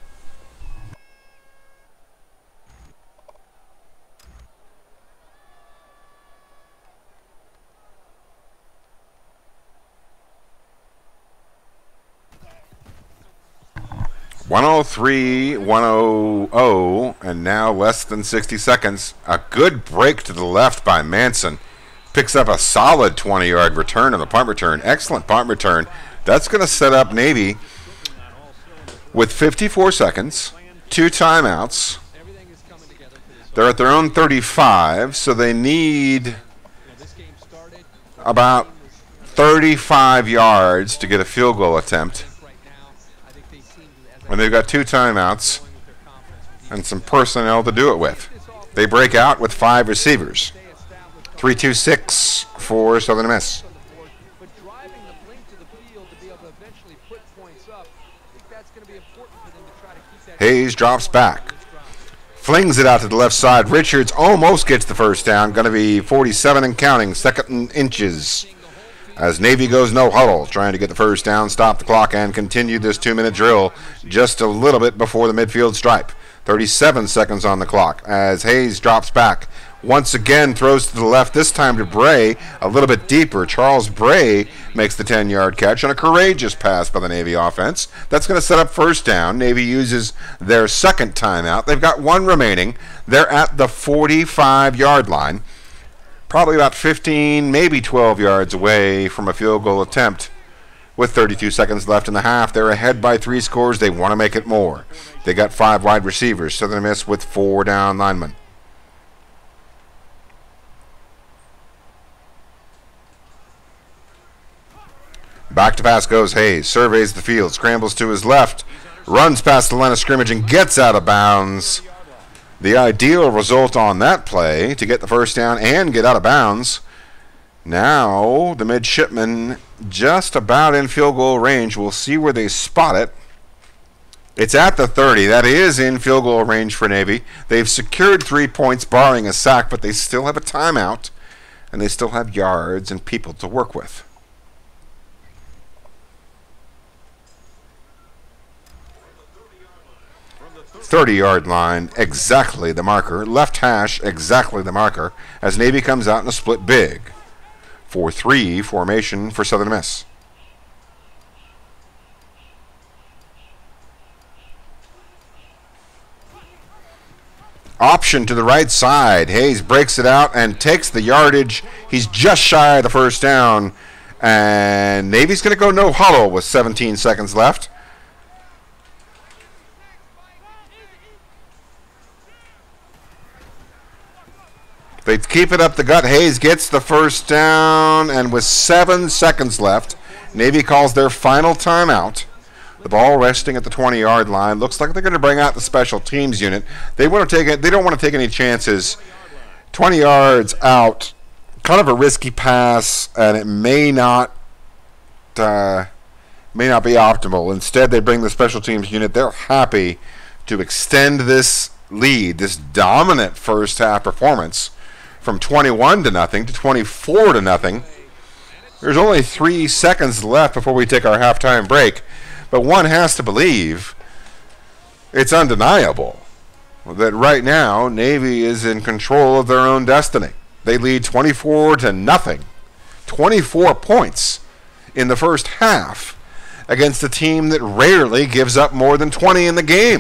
.103, 100, and now less than 60 seconds. A good break to the left by Manson. Picks up a solid 20-yard return on the punt return. Excellent punt return. That's going to set up Navy with 54 seconds, 2 timeouts. They're at their own 35, so they need about 35 yards to get a field goal attempt. And they've got 2 timeouts and some personnel to do it with. They break out with 5 receivers. 3-2-6 for Southern Miss. Hayes drops back. Flings it out to the left side. Richards almost gets the first down. Going to be 47 and counting. 2nd and inches. As Navy goes no huddle, trying to get the first down, stop the clock, and continue this 2-minute drill just a little bit before the midfield stripe. 37 seconds on the clock as Hayes drops back. Once again throws to the left, this time to Bray, a little bit deeper. Charles Bray makes the 10-yard catch on a courageous pass by the Navy offense. That's going to set up first down. Navy uses their 2nd timeout. They've got 1 remaining. They're at the 45-yard line. Probably about 15, maybe 12 yards away from a field goal attempt. With 32 seconds left in the half, they're ahead by 3 scores. They want to make it more. They got 5 wide receivers. Southern Miss with 4 down linemen. Back to pass goes Hayes. Surveys the field. Scrambles to his left. Runs past the line of scrimmage and gets out of bounds. The ideal result on that play to get the first down and get out of bounds. Now the midshipmen just about in field goal range. We'll see where they spot it. It's at the 30. That is in field goal range for Navy. They've secured 3 points barring a sack, but they still have a timeout, and they still have yards and people to work with. 30-yard line, exactly the marker. Left hash, exactly the marker, as Navy comes out in a split big. 4-3 formation for Southern Miss. Option to the right side. Hayes breaks it out and takes the yardage. He's just shy of the first down. And Navy's going to go no huddle with 17 seconds left. They keep it up the gut. Hayes gets the first down, and with 7 seconds left, Navy calls their final timeout. The ball resting at the 20-yard line. Looks like they're going to bring out the special teams unit. They want to take it. They don't want to take any chances. 20 yards out, kind of a risky pass, and it may not be optimal. Instead, they bring the special teams unit. They're happy to extend this lead, this dominant first half performance, from 21-0 to 24-0. There's only 3 seconds left before we take our halftime break, but one has to believe it's undeniable that right now Navy is in control of their own destiny. They lead 24-0, 24 points in the first half against a team that rarely gives up more than 20 in the game.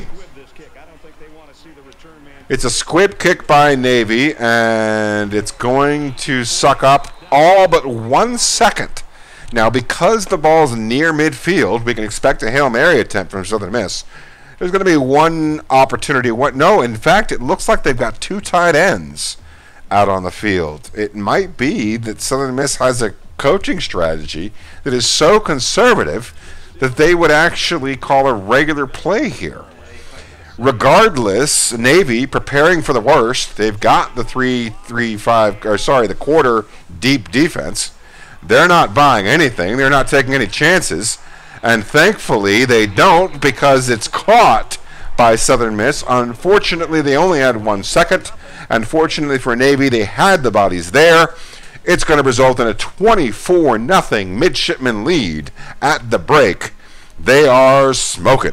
It's a squib kick by Navy, and it's going to suck up all but 1 second. Now, because the ball's near midfield, we can expect a Hail Mary attempt from Southern Miss. There's going to be one opportunity. No, in fact, it looks like they've got 2 tight ends out on the field. It might be that Southern Miss has a coaching strategy that is so conservative that they would actually call a regular play here. Regardless, Navy preparing for the worst. They've got the the quarter deep defense. They're not buying anything. They're not taking any chances. And thankfully, they don't, because it's caught by Southern Miss. Unfortunately, they only had 1 second. And fortunately for Navy, they had the bodies there. It's going to result in a 24-0 midshipman lead at the break. They are smoking.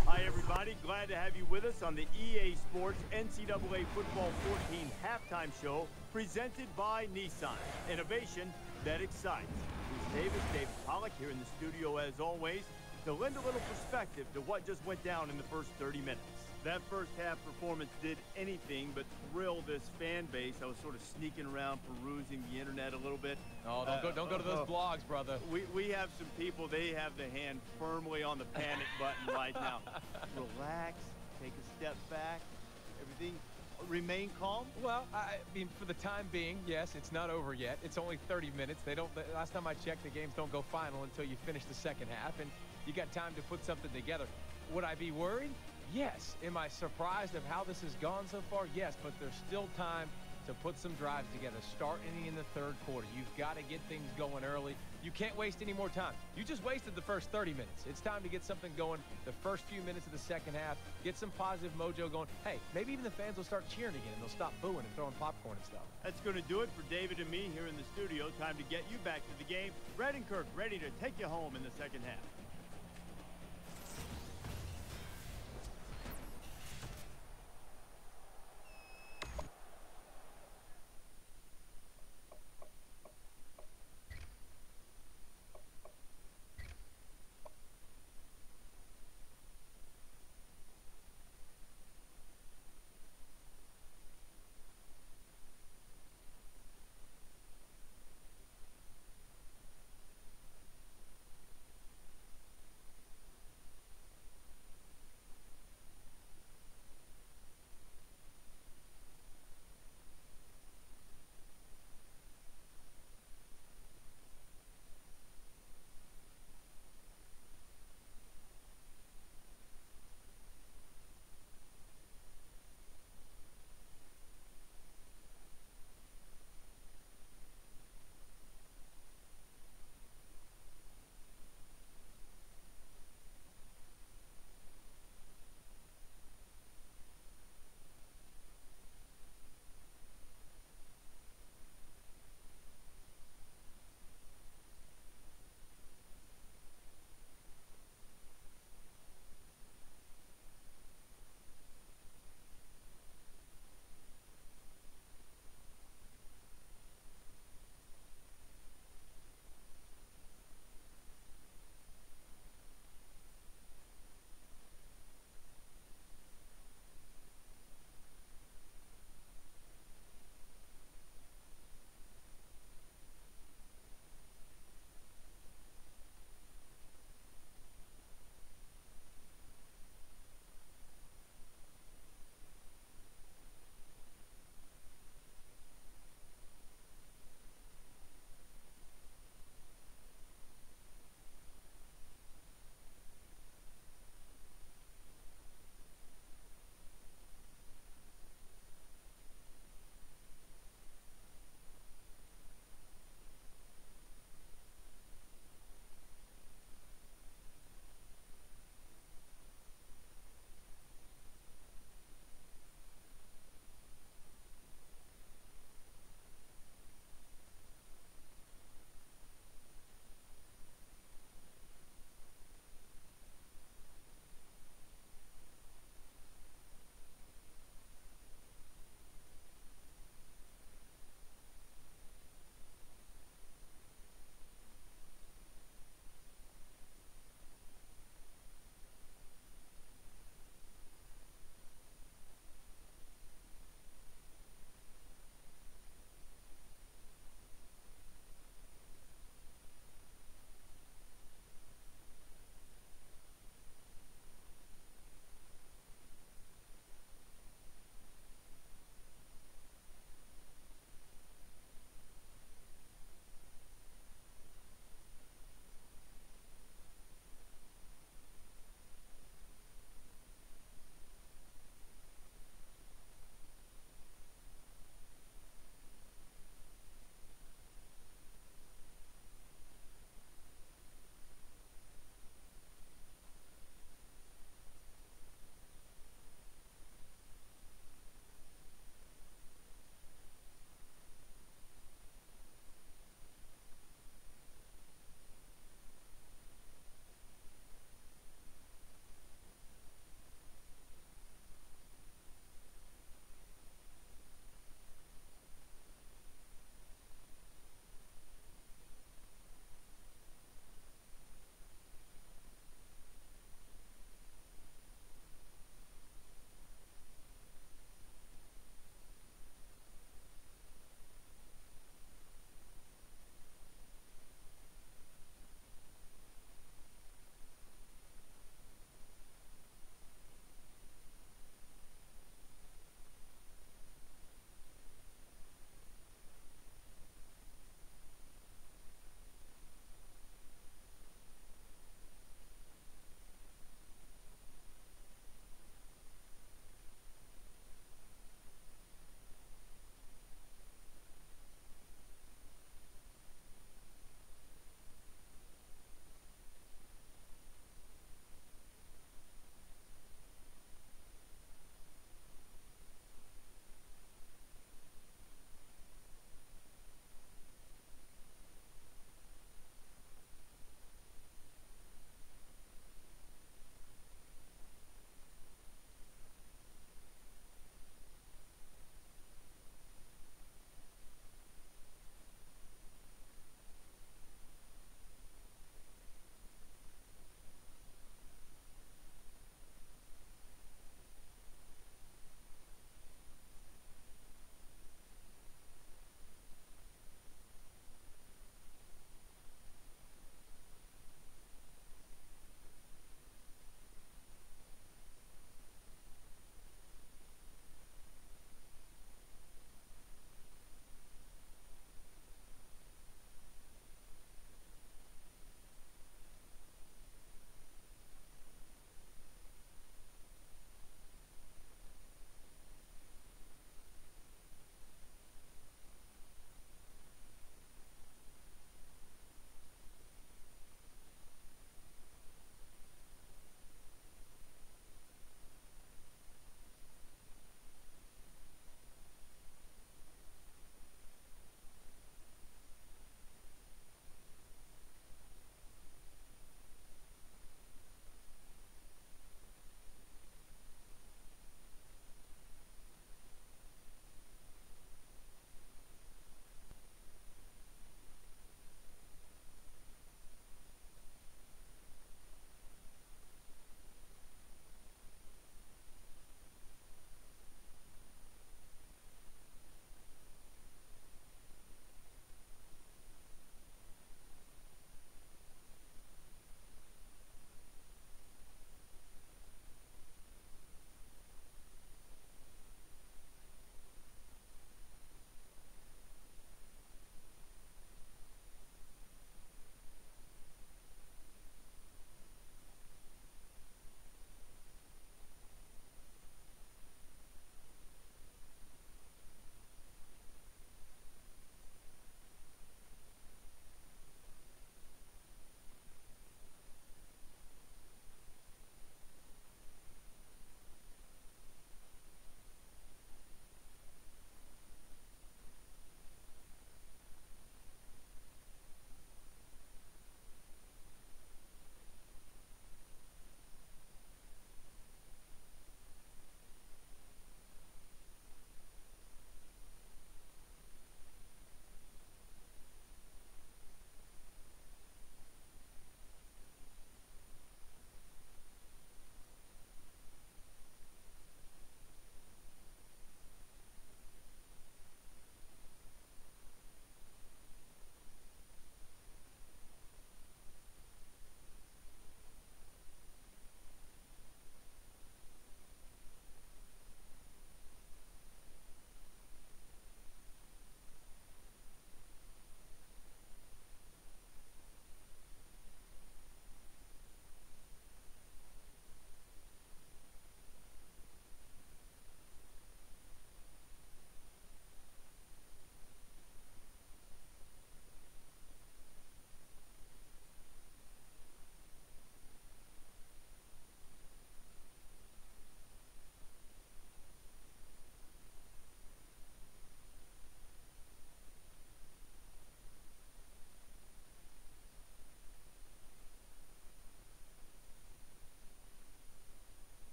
On the EA Sports NCAA Football 14 halftime show presented by Nissan. Innovation that excites. Bruce Davis, Dave Pollock here in the studio as always to lend a little perspective to what just went down in the first 30 minutes. That first half performance did anything but thrill this fan base. I was sort of sneaking around, perusing the internet a little bit. Oh, don't go to those blogs, brother. We have some people, they have the hand firmly on the panic button right now. Relax. Take a step back. Everything remain calm. Well, I mean, for the time being, yes, it's not over yet. It's only 30 minutes. Last time I checked, the games don't go final until you finish the second half, and you got time to put something together. Would I be worried? Yes. Am I surprised of how this has gone so far? Yes, but there's still time to put some drives together, starting in the third quarter. You've got to get things going early. You can't waste any more time. You just wasted the first 30 minutes. It's time to get something going the first few minutes of the second half, get some positive mojo going. Hey, maybe even the fans will start cheering again, and they'll stop booing and throwing popcorn and stuff. That's going to do it for David and me here in the studio. Time to get you back to the game. Brad and Kirk ready to take you home in the second half.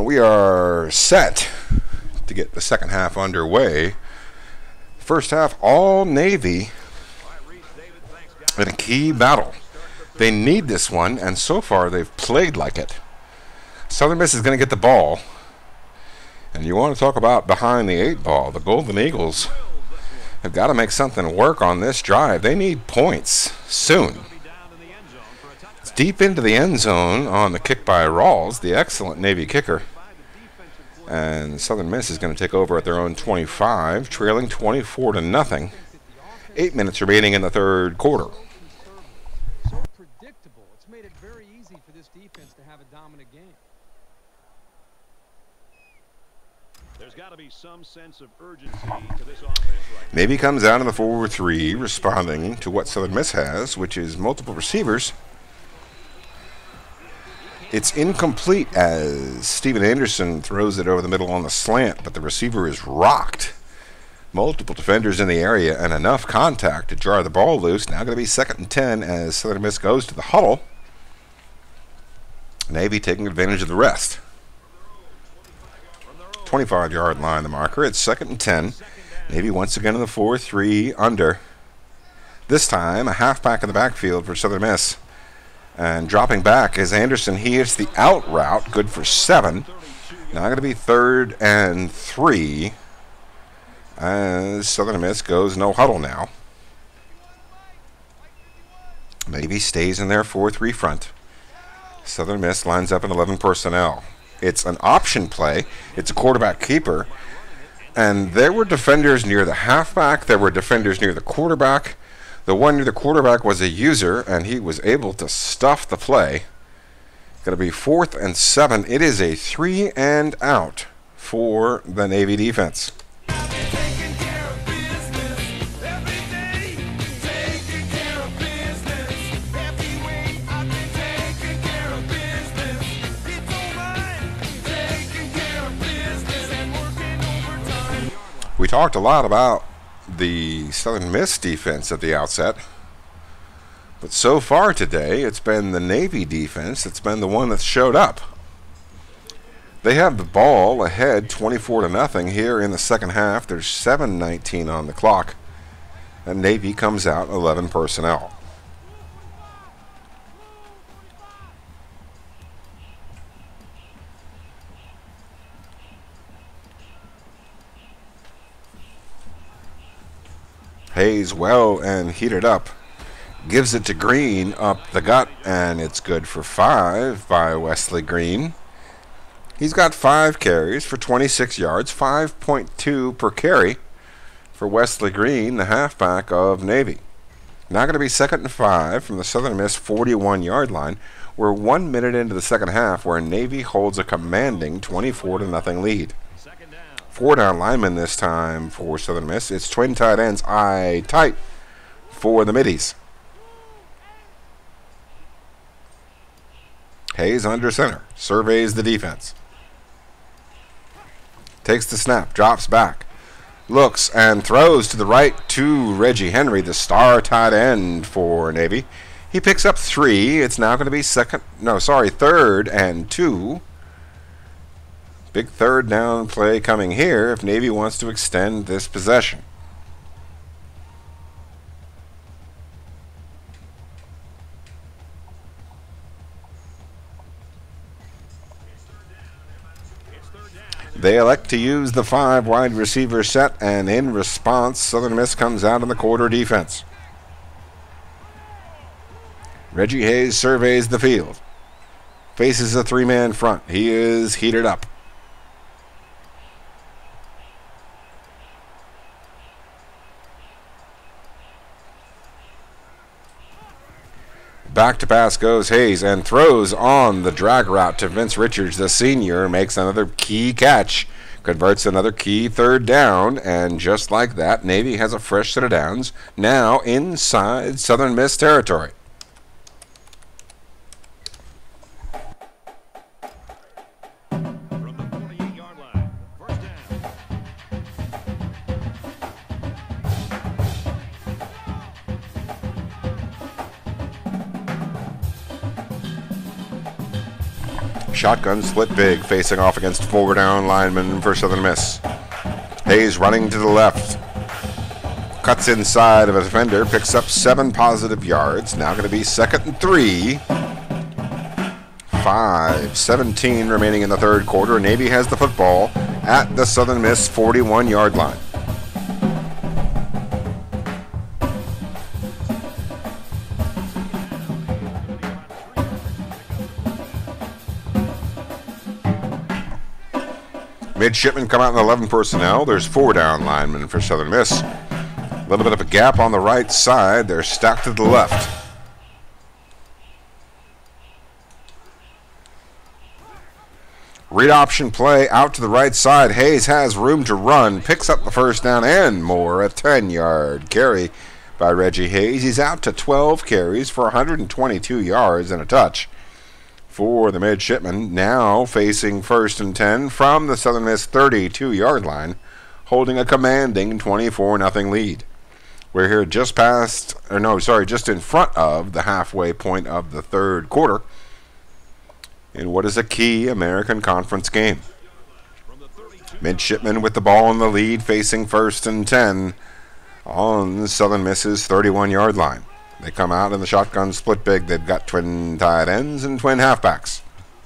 And we are set to get the second half underway. First half, all Navy in a key battle. They need this one, and so far they've played like it. Southern Miss is going to get the ball. And you want to talk about behind the 8 ball. The Golden Eagles have got to make something work on this drive. They need points soon. It's deep into the end zone on the kick by Rawls, the excellent Navy kicker. And Southern Miss is going to take over at their own 25, trailing 24-0. 8 minutes remaining in the third quarter. So predictable. It's made it very easy for this defense to have a dominant game. There's got to be some sense of urgency to this offense right now. Navy comes out in the 4-3, responding to what Southern Miss has, which is multiple receivers. It's incomplete as Steven Anderson throws it over the middle on the slant, but the receiver is rocked. Multiple defenders in the area and enough contact to jar the ball loose. Now going to be 2nd and 10 as Southern Miss goes to the huddle. Navy taking advantage of the rest. 25-yard line, the marker. It's 2nd and 10. Navy once again in the 4-3 under. This time a halfback in the backfield for Southern Miss. And dropping back is Anderson. He hits the out route, good for 7. Now going to be 3rd and 3 as Southern Miss goes no huddle now. Navy stays in their 4-3 front. Southern Miss lines up in 11 personnel. It's an option play. It's a quarterback keeper. And there were defenders near the halfback. There were defenders near the quarterback. The one near the quarterback was a user, and he was able to stuff the play. Going to be 4th and 7. It is a 3 and out for the Navy defense. We talked a lot about the Southern Miss defense at the outset, but so far today it's been the Navy defense that's been the one that showed up. They have the ball ahead 24-0 here in the second half. There's 7:19 on the clock, and Navy comes out 11 personnel. Hayes well and heated up. Gives it to Green up the gut, and it's good for 5 by Wesley Green. He's got 5 carries for 26 yards, 5.2 per carry for Wesley Green, the halfback of Navy. Now going to be 2nd and 5 from the Southern Miss 41-yard line. We're 1 minute into the second half where Navy holds a commanding 24-0 lead. 4-down lineman this time for Southern Miss. It's twin tight ends, eye tight for the middies. Hayes under center, surveys the defense. Takes the snap, drops back, looks and throws to the right to Reggie Henry, the star tight end for Navy. He picks up 3. It's now going to be 3rd and 2. Big 3rd down play coming here if Navy wants to extend this possession. They elect to use the 5 wide receiver set, and in response, Southern Miss comes out in the quarter defense. Reggie Hayes surveys the field. Faces a 3-man front. He is heated up. Back to pass goes Hayes and throws on the drag route to Vince Richards. The senior makes another key catch, converts another key 3rd down, and just like that, Navy has a fresh set of downs, now inside Southern Miss territory. shotgun split big, facing off against 4 down lineman for Southern Miss. Hayes running to the left. Cuts inside of a defender, picks up 7 positive yards. Now going to be 2nd and 3. 5:17 remaining in the third quarter. Navy has the football at the Southern Miss 41-yard line. Midshipmen come out in 11 personnel. There's 4 down linemen for Southern Miss. A little bit of a gap on the right side. They're stacked to the left. Read option play out to the right side. Hayes has room to run. Picks up the first down and more. A 10-yard carry by Reggie Hayes. He's out to 12 carries for 122 yards and a touch for the midshipmen. Now facing 1st and 10 from the Southern Miss 32-yard line, holding a commanding 24-0 lead. We're here just just in front of the halfway point of the third quarter in what is a key American Conference game. Midshipmen with the ball in the lead, facing 1st and 10 on Southern Miss's 31-yard line. They come out in the shotgun split big. They've got twin tight ends and twin halfbacks.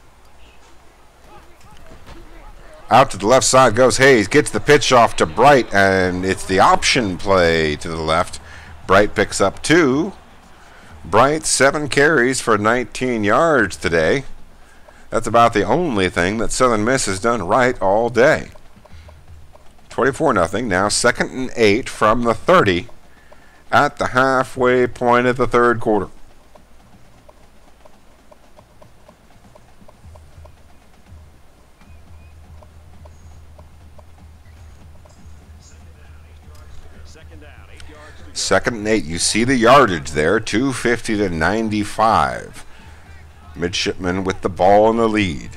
Out to the left side goes Hayes. Gets the pitch off to Bright, and it's the option play to the left. Bright picks up 2. Bright 7 carries for 19 yards today. That's about the only thing that Southern Miss has done right all day. 24-0. Now 2nd and 8 from the 30 at the halfway point of the third quarter. Second and 8. You see the yardage there, 250 to 95. Midshipmen with the ball in the lead.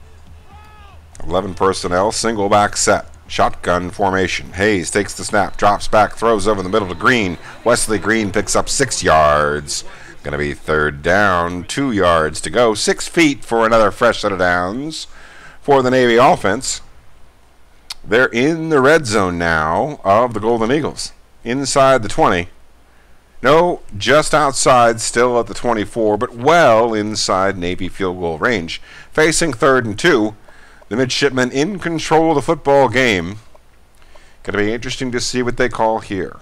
11 personnel, single back set. Shotgun formation. Hayes takes the snap, drops back, throws over the middle to Green. Wesley Green picks up 6 yards. Going to be 3rd down, 2 yards to go. 6 feet for another fresh set of downs for the Navy offense. They're in the red zone now of the Golden Eagles. Inside the 20. No, just outside, still at the 24, but well inside Navy field goal range. Facing 3rd and 2. The midshipmen in control of the football game. Going to be interesting to see what they call here.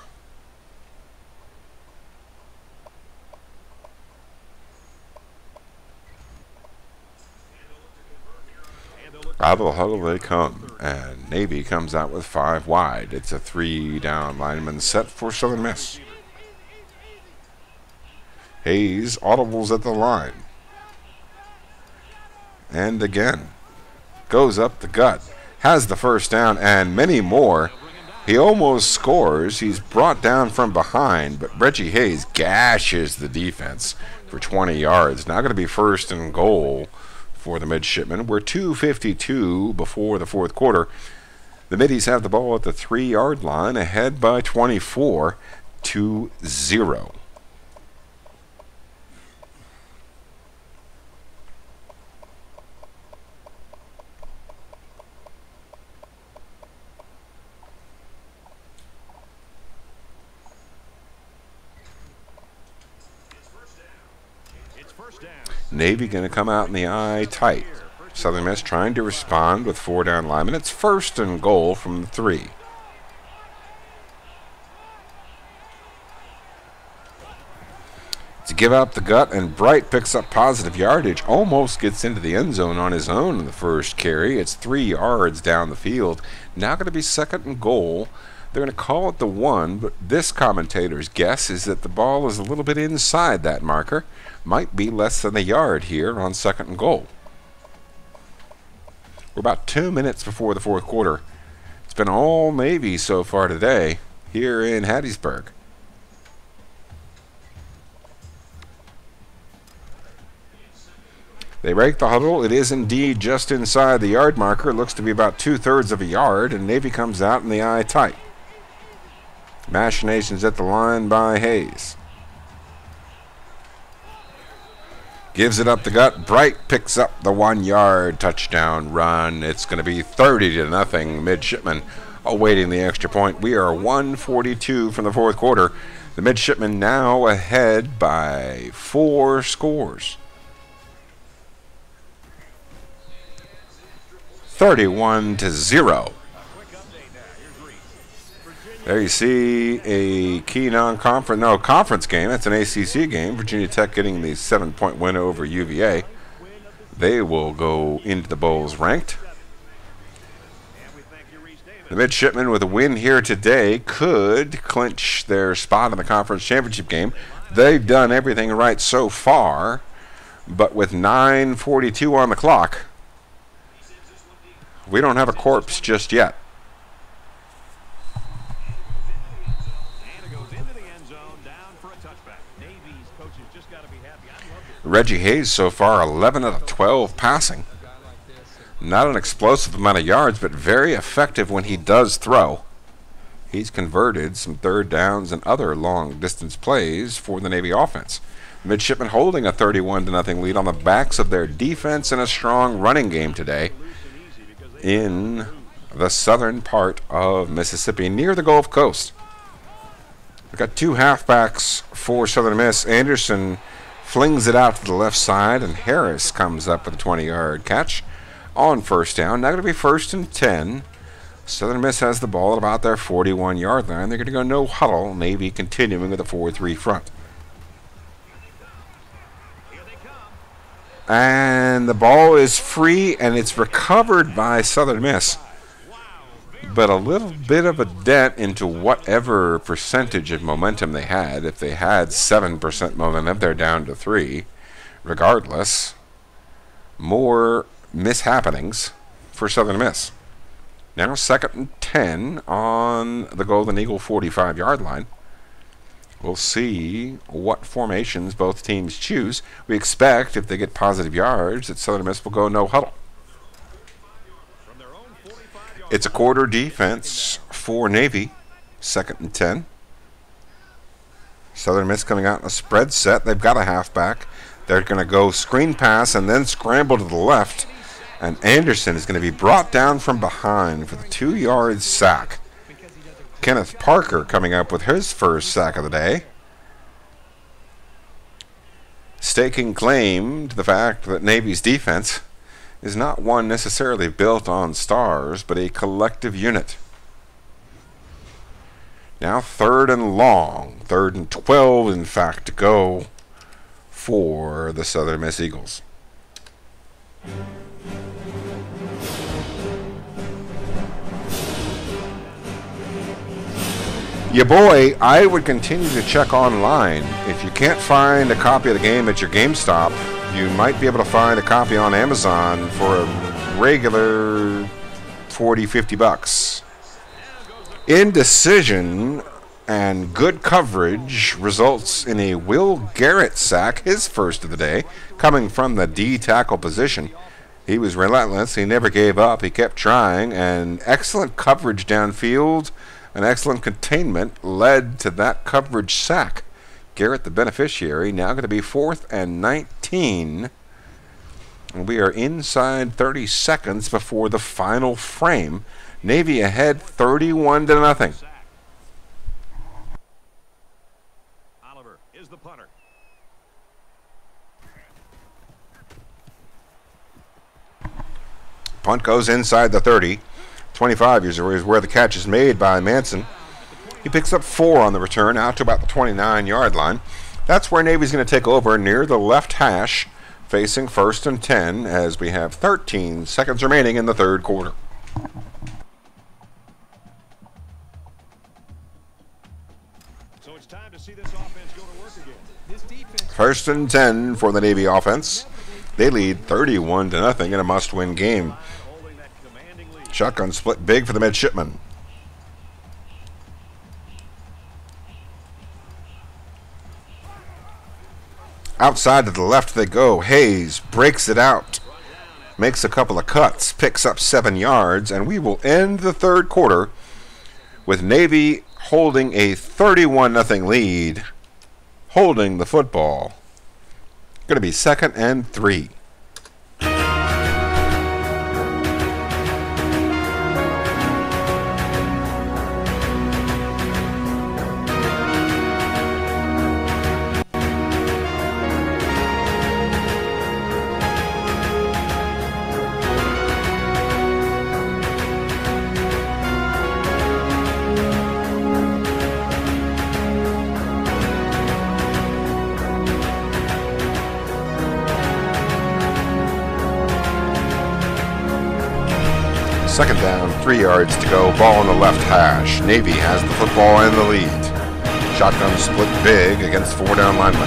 Out of the huddle they come, and Navy comes out with 5 wide. It's a 3 down lineman set for Southern Miss. Hayes audibles at the line. And again, goes up the gut. Has the first down and many more. He almost scores. He's brought down from behind, but Reggie Hayes gashes the defense for 20 yards. Now going to be 1st and goal for the midshipmen. We're 2:52 before the fourth quarter. The middies have the ball at the 3-yard line, ahead by 24-0. Navy going to come out in the eye tight. Southern Miss trying to respond with 4 down linemen. It's 1st and goal from the 3. To give up the gut, and Bright picks up positive yardage. Almost gets into the end zone on his own in the first carry. It's 3 yards down the field. Now going to be 2nd and goal. They're going to call it the 1, but this commentator's guess is that the ball is a little bit inside that marker. Might be less than a yard here on 2nd and goal. We're about 2 minutes before the fourth quarter. It's been all Navy so far today here in Hattiesburg. They break the huddle. It is indeed just inside the yard marker. It looks to be about 2/3 of a yard, and Navy comes out in the eye tight. Machinations at the line by Hayes. Gives it up the gut. Bright picks up the 1-yard touchdown run. It's going to be 30-0. Midshipmen awaiting the extra point. We are 1:42 from the fourth quarter. The Midshipmen now ahead by 4 scores. 31-0. There you see a key conference game. That's an ACC game. Virginia Tech getting the 7-point win over UVA. They will go into the Bowls ranked. The Midshipmen with a win here today could clinch their spot in the conference championship game. They've done everything right so far, but with 9:42 on the clock, we don't have a corpse just yet. Reggie Hayes so far 11 out of 12 passing. Not an explosive amount of yards, but very effective when he does throw. He's converted some third downs and other long distance plays for the Navy offense. Midshipmen holding a 31-0 lead on the backs of their defense and a strong running game today in the southern part of Mississippi near the Gulf Coast. We've got 2 halfbacks for Southern Miss. Anderson flings it out to the left side, and Harris comes up with a 20-yard catch on first down. Now going to be 1st and 10. Southern Miss has the ball at about their 41-yard line. They're going to go no huddle. Navy continuing with a 4-3 front. And the ball is free, and it's recovered by Southern Miss. But a little bit of a dent into whatever percentage of momentum they had. If they had 7% momentum, they're down to 3. Regardless, more mishappenings for Southern Miss. Now 2nd and 10 on the Golden Eagle 45-yard line. We'll see what formations both teams choose. We expect, if they get positive yards, that Southern Miss will go no huddle. It's a quarter defense for Navy. 2nd and 10. Southern Miss coming out in a spread set. They've got a halfback. They're going to go screen pass and then scramble to the left. And Anderson is going to be brought down from behind for the 2-yard sack. Kenneth Parker coming up with his first sack of the day, staking claim to the fact that Navy's defense is not one necessarily built on stars, but a collective unit. Now 3rd and long, 3rd and 12, in fact, to go for the Southern Miss Eagles. Yeah, boy, I would continue to check online. If you can't find a copy of the game at your GameStop, you might be able to find a copy on Amazon for a regular $40-50. Indecision and good coverage results in a Will Garrett sack, his first of the day, coming from the D tackle position. He was relentless. He never gave up. He kept trying, and excellent coverage downfield and excellent containment led to that coverage sack. Garrett, the beneficiary, now going to be 4th and 19. And we are inside 30 seconds before the final frame. Navy ahead 31-0. Oliver is the punter. Punt goes inside the 30. 25 is where the catch is made by Manson. He picks up 4 on the return out to about the 29-yard line. That's where Navy's going to take over near the left hash, facing 1st and 10 as we have 13 seconds remaining in the 3rd quarter. So it's time to see this offense go to work again. This defense. 1st and 10 for the Navy offense. They lead 31-0 in a must-win game. Shotgun split big for the Midshipmen. Outside to the left they go. Hayes breaks it out, makes a couple of cuts, picks up 7 yards, and we will end the 3rd quarter with Navy holding a 31-0 lead, holding the football Going to be 2nd and 3. Second down, 3 yards to go, ball on the left hash. Navy has the football and the lead. Shotgun split big against 4 down linemen.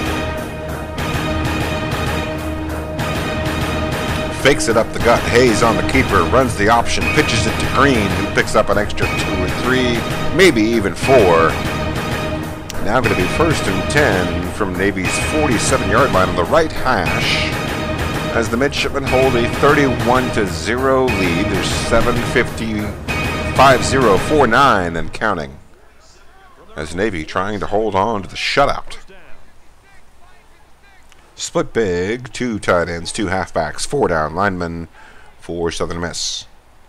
Fakes it up the gut. Hayes on the keeper, runs the option, pitches it to Green, who picks up an extra 2 or 3, maybe even 4. Now going to be 1st and 10 from Navy's 47-yard line on the right hash, as the midshipmen hold a 31-0 lead. There's 7:50-50-49 and counting, as Navy trying to hold on to the shutout. Split big, 2 tight ends, 2 halfbacks, 4 down linemen for Southern Miss.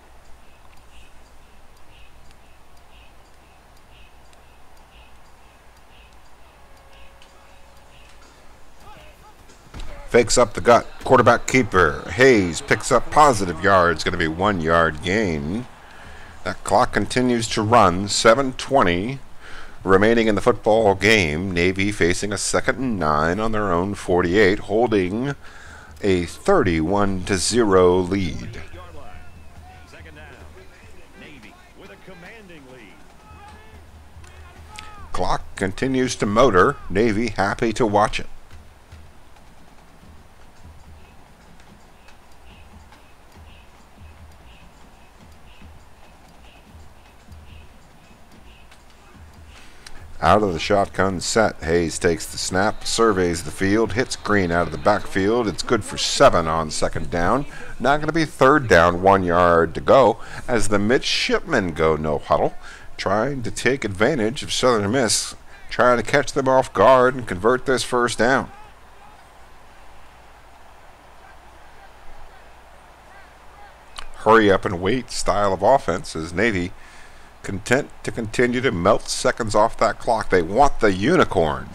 Fakes up the gut. Quarterback keeper. Hayes picks up positive yards. Going to be 1 yard gain. That clock continues to run. 7:20 remaining in the football game. Navy facing a 2nd and 9 on their own 48, holding a 31-0 lead. Clock continues to motor. Navy happy to watch it. Out of the shotgun set, Hayes takes the snap, surveys the field, hits Green out of the backfield. It's good for 7 on 2nd down. Now going to be 3rd down, 1 yard to go, as the midshipmen go no huddle, trying to take advantage of Southern Miss, trying to catch them off guard and convert this 1st down. Hurry up and wait style of offense as Navy content to continue to melt seconds off that clock. They want the unicorn.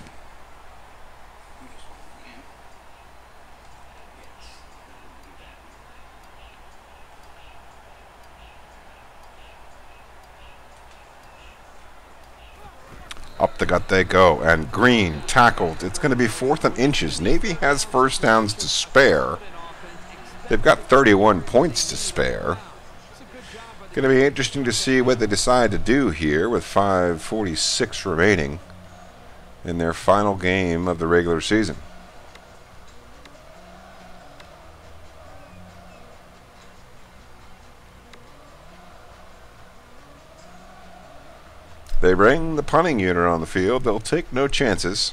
Up the gut they go, and Green tackled. It's going to be 4th and inches. Navy has 1st downs to spare. They've got 31 points to spare. Going to be interesting to see what they decide to do here with 5:46 remaining in their final game of the regular season. They bring the punting unit on the field. They'll take no chances.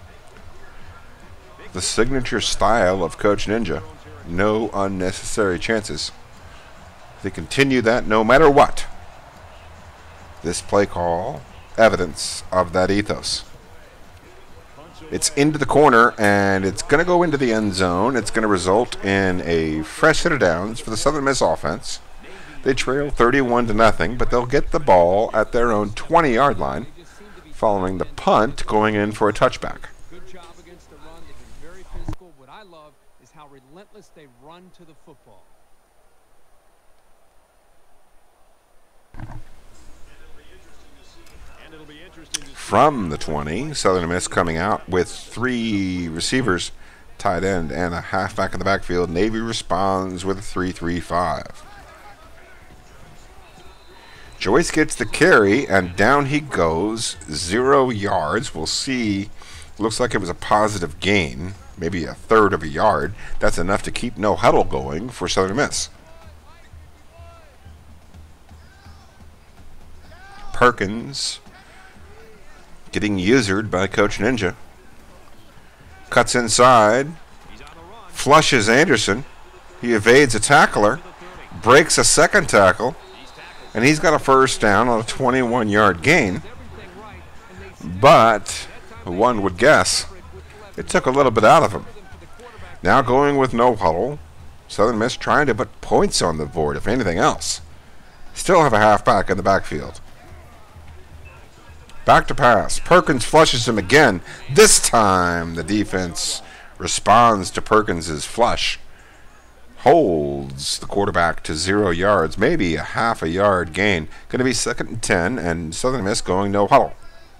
The signature style of Coach Ninja. No unnecessary chances. They continue that no matter what. This play call, evidence of that ethos. It's into the corner, and it's going to go into the end zone. It's going to result in a fresh set of downs for the Southern Miss offense. They trail 31-0, but they'll get the ball at their own 20-yard line, following the punt going in for a touchback. Good job against the run. They've been very physical. What I love is how relentless they run to the football. From the 20, Southern Miss coming out with 3 receivers, tight end, and a halfback in the backfield. Navy responds with a 3-3-5. Joyce gets the carry, and down he goes, 0 yards. We'll see. Looks like it was a positive gain, maybe a 1/3 of a yard. That's enough to keep no huddle going for Southern Miss. Perkins getting usered by Coach Ninja. Cuts inside. Flushes Anderson. He evades a tackler. Breaks a 2nd tackle. And he's got a 1st down on a 21-yard gain. But one would guess it took a little bit out of him. Now going with no huddle. Southern Miss trying to put points on the board, if anything else. Still have a halfback in the backfield. Back to pass. Perkins flushes him again. This time the defense responds to Perkins' flush. Holds the quarterback to 0 yards, maybe a half a yard gain. Going to be 2nd and 10, and Southern Miss going no huddle.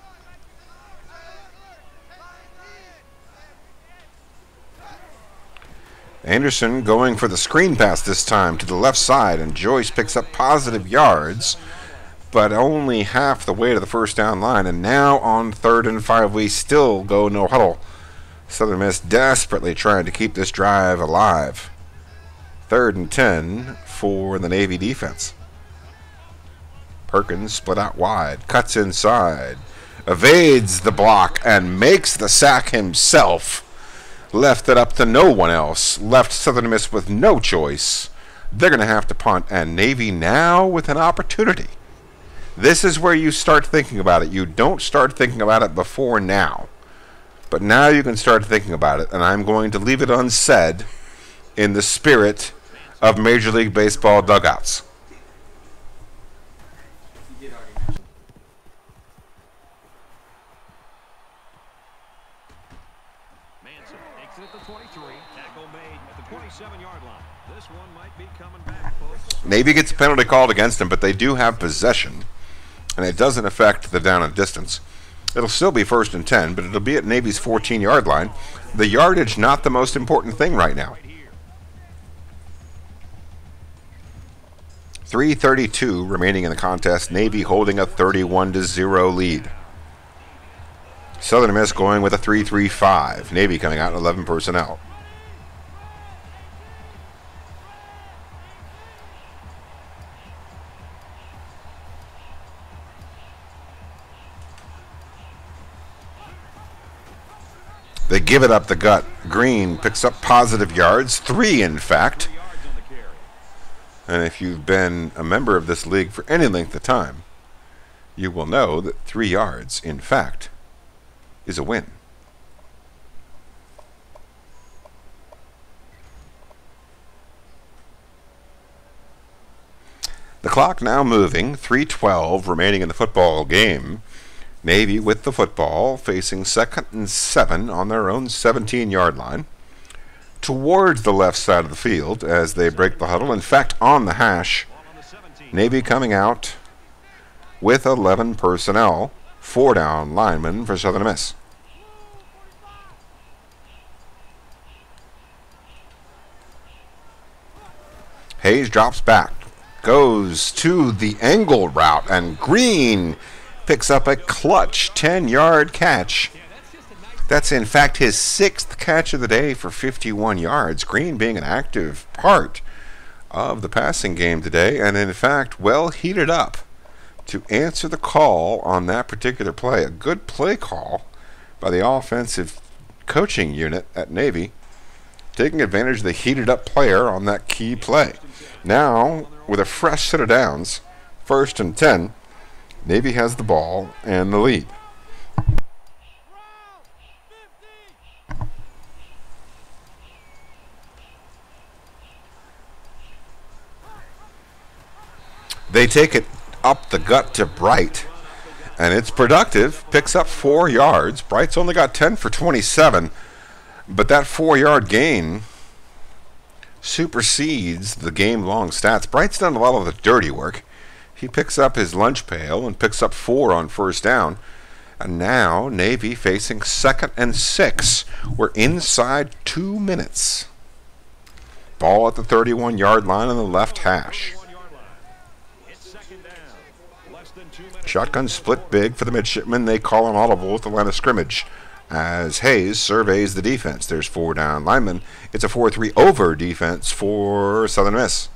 Anderson going for the screen pass this time to the left side, and Joyce picks up positive yards, but only half the way to the first down line. And now on 3rd and 5, we still go no huddle. Southern Miss desperately trying to keep this drive alive. 3rd and 10 for the Navy defense. Perkins split out wide, cuts inside, evades the block, and makes the sack himself. Left it up to no one else. Left Southern Miss with no choice. They're going to have to punt, and Navy now with an opportunity. This is where you start thinking about it. You don't start thinking about it before now. But now you can start thinking about it, and I'm going to leave it unsaid in the spirit of Major League Baseball dugouts. Navy gets a penalty called against them, but they do have possession, and it doesn't affect the down and distance. It'll still be 1st and 10, but it'll be at Navy's 14-yard line. The yardage not the most important thing right now. 3:32 remaining in the contest. Navy holding a 31-0 lead. Southern Miss going with a 3-3-5. Navy coming out in 11 personnel. They give it up the gut. Green picks up positive yards, 3 in fact. And if you've been a member of this league for any length of time, you will know that 3 yards, in fact, is a win. The clock now moving, 3:12 remaining in the football game. Navy with the football, facing 2nd and 7 on their own 17-yard line. Towards the left side of the field as they break the huddle. In fact, on the hash, Navy coming out with 11 personnel. 4 down linemen for Southern Miss. Hayes drops back, goes to the angle route, and Green picks up a clutch 10-yard catch. That's in fact his 6th catch of the day for 51 yards. Green being an active part of the passing game today, and in fact well heated up to answer the call on that particular play. A good play call by the offensive coaching unit at Navy, taking advantage of the heated up player on that key play. Now with a fresh set of downs, 1st and 10, Navy has the ball and the lead. They take it up the gut to Bright, and it's productive. Picks up 4 yards. Bright's only got 10 for 27, but that 4-yard gain supersedes the game-long stats. Bright's done a lot of the dirty work. He picks up his lunch pail and picks up 4 on 1st down. And now Navy facing 2nd and 6. We're inside 2 minutes. Ball at the 31-yard line on the left hash. Shotgun split big for the midshipmen. They call an audible at the line of scrimmage as Hayes surveys the defense. There's 4 down linemen. It's a 4-3 over defense for Southern Miss.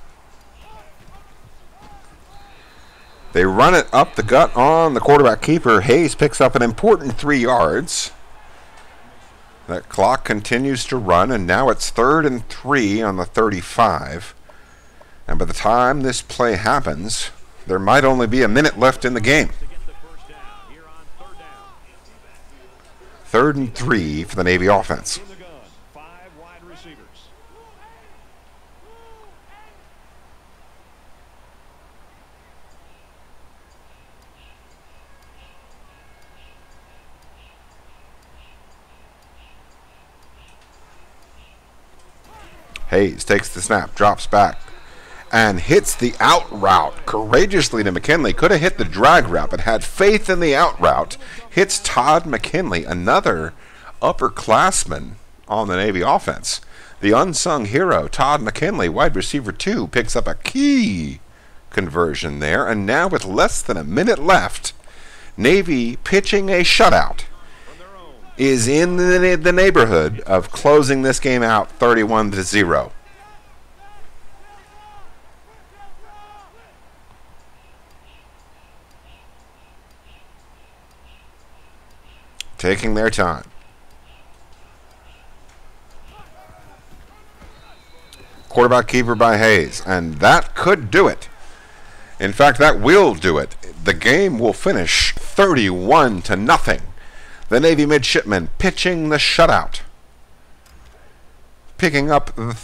They run it up the gut on the quarterback keeper. Hayes picks up an important 3 yards. That clock continues to run, and now it's 3rd and 3 on the 35. And by the time this play happens, there might only be a minute left in the game. 3rd and 3 for the Navy offense. Hayes takes the snap, drops back, and hits the out route courageously to McKinley. Could have hit the drag route, but had faith in the out route. Hits Todd McKinley, another upperclassman on the Navy offense. The unsung hero, Todd McKinley, wide receiver 2, picks up a key conversion there. And now with less than a minute left, Navy pitching a shutout is in the neighborhood of closing this game out 31-0. Taking their time. Quarterback keeper by Hayes, and that could do it. In fact, that will do it. The game will finish 31-0. The Navy midshipmen pitching the shutout, picking up the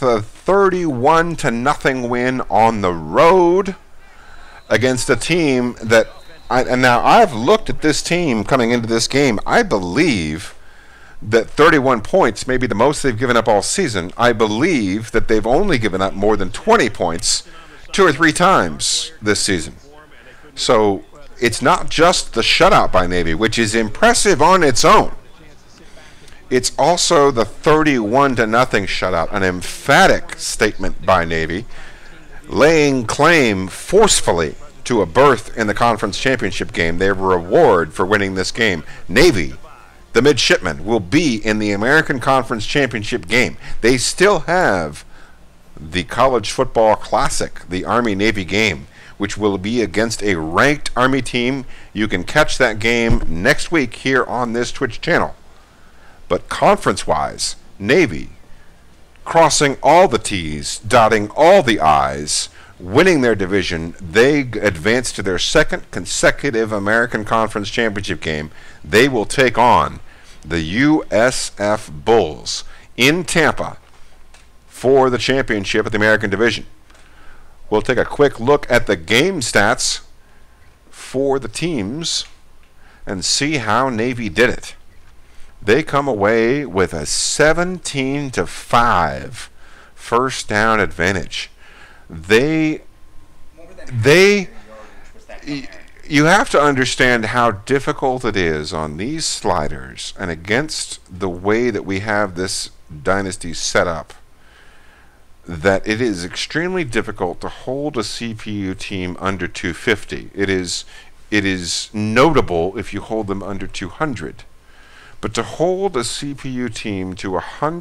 31-0 win on the road against a team that, and now I've looked at this team coming into this game. I believe that 31 points may be the most they've given up all season. I believe that they've only given up more than 20 points 2 or 3 times this season. So it's not just the shutout by Navy, which is impressive on its own. It's also the 31-0 shutout, an emphatic statement by Navy, laying claim forcefully to a berth in the conference championship game. Their reward for winning this game. Navy, the midshipmen, will be in the American Conference Championship game. They still have the College Football Classic, the Army-Navy game, which will be against a ranked Army team. You can catch that game next week here on this Twitch channel. But conference-wise, Navy crossing all the T's, dotting all the I's, winning their division. They advance to their second consecutive American Conference Championship game. They will take on the USF Bulls in Tampa for the championship of the American Division. We'll take a quick look at the game stats for the teams and see how Navy did it. They come away with a 17-5 first down advantage. You have to understand how difficult it is on these sliders and against the way that we have this dynasty set up, that it is extremely difficult to hold a CPU team under 250. It is notable if you hold them under 200. But to hold a CPU team to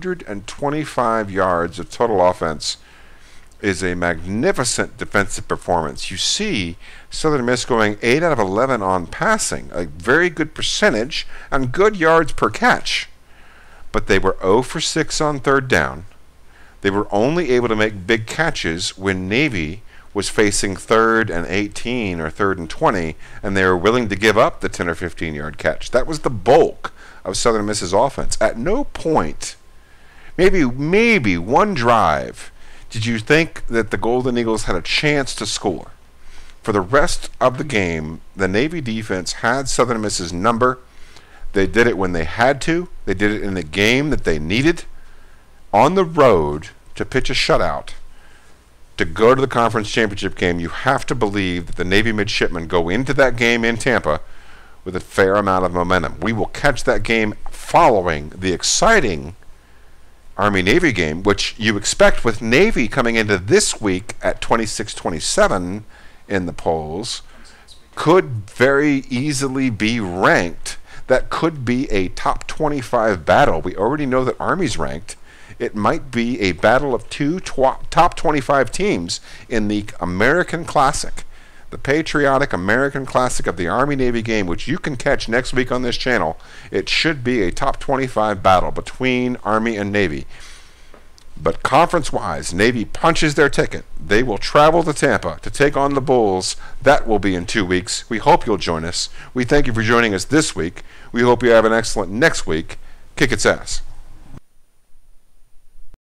125 yards of total offense is a magnificent defensive performance. You see Southern Miss going 8 out of 11 on passing, a very good percentage and good yards per catch. But they were 0 for 6 on third down. They were only able to make big catches when Navy was facing 3rd and 18 or 3rd and 20, and they were willing to give up the 10 or 15 yard catch. That was the bulk of Southern Miss's offense. At no point, maybe one drive, did you think that the Golden Eagles had a chance to score. For the rest of the game, the Navy defense had Southern Miss's number. They did it when they had to. They did it in the game that they needed. On the road to pitch a shutout, to go to the conference championship game, you have to believe that the Navy midshipmen go into that game in Tampa with a fair amount of momentum. We will catch that game following the exciting Army-Navy game, which you expect with Navy coming into this week at 26-27 in the polls, could very easily be ranked. That could be a top 25 battle. We already know that Army's ranked. It might be a battle of two top 25 teams in the American Classic, the patriotic American Classic of the Army-Navy game, which you can catch next week on this channel. It should be a top 25 battle between Army and Navy. But conference-wise, Navy punches their ticket. They will travel to Tampa to take on the Bulls. That will be in 2 weeks. We hope you'll join us. We thank you for joining us this week. We hope you have an excellent next week. Kick its ass.